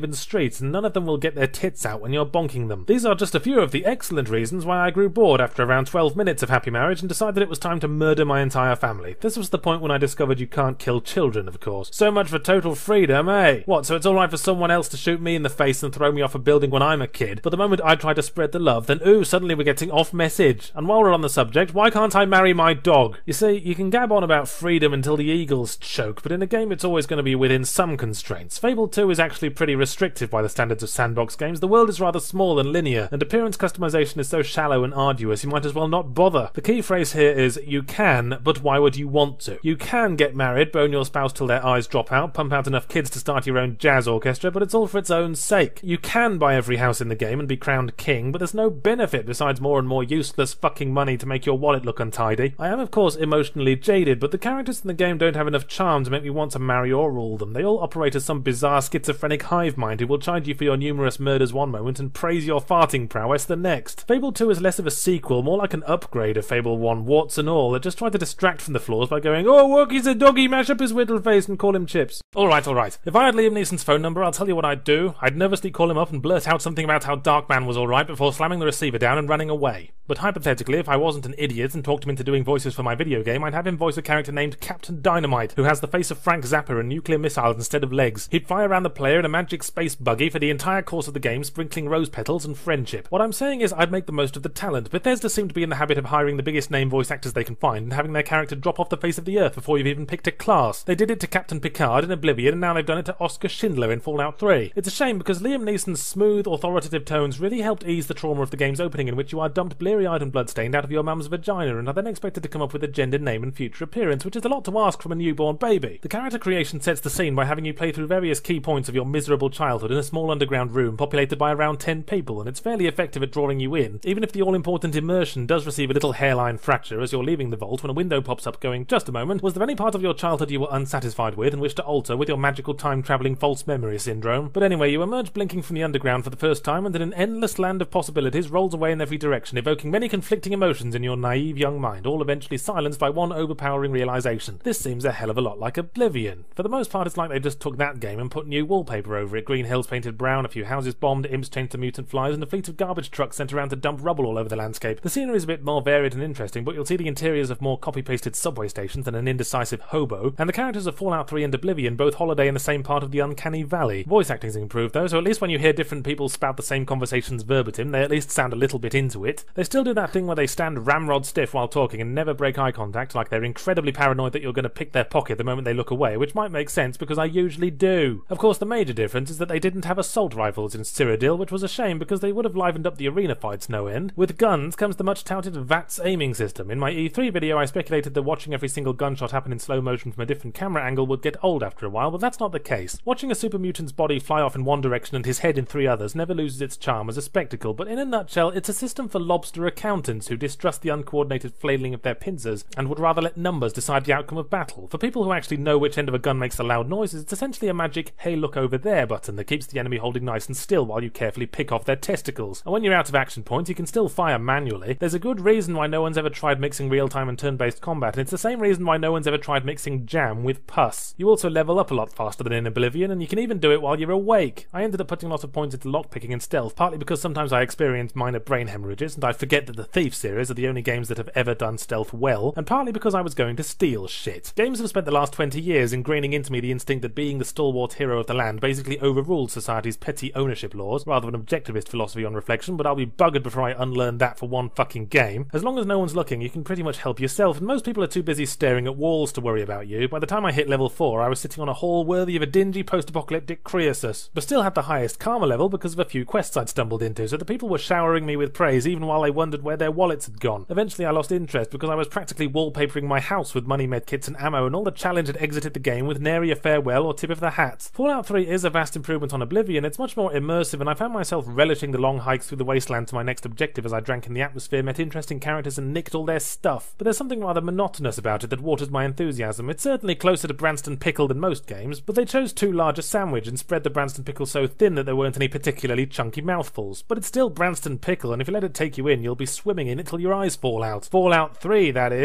streets, and none of them will get their tits out when you're bonking them. These are just a few of the excellent reasons why I grew bored after around twelve minutes of happy marriage and decided it was time to murder my entire family. This was the point when I discovered you can't kill children, of course. So much for total freedom, eh? What, so it's alright for someone else to shoot me in the face and throw me off a building when I'm a kid, but the moment I try to spread the love, then ooh, suddenly we're getting off message. And while we're on the subject, why can't I marry my dog? You see, you can gab on about freedom until the eagles choke, but in a game it's always going to be within some constraints. Fable two is actually pretty restrictive by the standards of sandbox games. The world is rather small and linear, and appearance customization is so shallow and arduous you might as well not bother. The key phrase here is you can, but why would you want to? You can get married, bone your spouse till their eyes drop out, pump out enough kids to start your own jazz orchestra, but it's all for its own sake. You can buy every house in the game and be crowned king, but there's no benefit besides more and more useless fucking money to make your wallet look untidy. I am of course emotionally jaded, but the characters in the game don't have enough charm to make me want to marry or rule them. They all operate as some bizarre schizophrenic hive mind who will chide you for your numerous murders one moment and praise your farting prowess the next. Fable two is less of a sequel, more like an upgrade of Fable one, warts and all. It just tried to distract from the flaws by going, oh, Wokey's a doggy, mash up his whittle face and call him Chips. Alright, alright. If I had Liam Neeson's phone number, I'll tell you what I'd do. I'd nervously call him up and blurt out something about how Darkman was alright before slamming the receiver down and running away. But hypothetically, if I wasn't an idiot and talked him into doing voices for my video game, I'd have him voice a character named Captain Dynamite, who has the face of Frank Zappa and nuclear missiles instead of legs. He'd fly around the player in a magic space buggy for the entire course of the game, sprinkling rose petals and friendship. What I'm saying is I'd make the most of the talent. Bethesda seem to be in the habit of hiring the biggest name voice actors they can find and having their character drop off the face of the earth before you've even picked a class. They did it to Captain Picard in Oblivion, and now they've done it to Oscar Schindler in Fallout three. It's a shame because Liam Neeson's smooth, authoritative tones really helped ease the trauma of the game's opening, in which you are dumped bleary-eyed and bloodstained out of your mum's vagina and are then expected to come up with a gendered name and future appearance, which is a lot to ask from a newborn baby. The character creation sets the scene by having you play through various key points of your miserable childhood in a small underground room populated by around ten people, and it's fairly effective at drawing you in, even if the all-important immersion does receive a little hairline fracture as you're leaving the vault when a window pops up going, just a moment, was there any part of your childhood you were unsatisfied with and wish to alter with your magical time-travelling false memory syndrome? But anyway, you emerge blinking from the underground for the first time, and then an endless land of possibilities rolls away in every direction, evoking many conflicting emotions in your naive young mind, all eventually silenced by one overpowering realization. This seems a hell of a lot like Oblivion. For the most part, it's like they just took that game and put new wallpaper over it. Green hills painted brown, a few houses bombed, imps changed to mutant flies, and a fleet of garbage trucks sent around to dump rubble all over the landscape. The scenery is a bit more varied and interesting, but you'll see the interiors of more copy-pasted subway stations than an indecisive hobo, and the characters of Fallout three and Oblivion both holiday in the same part of the uncanny valley. Voice acting's improved though, so at least when you hear different people spout the same conversations verbatim, they at least sound a little bit into it. They still do that thing where they stand ramrod stiff while talking and never break eye contact, like they're incredibly paranoid that you're going to pick their pocket the moment they look away, which might make sense because I usually do. Of course, the major difference is that they didn't have assault rifles in Cyrodiil, which was a shame because they would have livened up the arena fights no end. With guns comes the much-touted V A T S aiming system. In my E three video I speculated that watching every single gunshot happen in slow motion from a different camera angle would get old after a while, but that's not the case. Watching a super mutant's body fly off in one direction and his head in three others never loses its charm as a spectacle, but in a nutshell it's a system for lobster accountants who distrust the uncoordinated flailing of their pincers and would rather let numbers decide the outcome of battle. For people who actually know which end of a gun makes the loud noises, it's essentially a magic hey look over there button that keeps the enemy holding nice and still while you carefully pick off their testicles. And when you're out of action points you can still fire manually. There's a good reason why no one's ever tried mixing real-time and turn-based combat, and it's the same reason why no one's ever tried mixing jam with pus. You also level up a lot faster than in Oblivion, and you can even do it while you're awake. I ended up putting a lot of points into lockpicking and stealth, partly because sometimes I experience minor brain hemorrhages and I forget that the Thief series are the only games that have ever done stealth well, and partly because I was going to steal shit. Games have spent the last twenty years ingraining into me the instinct that being the stalwart hero of the land basically overruled society's petty ownership laws, rather than objectivist philosophy on reflection, but I'll be buggered before I unlearn that for one fucking game. As long as no one's looking, you can pretty much help yourself, and most people are too busy staring at walls to worry about you. By the time I hit level four, I was sitting on a hall worthy of a dingy post-apocalyptic Croesus, but still had the highest karma level because of a few quests I'd stumbled into, so the people were showering me with praise even while they wondered where their wallets had gone. Eventually I lost interest because I was practically wallpapering my house with money medkits and ammo, and all the challenge had exited the game with nary a farewell or tip of the hat. Fallout three is a vast improvement on Oblivion. It's much more immersive, and I found myself relishing the long hikes through the wasteland to my next objective as I drank in the atmosphere, met interesting characters and nicked all their stuff. But there's something rather monotonous about it that waters my enthusiasm. It's certainly closer to Branston Pickle than most games, but they chose too large a sandwich and spread the Branston Pickle so thin that there weren't any particularly chunky mouthfuls. But it's still Branston Pickle, and if you let it take you in, you'll be swimming in it till your eyes fall out. Fallout three, that is.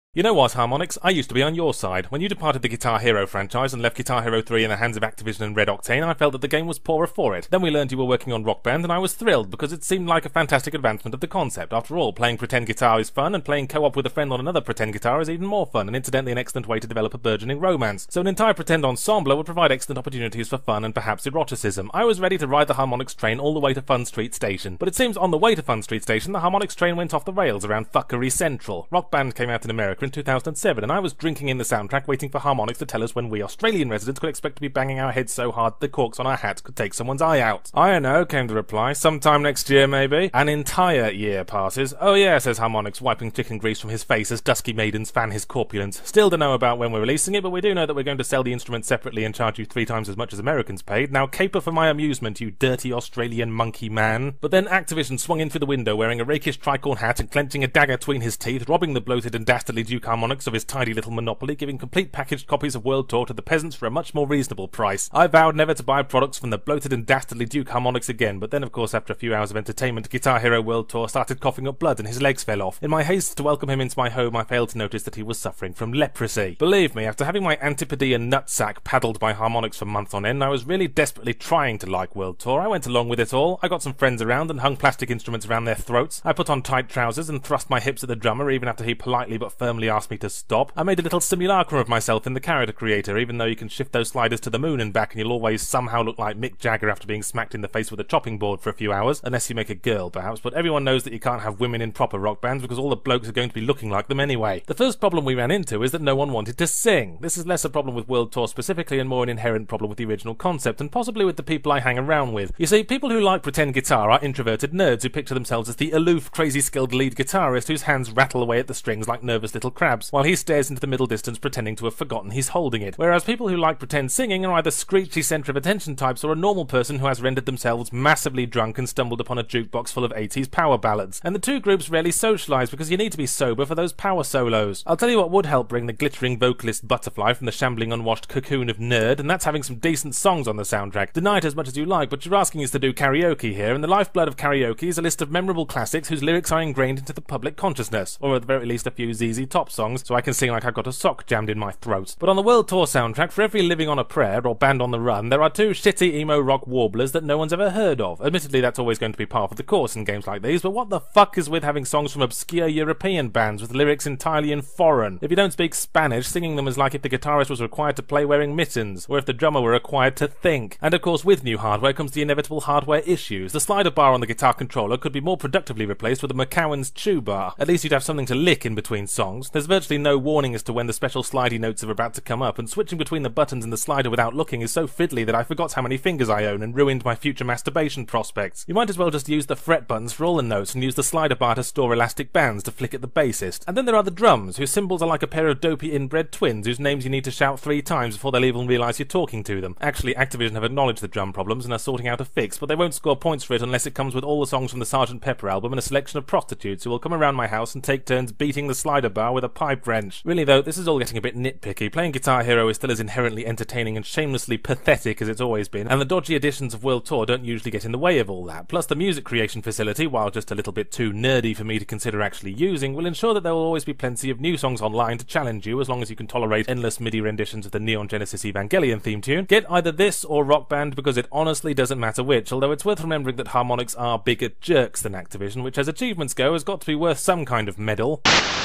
You know what, Harmonix? I used to be on your side. When you departed the Guitar Hero franchise and left Guitar Hero three in the hands of Activision and Red Octane, I felt that the game was poorer for it. Then we learned you were working on Rock Band, and I was thrilled because it seemed like a fantastic advancement of the concept. After all, playing pretend guitar is fun, and playing co-op with a friend on another pretend guitar is even more fun, and incidentally an excellent way to develop a burgeoning romance. So an entire pretend ensemble would provide excellent opportunities for fun and perhaps eroticism. I was ready to ride the Harmonix train all the way to Fun Street Station. But it seems on the way to Fun Street Station, the Harmonix train went off the rails around Fuckery Central. Rock Band came out in America in two thousand seven, and I was drinking in the soundtrack waiting for Harmonix to tell us when we Australian residents could expect to be banging our heads so hard the corks on our hats could take someone's eye out. I don't know, came the reply. Sometime next year, maybe? An entire year passes. Oh yeah, says Harmonix, wiping chicken grease from his face as dusky maidens fan his corpulence. Still don't know about when we're releasing it, but we do know that we're going to sell the instrument separately and charge you three times as much as Americans paid. Now caper for my amusement, you dirty Australian monkey man. But then Activision swung in through the window wearing a rakish tricorn hat and clenching a dagger between his teeth, robbing the bloated and dastardly Duke Harmonix of his tidy little monopoly, giving complete packaged copies of World Tour to the peasants for a much more reasonable price. I vowed never to buy products from the bloated and dastardly Duke Harmonix again, but then of course after a few hours of entertainment, Guitar Hero World Tour started coughing up blood and his legs fell off. In my haste to welcome him into my home, I failed to notice that he was suffering from leprosy. Believe me, after having my Antipodean nutsack paddled by Harmonix for months on end, I was really desperately trying to like World Tour. I went along with it all. I got some friends around and hung plastic instruments around their throats. I put on tight trousers and thrust my hips at the drummer even after he politely but firmly asked me to stop. I made a little simulacrum of myself in the character creator, even though you can shift those sliders to the moon and back and you'll always somehow look like Mick Jagger after being smacked in the face with a chopping board for a few hours, unless you make a girl perhaps, but everyone knows that you can't have women in proper rock bands because all the blokes are going to be looking like them anyway. The first problem we ran into is that no one wanted to sing. This is less a problem with World Tour specifically and more an inherent problem with the original concept, and possibly with the people I hang around with. You see, people who like pretend guitar are introverted nerds who picture themselves as the aloof, crazy skilled lead guitarist whose hands rattle away at the strings like nervous little crabs, while he stares into the middle distance pretending to have forgotten he's holding it. Whereas people who like pretend singing are either screechy centre of attention types or a normal person who has rendered themselves massively drunk and stumbled upon a jukebox full of eighties power ballads. And the two groups rarely socialise because you need to be sober for those power solos. I'll tell you what would help bring the glittering vocalist Butterfly from the shambling unwashed cocoon of nerd, and that's having some decent songs on the soundtrack. Deny it as much as you like, but you're asking us to do karaoke here, and the lifeblood of karaoke is a list of memorable classics whose lyrics are ingrained into the public consciousness, or at the very least a few Z Z Top songs, so I can sing like I've got a sock jammed in my throat. But on the World Tour soundtrack, for every Living on a Prayer or Band on the Run, there are two shitty emo rock warblers that no one's ever heard of. Admittedly, that's always going to be par for the course in games like these, but what the fuck is with having songs from obscure European bands with lyrics entirely in foreign? If you don't speak Spanish, singing them is like if the guitarist was required to play wearing mittens, or if the drummer were required to think. And of course, with new hardware comes the inevitable hardware issues. The slider bar on the guitar controller could be more productively replaced with a McCowan's chew bar. At least you'd have something to lick in between songs. There's virtually no warning as to when the special slidey notes are about to come up, and switching between the buttons and the slider without looking is so fiddly that I forgot how many fingers I own and ruined my future masturbation prospects. You might as well just use the fret buttons for all the notes and use the slider bar to store elastic bands to flick at the bassist. And then there are the drums, whose symbols are like a pair of dopey inbred twins whose names you need to shout three times before they'll even realise you're talking to them. Actually, Activision have acknowledged the drum problems and are sorting out a fix, but they won't score points for it unless it comes with all the songs from the Sergeant Pepper album and a selection of prostitutes who will come around my house and take turns beating the slider bar with a pipe wrench. Really though, this is all getting a bit nitpicky. Playing Guitar Hero is still as inherently entertaining and shamelessly pathetic as it's always been, and the dodgy editions of World Tour don't usually get in the way of all that. Plus the music creation facility, while just a little bit too nerdy for me to consider actually using, will ensure that there will always be plenty of new songs online to challenge you as long as you can tolerate endless MIDI renditions of the Neon Genesis Evangelion theme tune. Get either this or Rock Band because it honestly doesn't matter which, although it's worth remembering that Harmonix are bigger jerks than Activision, which as achievements go has got to be worth some kind of medal.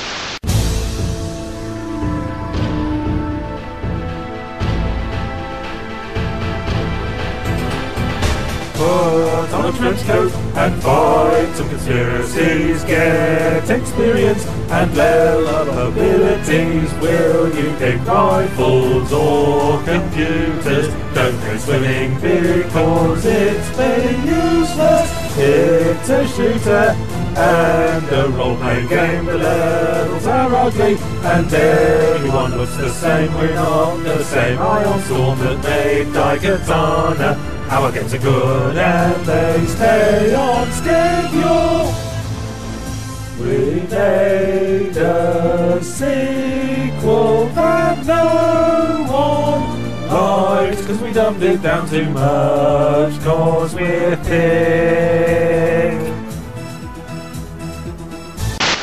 Put on a trench coat and fight some conspiracies. Get experience and level up abilities. Will you pick rifles or computers? Don't go swimming because it's very useless. It's a shooter and a role-playing game. The levels are ugly and everyone looks the same. We're not the same Ion Storm that made Daikatana. Our games are good and they stay on schedule. We made a sequel that no one liked, cause we dumbed it down too much, cause we're thick.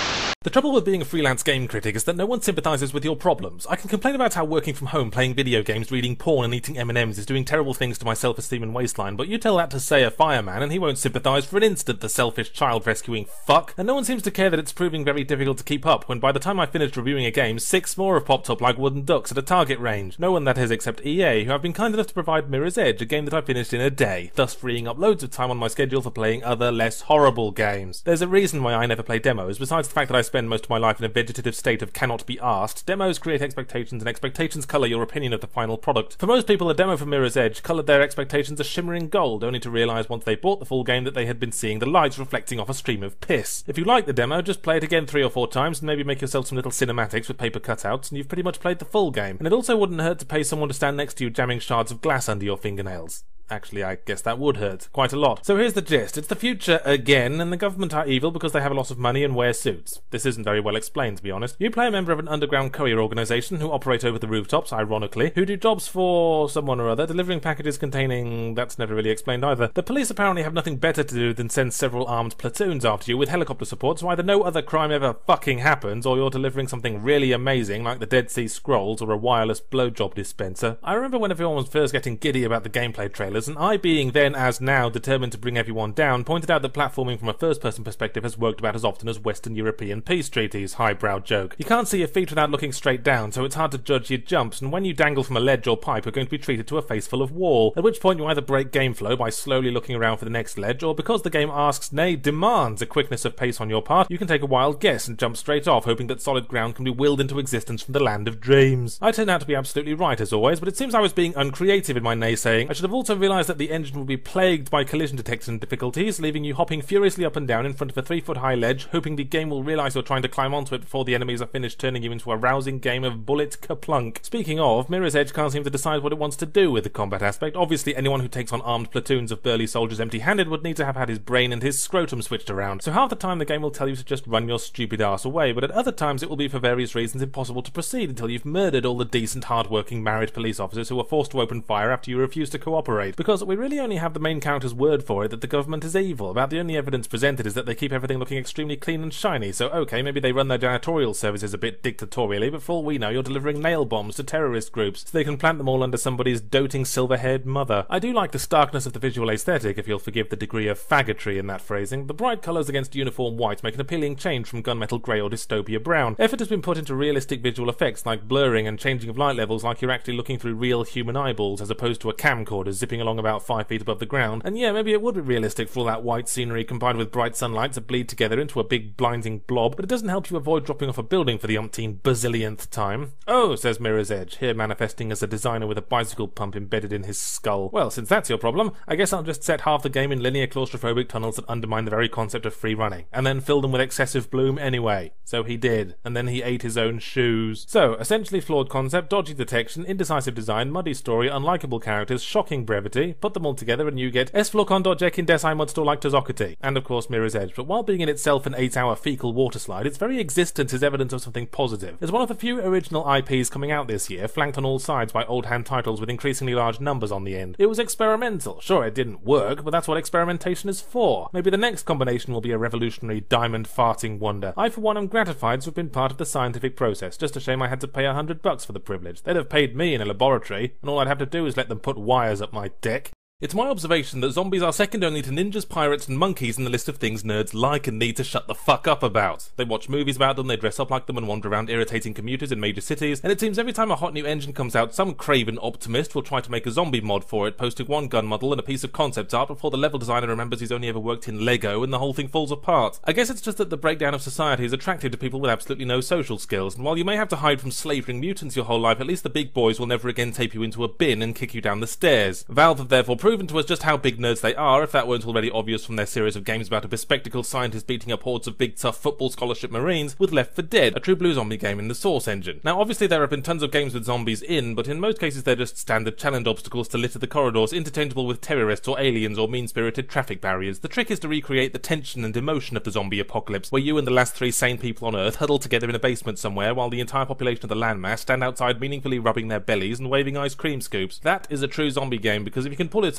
The trouble with being a freelance game critic is that no one sympathises with your problems. I can complain about how working from home, playing video games, reading porn and eating M and M's is doing terrible things to my self-esteem and waistline, but you tell that to, say, a fireman and he won't sympathise for an instant, the selfish child-rescuing fuck. And no one seems to care that it's proving very difficult to keep up, when by the time I finished reviewing a game, six more have popped up like wooden ducks at a target range. No one, that is, except E A, who have been kind enough to provide Mirror's Edge, a game that I finished in a day, thus freeing up loads of time on my schedule for playing other, less horrible games. There's a reason why I never play demos, besides the fact that I spend most of my life in a vegetative state of cannot be asked. Demos create expectations, and expectations colour your opinion of the final product. For most people, a demo for Mirror's Edge coloured their expectations a shimmering gold, only to realise once they bought the full game that they had been seeing the lights reflecting off a stream of piss. If you like the demo, just play it again three or four times and maybe make yourself some little cinematics with paper cutouts, and you've pretty much played the full game. And it also wouldn't hurt to pay someone to stand next to you jamming shards of glass under your fingernails. Actually, I guess that would hurt quite a lot. So here's the gist. It's the future again, and the government are evil because they have a lot of money and wear suits. This isn't very well explained, to be honest. You play a member of an underground courier organisation who operate over the rooftops, ironically, who do jobs for someone or other, delivering packages containing... that's never really explained either. The police apparently have nothing better to do than send several armed platoons after you with helicopter support, so either no other crime ever fucking happens, or you're delivering something really amazing like the Dead Sea Scrolls or a wireless blowjob dispenser. I remember when everyone was first getting giddy about the gameplay trailers, and I, being then as now determined to bring everyone down, pointed out that platforming from a first-person perspective has worked about as often as Western European peace treaties. Highbrow joke. You can't see your feet without looking straight down, so it's hard to judge your jumps, and when you dangle from a ledge or pipe, you're going to be treated to a face full of wall, at which point you either break game flow by slowly looking around for the next ledge, or because the game asks, nay, demands a quickness of pace on your part, you can take a wild guess and jump straight off, hoping that solid ground can be willed into existence from the land of dreams. I turned out to be absolutely right as always, but it seems I was being uncreative in my naysaying. I should have also realised that the engine will be plagued by collision detection difficulties, leaving you hopping furiously up and down in front of a three foot high ledge, hoping the game will realise you're trying to climb onto it before the enemies are finished turning you into a rousing game of bullet kaplunk. Speaking of, Mirror's Edge can't seem to decide what it wants to do with the combat aspect. Obviously anyone who takes on armed platoons of burly soldiers empty-handed would need to have had his brain and his scrotum switched around, so half the time the game will tell you to just run your stupid ass away, but at other times it will be for various reasons impossible to proceed until you've murdered all the decent, hard-working married police officers who were forced to open fire after you refused to cooperate, because we really only have the main character's word for it that the government is evil. About the only evidence presented is that they keep everything looking extremely clean and shiny, so okay, maybe they run their janitorial services a bit dictatorially, but for all we know you're delivering nail bombs to terrorist groups so they can plant them all under somebody's doting silver-haired mother. I do like the starkness of the visual aesthetic, if you'll forgive the degree of faggotry in that phrasing. The bright colours against uniform white make an appealing change from gunmetal grey or dystopia brown. Effort has been put into realistic visual effects like blurring and changing of light levels like you're actually looking through real human eyeballs as opposed to a camcorder zipping along about five feet above the ground, and yeah, maybe it would be realistic for all that white scenery combined with bright sunlight to bleed together into a big blinding blob, but it doesn't help you avoid dropping off a building for the umpteen bazillionth time. Oh, says Mirror's Edge, here manifesting as a designer with a bicycle pump embedded in his skull. Well, since that's your problem, I guess I'll just set half the game in linear claustrophobic tunnels that undermine the very concept of free running, and then fill them with excessive bloom anyway. So he did, and then he ate his own shoes. So, essentially flawed concept, dodgy detection, indecisive design, muddy story, unlikable characters, shocking brevity, put them all together and you get S Flocon.Jack in Des Mud Store like Tozokati, and of course Mirror's Edge, but while being in itself an eight hour fecal water slide, its very existence is evidence of something positive. It's one of the few original I Ps coming out this year, flanked on all sides by old hand titles with increasingly large numbers on the end. It was experimental. Sure, it didn't work, but that's what experimentation is for. Maybe the next combination will be a revolutionary diamond farting wonder. I for one am gratified to have been part of the scientific process. Just a shame I had to pay a hundred bucks for the privilege. They'd have paid me in a laboratory, and all I'd have to do is let them put wires up my dick. It's my observation that zombies are second only to ninjas, pirates, and monkeys in the list of things nerds like and need to shut the fuck up about. They watch movies about them, they dress up like them and wander around irritating commuters in major cities, and it seems every time a hot new engine comes out, some craven optimist will try to make a zombie mod for it, posting one gun model and a piece of concept art before the level designer remembers he's only ever worked in Lego and the whole thing falls apart. I guess it's just that the breakdown of society is attractive to people with absolutely no social skills, and while you may have to hide from slavering mutants your whole life, at least the big boys will never again tape you into a bin and kick you down the stairs. Valve have therefore proven to us just how big nerds they are, if that weren't already obvious from their series of games about a bespectacled scientist beating up hordes of big tough football scholarship marines with Left four Dead, a true blue zombie game in the Source engine. Now obviously there have been tons of games with zombies in, but in most cases they're just standard challenge obstacles to litter the corridors, interchangeable with terrorists or aliens or mean-spirited traffic barriers. The trick is to recreate the tension and emotion of the zombie apocalypse, where you and the last three sane people on Earth huddle together in a basement somewhere while the entire population of the landmass stand outside meaningfully rubbing their bellies and waving ice cream scoops. That is a true zombie game, because if you can pull it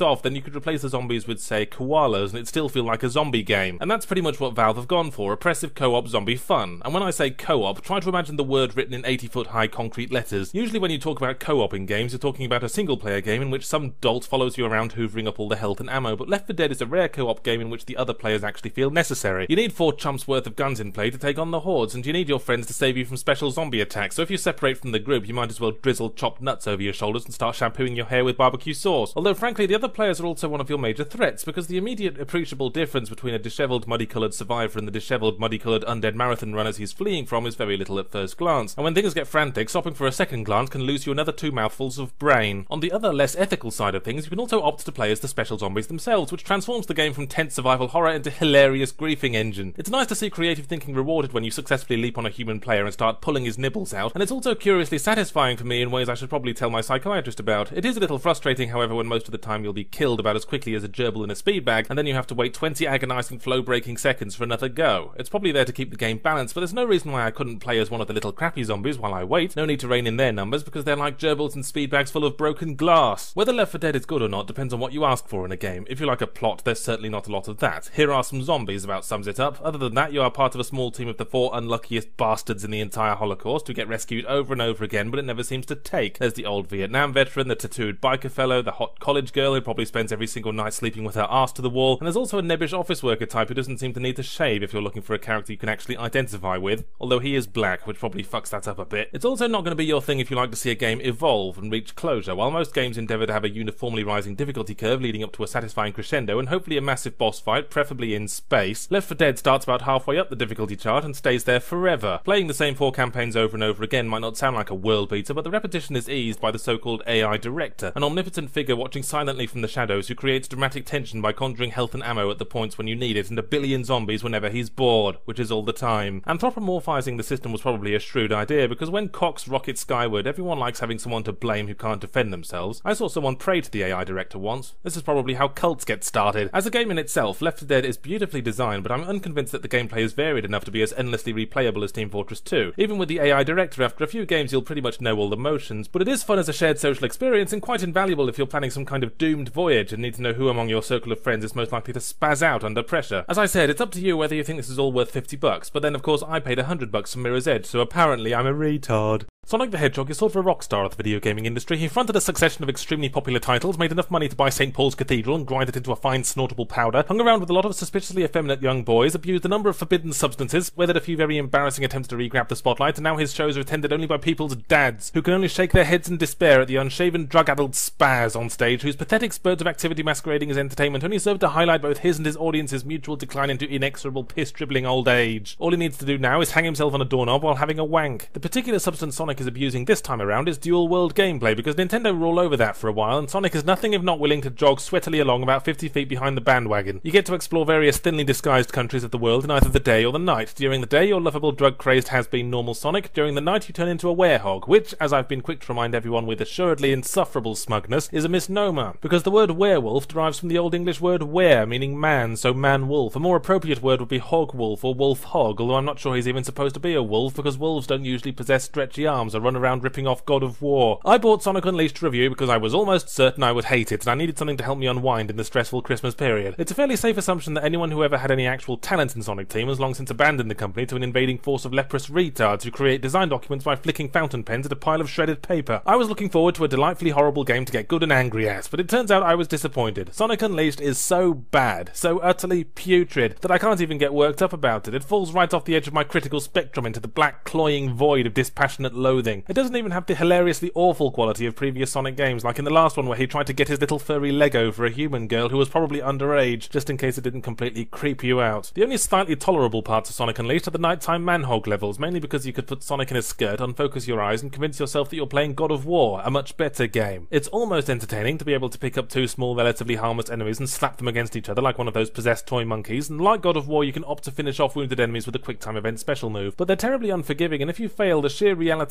this off, then you could replace the zombies with, say, koalas, and it'd still feel like a zombie game. And that's pretty much what Valve have gone for, oppressive co-op zombie fun. And when I say co-op, try to imagine the word written in eighty foot high concrete letters. Usually when you talk about co-op in games, you're talking about a single player game in which some dolt follows you around hoovering up all the health and ammo, but Left four Dead is a rare co-op game in which the other players actually feel necessary. You need four chumps worth of guns in play to take on the hordes, and you need your friends to save you from special zombie attacks, so if you separate from the group, you might as well drizzle chopped nuts over your shoulders and start shampooing your hair with barbecue sauce. Although frankly, the other players are also one of your major threats, because the immediate appreciable difference between a dishevelled muddy-coloured survivor and the dishevelled muddy-coloured undead marathon runners he's fleeing from is very little at first glance, and when things get frantic, stopping for a second glance can lose you another two mouthfuls of brain. On the other, less ethical side of things, you can also opt to play as the special zombies themselves, which transforms the game from tense survival horror into hilarious griefing engine. It's nice to see creative thinking rewarded when you successfully leap on a human player and start pulling his nibbles out, and it's also curiously satisfying for me in ways I should probably tell my psychiatrist about. It is a little frustrating, however, when most of the time you'll be killed about as quickly as a gerbil in a speed bag, and then you have to wait twenty agonising flow-breaking seconds for another go. It's probably there to keep the game balanced, but there's no reason why I couldn't play as one of the little crappy zombies while I wait. No need to rein in their numbers, because they're like gerbils in speed bags full of broken glass. Whether Left four Dead is good or not depends on what you ask for in a game. If you like a plot, there's certainly not a lot of that. Here are some zombies about sums it up. Other than that, you are part of a small team of the four unluckiest bastards in the entire Holocaust who get rescued over and over again, but it never seems to take. There's the old Vietnam veteran, the tattooed biker fellow, the hot college girl who probably spends every single night sleeping with her arse to the wall, and there's also a nebbish office worker type who doesn't seem to need to shave if you're looking for a character you can actually identify with, although he is black, which probably fucks that up a bit. It's also not going to be your thing if you like to see a game evolve and reach closure. While most games endeavour to have a uniformly rising difficulty curve leading up to a satisfying crescendo and hopefully a massive boss fight, preferably in space, Left four Dead starts about halfway up the difficulty chart and stays there forever. Playing the same four campaigns over and over again might not sound like a world beater, but the repetition is eased by the so-called A I director, an omnipotent figure watching silently from the shadows who creates dramatic tension by conjuring health and ammo at the points when you need it and a billion zombies whenever he's bored, which is all the time. Anthropomorphizing the system was probably a shrewd idea, because when cocks rocket skyward, everyone likes having someone to blame who can't defend themselves. I saw someone pray to the A I director once. This is probably how cults get started. As a game in itself, Left four Dead is beautifully designed, but I'm unconvinced that the gameplay is varied enough to be as endlessly replayable as Team Fortress two. Even with the A I director, after a few games you'll pretty much know all the motions, but it is fun as a shared social experience and quite invaluable if you're planning some kind of doomed voyage and need to know who among your circle of friends is most likely to spaz out under pressure. As I said, it's up to you whether you think this is all worth fifty bucks, but then of course I paid one hundred bucks for Mirror's Edge, so apparently I'm a retard. Sonic the Hedgehog is sort of a rock star of the video gaming industry. He fronted a succession of extremely popular titles, made enough money to buy Saint Paul's Cathedral and grind it into a fine snortable powder, hung around with a lot of suspiciously effeminate young boys, abused a number of forbidden substances, weathered a few very embarrassing attempts to re-grab the spotlight, and now his shows are attended only by people's dads, who can only shake their heads in despair at the unshaven, drug-addled spaz on stage, whose pathetic spurts of activity masquerading as entertainment only serve to highlight both his and his audience's mutual decline into inexorable, piss-dribbling old age. All he needs to do now is hang himself on a doorknob while having a wank. The particular substance Sonic is abusing this time around is dual world gameplay, because Nintendo were all over that for a while, and Sonic is nothing if not willing to jog sweatily along about fifty feet behind the bandwagon. You get to explore various thinly disguised countries of the world in either the day or the night. During the day, your lovable drug-crazed has-been normal Sonic. During the night, you turn into a werehog, which, as I've been quick to remind everyone with assuredly insufferable smugness, is a misnomer, because the word werewolf derives from the Old English word were, meaning man, so man-wolf. A more appropriate word would be hog-wolf or wolf-hog, although I'm not sure he's even supposed to be a wolf, because wolves don't usually possess stretchy arms or run around ripping off God of War. I bought Sonic Unleashed to review because I was almost certain I would hate it, and I needed something to help me unwind in the stressful Christmas period. It's a fairly safe assumption that anyone who ever had any actual talent in Sonic Team has long since abandoned the company to an invading force of leprous retards who create design documents by flicking fountain pens at a pile of shredded paper. I was looking forward to a delightfully horrible game to get good and angry at, but it turns out I was disappointed. Sonic Unleashed is so bad, so utterly putrid, that I can't even get worked up about it. It falls right off the edge of my critical spectrum into the black, cloying void of dispassionate loathing. It doesn't even have the hilariously awful quality of previous Sonic games, like in the last one where he tried to get his little furry Lego for a human girl who was probably underage, just in case it didn't completely creep you out. The only slightly tolerable parts of Sonic Unleashed are the nighttime manhog levels, mainly because you could put Sonic in a skirt, unfocus your eyes, and convince yourself that you're playing God of War, a much better game. It's almost entertaining to be able to pick up two small, relatively harmless enemies and slap them against each other like one of those possessed toy monkeys, and like God of War you can opt to finish off wounded enemies with a quick time event special move, but they're terribly unforgiving, and if you fail, the sheer reality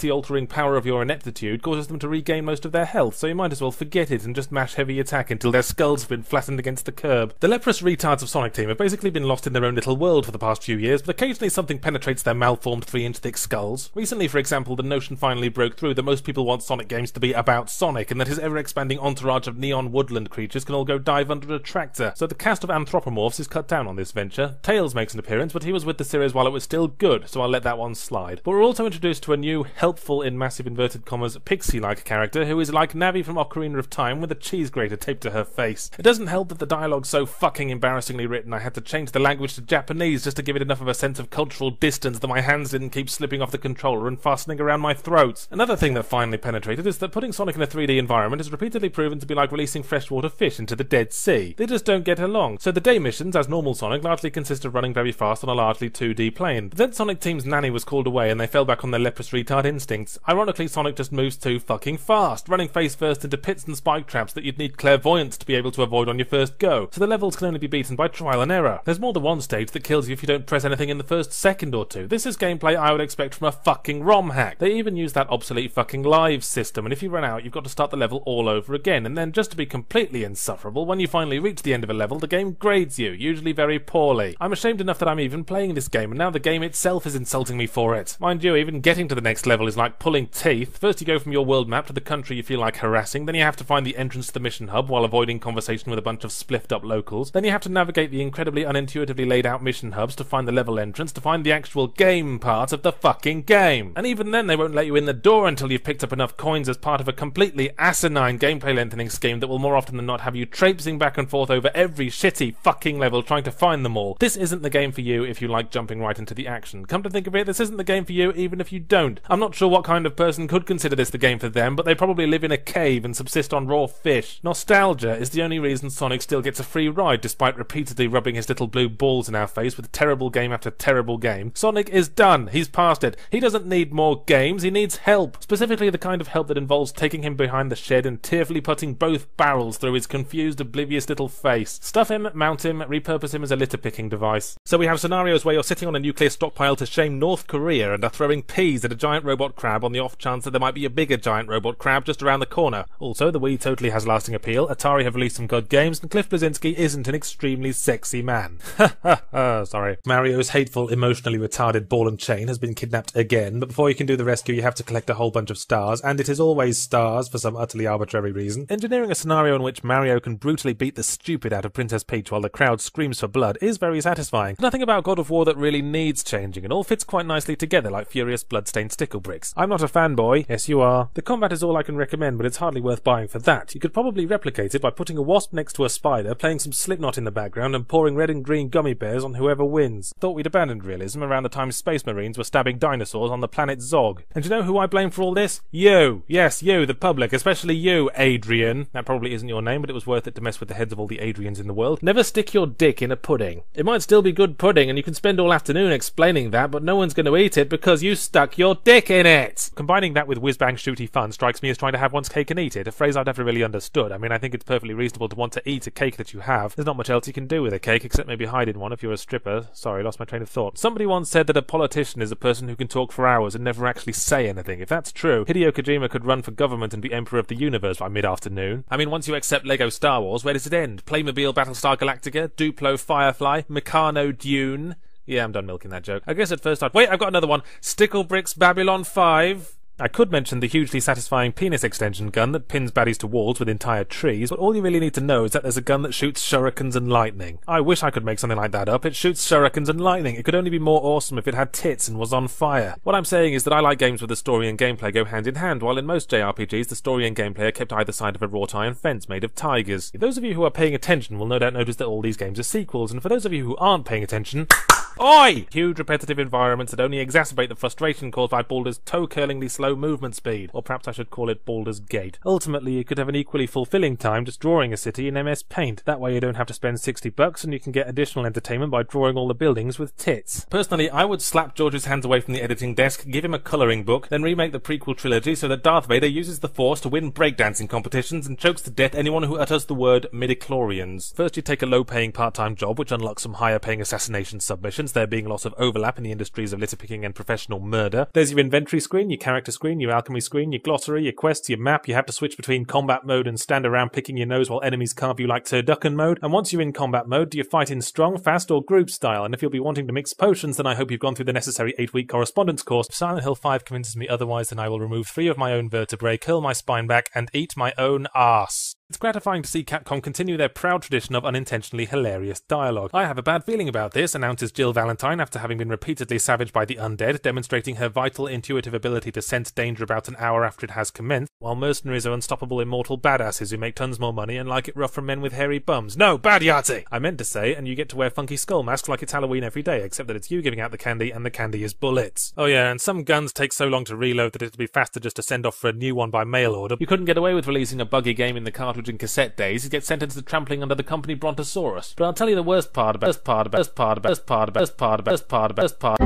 reality-altering power of your ineptitude causes them to regain most of their health, so you might as well forget it and just mash heavy attack until their skulls have been flattened against the curb. The leprous retards of Sonic Team have basically been lost in their own little world for the past few years, but occasionally something penetrates their malformed three-inch thick skulls. Recently, for example, the notion finally broke through that most people want Sonic games to be about Sonic, and that his ever-expanding entourage of neon woodland creatures can all go dive under a tractor. So the cast of anthropomorphs is cut down on this venture. Tails makes an appearance, but he was with the series while it was still good, so I'll let that one slide. But we're also introduced to a new, helpful in massive inverted commas, pixie-like character who is like Navi from Ocarina of Time with a cheese grater taped to her face. It doesn't help that the dialogue's so fucking embarrassingly written I had to change the language to Japanese just to give it enough of a sense of cultural distance that my hands didn't keep slipping off the controller and fastening around my throat. Another thing that finally penetrated is that putting Sonic in a three D environment has repeatedly proven to be like releasing freshwater fish into the Dead Sea. They just don't get along. So the day missions, as normal Sonic, largely consist of running very fast on a largely two D plane. But then Sonic Team's nanny was called away and they fell back on their leprous retard instincts. Ironically, Sonic just moves too fucking fast, running face first into pits and spike traps that you'd need clairvoyance to be able to avoid on your first go. So the levels can only be beaten by trial and error. There's more than one stage that kills you if you don't press anything in the first second or two. This is gameplay I would expect from a fucking ROM hack. They even use that obsolete fucking live system, and if you run out, you've got to start the level all over again, and then just to be completely insufferable, when you finally reach the end of a level, the game grades you, usually very poorly. I'm ashamed enough that I'm even playing this game, and now the game itself is insulting me for it. Mind you, even getting to the next level is like pulling teeth. First you go from your world map to the country you feel like harassing, then you have to find the entrance to the mission hub while avoiding conversation with a bunch of spliffed up locals, then you have to navigate the incredibly unintuitively laid out mission hubs to find the level entrance, to find the actual game part of the fucking game. And even then they won't let you in the door until you've picked up enough coins as part of a completely asinine gameplay lengthening scheme that will more often than not have you traipsing back and forth over every shitty fucking level trying to find them all. This isn't the game for you if you like jumping right into the action. Come to think of it, this isn't the game for you even if you don't. I'm not sure what kind of person could consider this the game for them, but they probably live in a cave and subsist on raw fish. Nostalgia is the only reason Sonic still gets a free ride despite repeatedly rubbing his little blue balls in our face with terrible game after terrible game. Sonic is done. He's past it. He doesn't need more games. He needs help. Specifically the kind of help that involves taking him behind the shed and tearfully putting both barrels through his confused, oblivious little face. Stuff him, mount him, repurpose him as a litter-picking device. So we have scenarios where you're sitting on a nuclear stockpile to shame North Korea and are throwing peas at a giant robot crab on the off chance that there might be a bigger giant robot crab just around the corner. Also, the Wii totally has lasting appeal, Atari have released some good games, and Cliff Bleszinski isn't an extremely sexy man. Ha ha ha, sorry. Mario's hateful, emotionally retarded ball and chain has been kidnapped again, but before you can do the rescue you have to collect a whole bunch of stars, and it is always stars for some utterly arbitrary reason. Engineering a scenario in which Mario can brutally beat the stupid out of Princess Peach while the crowd screams for blood is very satisfying. There's nothing about God of War that really needs changing, and all fits quite nicely together like furious blood-stained stickle bricks. I'm not a fanboy. Yes, you are. The combat is all I can recommend, but it's hardly worth buying for that. You could probably replicate it by putting a wasp next to a spider, playing some Slipknot in the background, and pouring red and green gummy bears on whoever wins. Thought we'd abandoned realism around the time Space Marines were stabbing dinosaurs on the planet Zog. And you know who I blame for all this? You! Yes, you, the public, especially you, Adrian. That probably isn't your name, but it was worth it to mess with the heads of all the Adrians in the world. Never stick your dick in a pudding. It might still be good pudding, and you can spend all afternoon explaining that, but no one's going to eat it because you stuck your dick in it! Combining that with whiz-bang shooty fun strikes me as trying to have one's cake and eat it, a phrase I've never really understood. I mean, I think it's perfectly reasonable to want to eat a cake that you have. There's not much else you can do with a cake, except maybe hide in one if you're a stripper. Sorry, lost my train of thought. Somebody once said that a politician is a person who can talk for hours and never actually say anything. If that's true, Hideo Kojima could run for government and be Emperor of the Universe by mid-afternoon. I mean, once you accept Lego Star Wars, where does it end? Playmobil Battlestar Galactica? Duplo Firefly? Meccano Dune? Yeah, I'm done milking that joke. I guess at first I'd... Wait, I've got another one. Sticklebricks Babylon five? I could mention the hugely satisfying penis extension gun that pins baddies to walls with entire trees, but all you really need to know is that there's a gun that shoots shurikens and lightning. I wish I could make something like that up. It shoots shurikens and lightning. It could only be more awesome if it had tits and was on fire. What I'm saying is that I like games where the story and gameplay go hand in hand, while in most J R P Gs the story and gameplay are kept either side of a wrought iron fence made of tigers. Those of you who are paying attention will no doubt notice that all these games are sequels, and for those of you who aren't paying attention... Oi! Huge repetitive environments that only exacerbate the frustration caused by Baldur's toe-curlingly slow movement speed, or perhaps I should call it Baldur's Gate. Ultimately, you could have an equally fulfilling time just drawing a city in M S Paint. That way you don't have to spend sixty bucks and you can get additional entertainment by drawing all the buildings with tits. Personally, I would slap George's hands away from the editing desk, give him a colouring book, then remake the prequel trilogy so that Darth Vader uses the Force to win breakdancing competitions and chokes to death anyone who utters the word midichlorians. First you take a low-paying part-time job which unlocks some higher-paying assassination submissions, there being lots of overlap in the industries of litter-picking and professional murder. There's your inventory screen, your character screen, screen, your alchemy screen, your glossary, your quests, your map. You have to switch between combat mode and stand around picking your nose while enemies carve you like turducken mode. And once you're in combat mode, do you fight in strong, fast, or group style? And if you'll be wanting to mix potions, then I hope you've gone through the necessary eight-week correspondence course. If Silent Hill five convinces me otherwise, then I will remove three of my own vertebrae, curl my spine back, and eat my own arse. It's gratifying to see Capcom continue their proud tradition of unintentionally hilarious dialogue. I have a bad feeling about this, announces Jill Valentine after having been repeatedly savaged by the undead, demonstrating her vital intuitive ability to sense danger about an hour after it has commenced, while mercenaries are unstoppable immortal badasses who make tons more money and like it rough from men with hairy bums. No, bad Yahtzee! I meant to say, and you get to wear funky skull masks like it's Halloween every day, except that it's you giving out the candy and the candy is bullets. Oh yeah, and some guns take so long to reload that it'd be faster just to send off for a new one by mail order. You couldn't get away with releasing a buggy game in the cartridge and cassette days, you'd get sentenced to trampling under the company Brontosaurus. But I'll tell you the worst part about best part about best part about best part about best part about best part about best part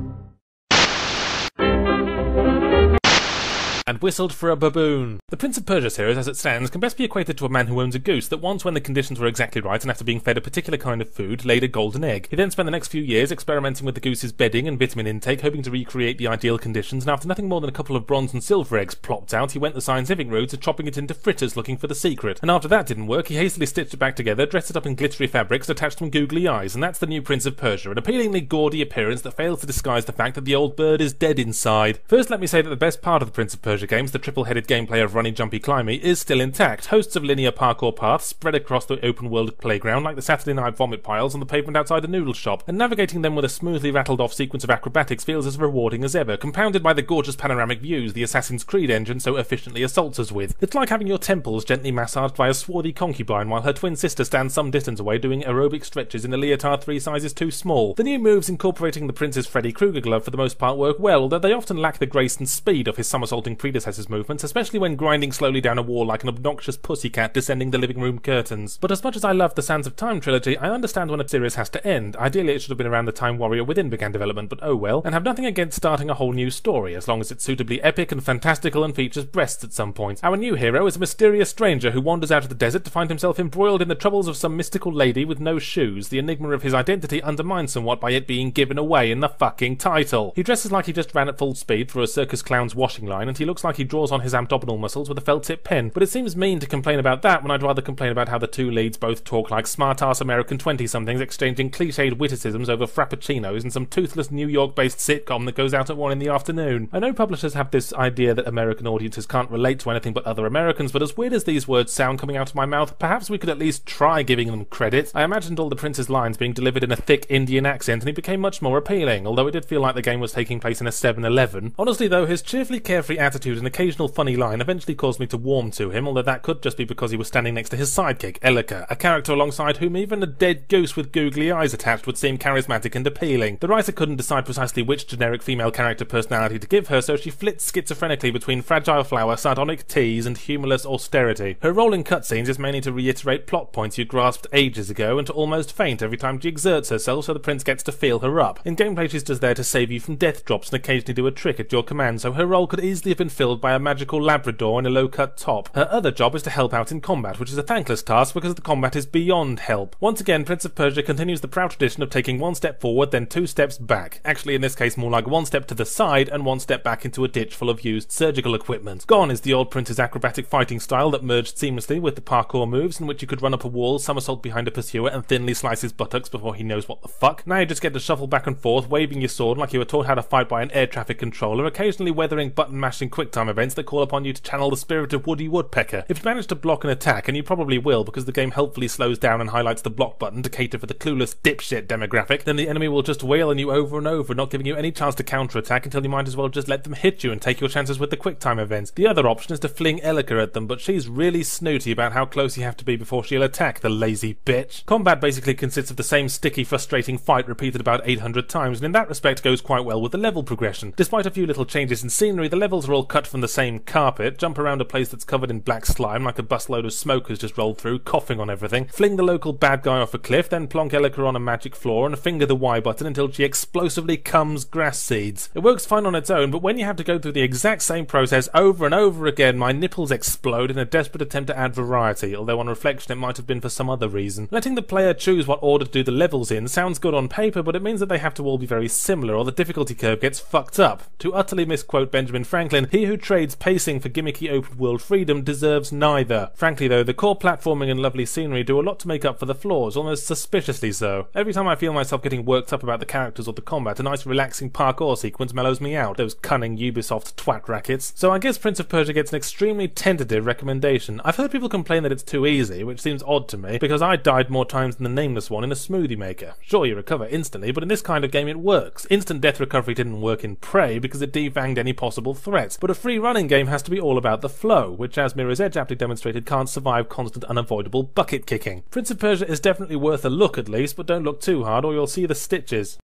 and whistled for a baboon. The Prince of Persia series, as it stands, can best be equated to a man who owns a goose that once, when the conditions were exactly right and after being fed a particular kind of food, laid a golden egg. He then spent the next few years experimenting with the goose's bedding and vitamin intake, hoping to recreate the ideal conditions, and after nothing more than a couple of bronze and silver eggs plopped out, he went the scientific route of chopping it into fritters looking for the secret. And after that didn't work, he hastily stitched it back together, dressed it up in glittery fabrics, attached some googly eyes, and that's the new Prince of Persia, an appealingly gaudy appearance that fails to disguise the fact that the old bird is dead inside. First, let me say that the best part of the Prince of Persia games, the triple-headed gameplay of runny, jumpy, climby, is still intact. Hosts of linear parkour paths spread across the open-world playground like the Saturday night vomit piles on the pavement outside a noodle shop, and navigating them with a smoothly rattled-off sequence of acrobatics feels as rewarding as ever, compounded by the gorgeous panoramic views the Assassin's Creed engine so efficiently assaults us with. It's like having your temples gently massaged by a swarthy concubine while her twin sister stands some distance away doing aerobic stretches in a leotard three sizes too small. The new moves incorporating the Prince's Freddy Krueger glove for the most part work well, although they often lack the grace and speed of his somersaulting predecessor's movements, especially when grinding slowly down a wall like an obnoxious pussycat descending the living room curtains. But as much as I love the Sands of Time trilogy, I understand when a series has to end. Ideally it should have been around the time Warrior Within began development, but oh well, and have nothing against starting a whole new story, as long as it's suitably epic and fantastical and features breasts at some point. Our new hero is a mysterious stranger who wanders out of the desert to find himself embroiled in the troubles of some mystical lady with no shoes, the enigma of his identity undermined somewhat by it being given away in the fucking title. He dresses like he just ran at full speed through a circus clown's washing line, and he looks like he draws on his abdominal muscles with a felt tip pen, but it seems mean to complain about that when I'd rather complain about how the two leads both talk like smart-ass American twenty-somethings exchanging cliched witticisms over frappuccinos in some toothless New York-based sitcom that goes out at one in the afternoon. I know publishers have this idea that American audiences can't relate to anything but other Americans, but as weird as these words sound coming out of my mouth, perhaps we could at least try giving them credit. I imagined all the Prince's lines being delivered in a thick Indian accent, and he became much more appealing, although it did feel like the game was taking place in a seven eleven. Honestly though, his cheerfully carefree attitude and occasional funny line eventually caused me to warm to him, although that could just be because he was standing next to his sidekick, Elika, a character alongside whom even a dead goose with googly eyes attached would seem charismatic and appealing. The writer couldn't decide precisely which generic female character personality to give her, so she flits schizophrenically between fragile flower, sardonic tease, and humourless austerity. Her role in cutscenes is mainly to reiterate plot points you grasped ages ago and to almost faint every time she exerts herself so the prince gets to feel her up. In gameplay she's just there to save you from death drops and occasionally do a trick at your command, so her role could easily have been filled by a magical Labrador in a low-cut top. Her other job is to help out in combat, which is a thankless task because the combat is beyond help. Once again, Prince of Persia continues the proud tradition of taking one step forward, then two steps back. Actually, in this case, more like one step to the side and one step back into a ditch full of used surgical equipment. Gone is the old Prince's acrobatic fighting style that merged seamlessly with the parkour moves in which you could run up a wall, somersault behind a pursuer, and thinly slice his buttocks before he knows what the fuck. Now you just get to shuffle back and forth, waving your sword like you were taught how to fight by an air traffic controller, occasionally weathering button-mashing quick-time events that call upon you to channel the spirit of Woody Woodpecker. If you manage to block an attack, and you probably will because the game helpfully slows down and highlights the block button to cater for the clueless dipshit demographic, then the enemy will just wail on you over and over, not giving you any chance to counterattack until you might as well just let them hit you and take your chances with the quick-time events. The other option is to fling Elika at them, but she's really snooty about how close you have to be before she'll attack, the lazy bitch. Combat basically consists of the same sticky, frustrating fight repeated about eight hundred times, and in that respect goes quite well with the level progression. Despite a few little changes in scenery, the levels are all cut from the same carpet, jumping jump around a place that's covered in black slime like a busload of smoke has just rolled through, coughing on everything, fling the local bad guy off a cliff, then plonk Elika on a magic floor and finger the Y button until she explosively comes grass seeds. It works fine on its own, but when you have to go through the exact same process over and over again, my nipples explode in a desperate attempt to add variety, although on reflection it might have been for some other reason. Letting the player choose what order to do the levels in sounds good on paper, but it means that they have to all be very similar, or the difficulty curve gets fucked up. To utterly misquote Benjamin Franklin, he who trades pacing for gimmicky open world freedom deserves neither. Frankly though, the core platforming and lovely scenery do a lot to make up for the flaws, almost suspiciously so. Every time I feel myself getting worked up about the characters or the combat, a nice relaxing parkour sequence mellows me out, those cunning Ubisoft twat rackets. So I guess Prince of Persia gets an extremely tentative recommendation. I've heard people complain that it's too easy, which seems odd to me, because I died more times than the nameless one in a smoothie maker. Sure, you recover instantly, but in this kind of game it works. Instant death recovery didn't work in Prey because it defanged any possible threats, but a free running game has to be all about the flow, which as Mirror's Edge aptly demonstrated can't survive constant unavoidable bucket kicking. Prince of Persia is definitely worth a look at least, but don't look too hard or you'll see the stitches.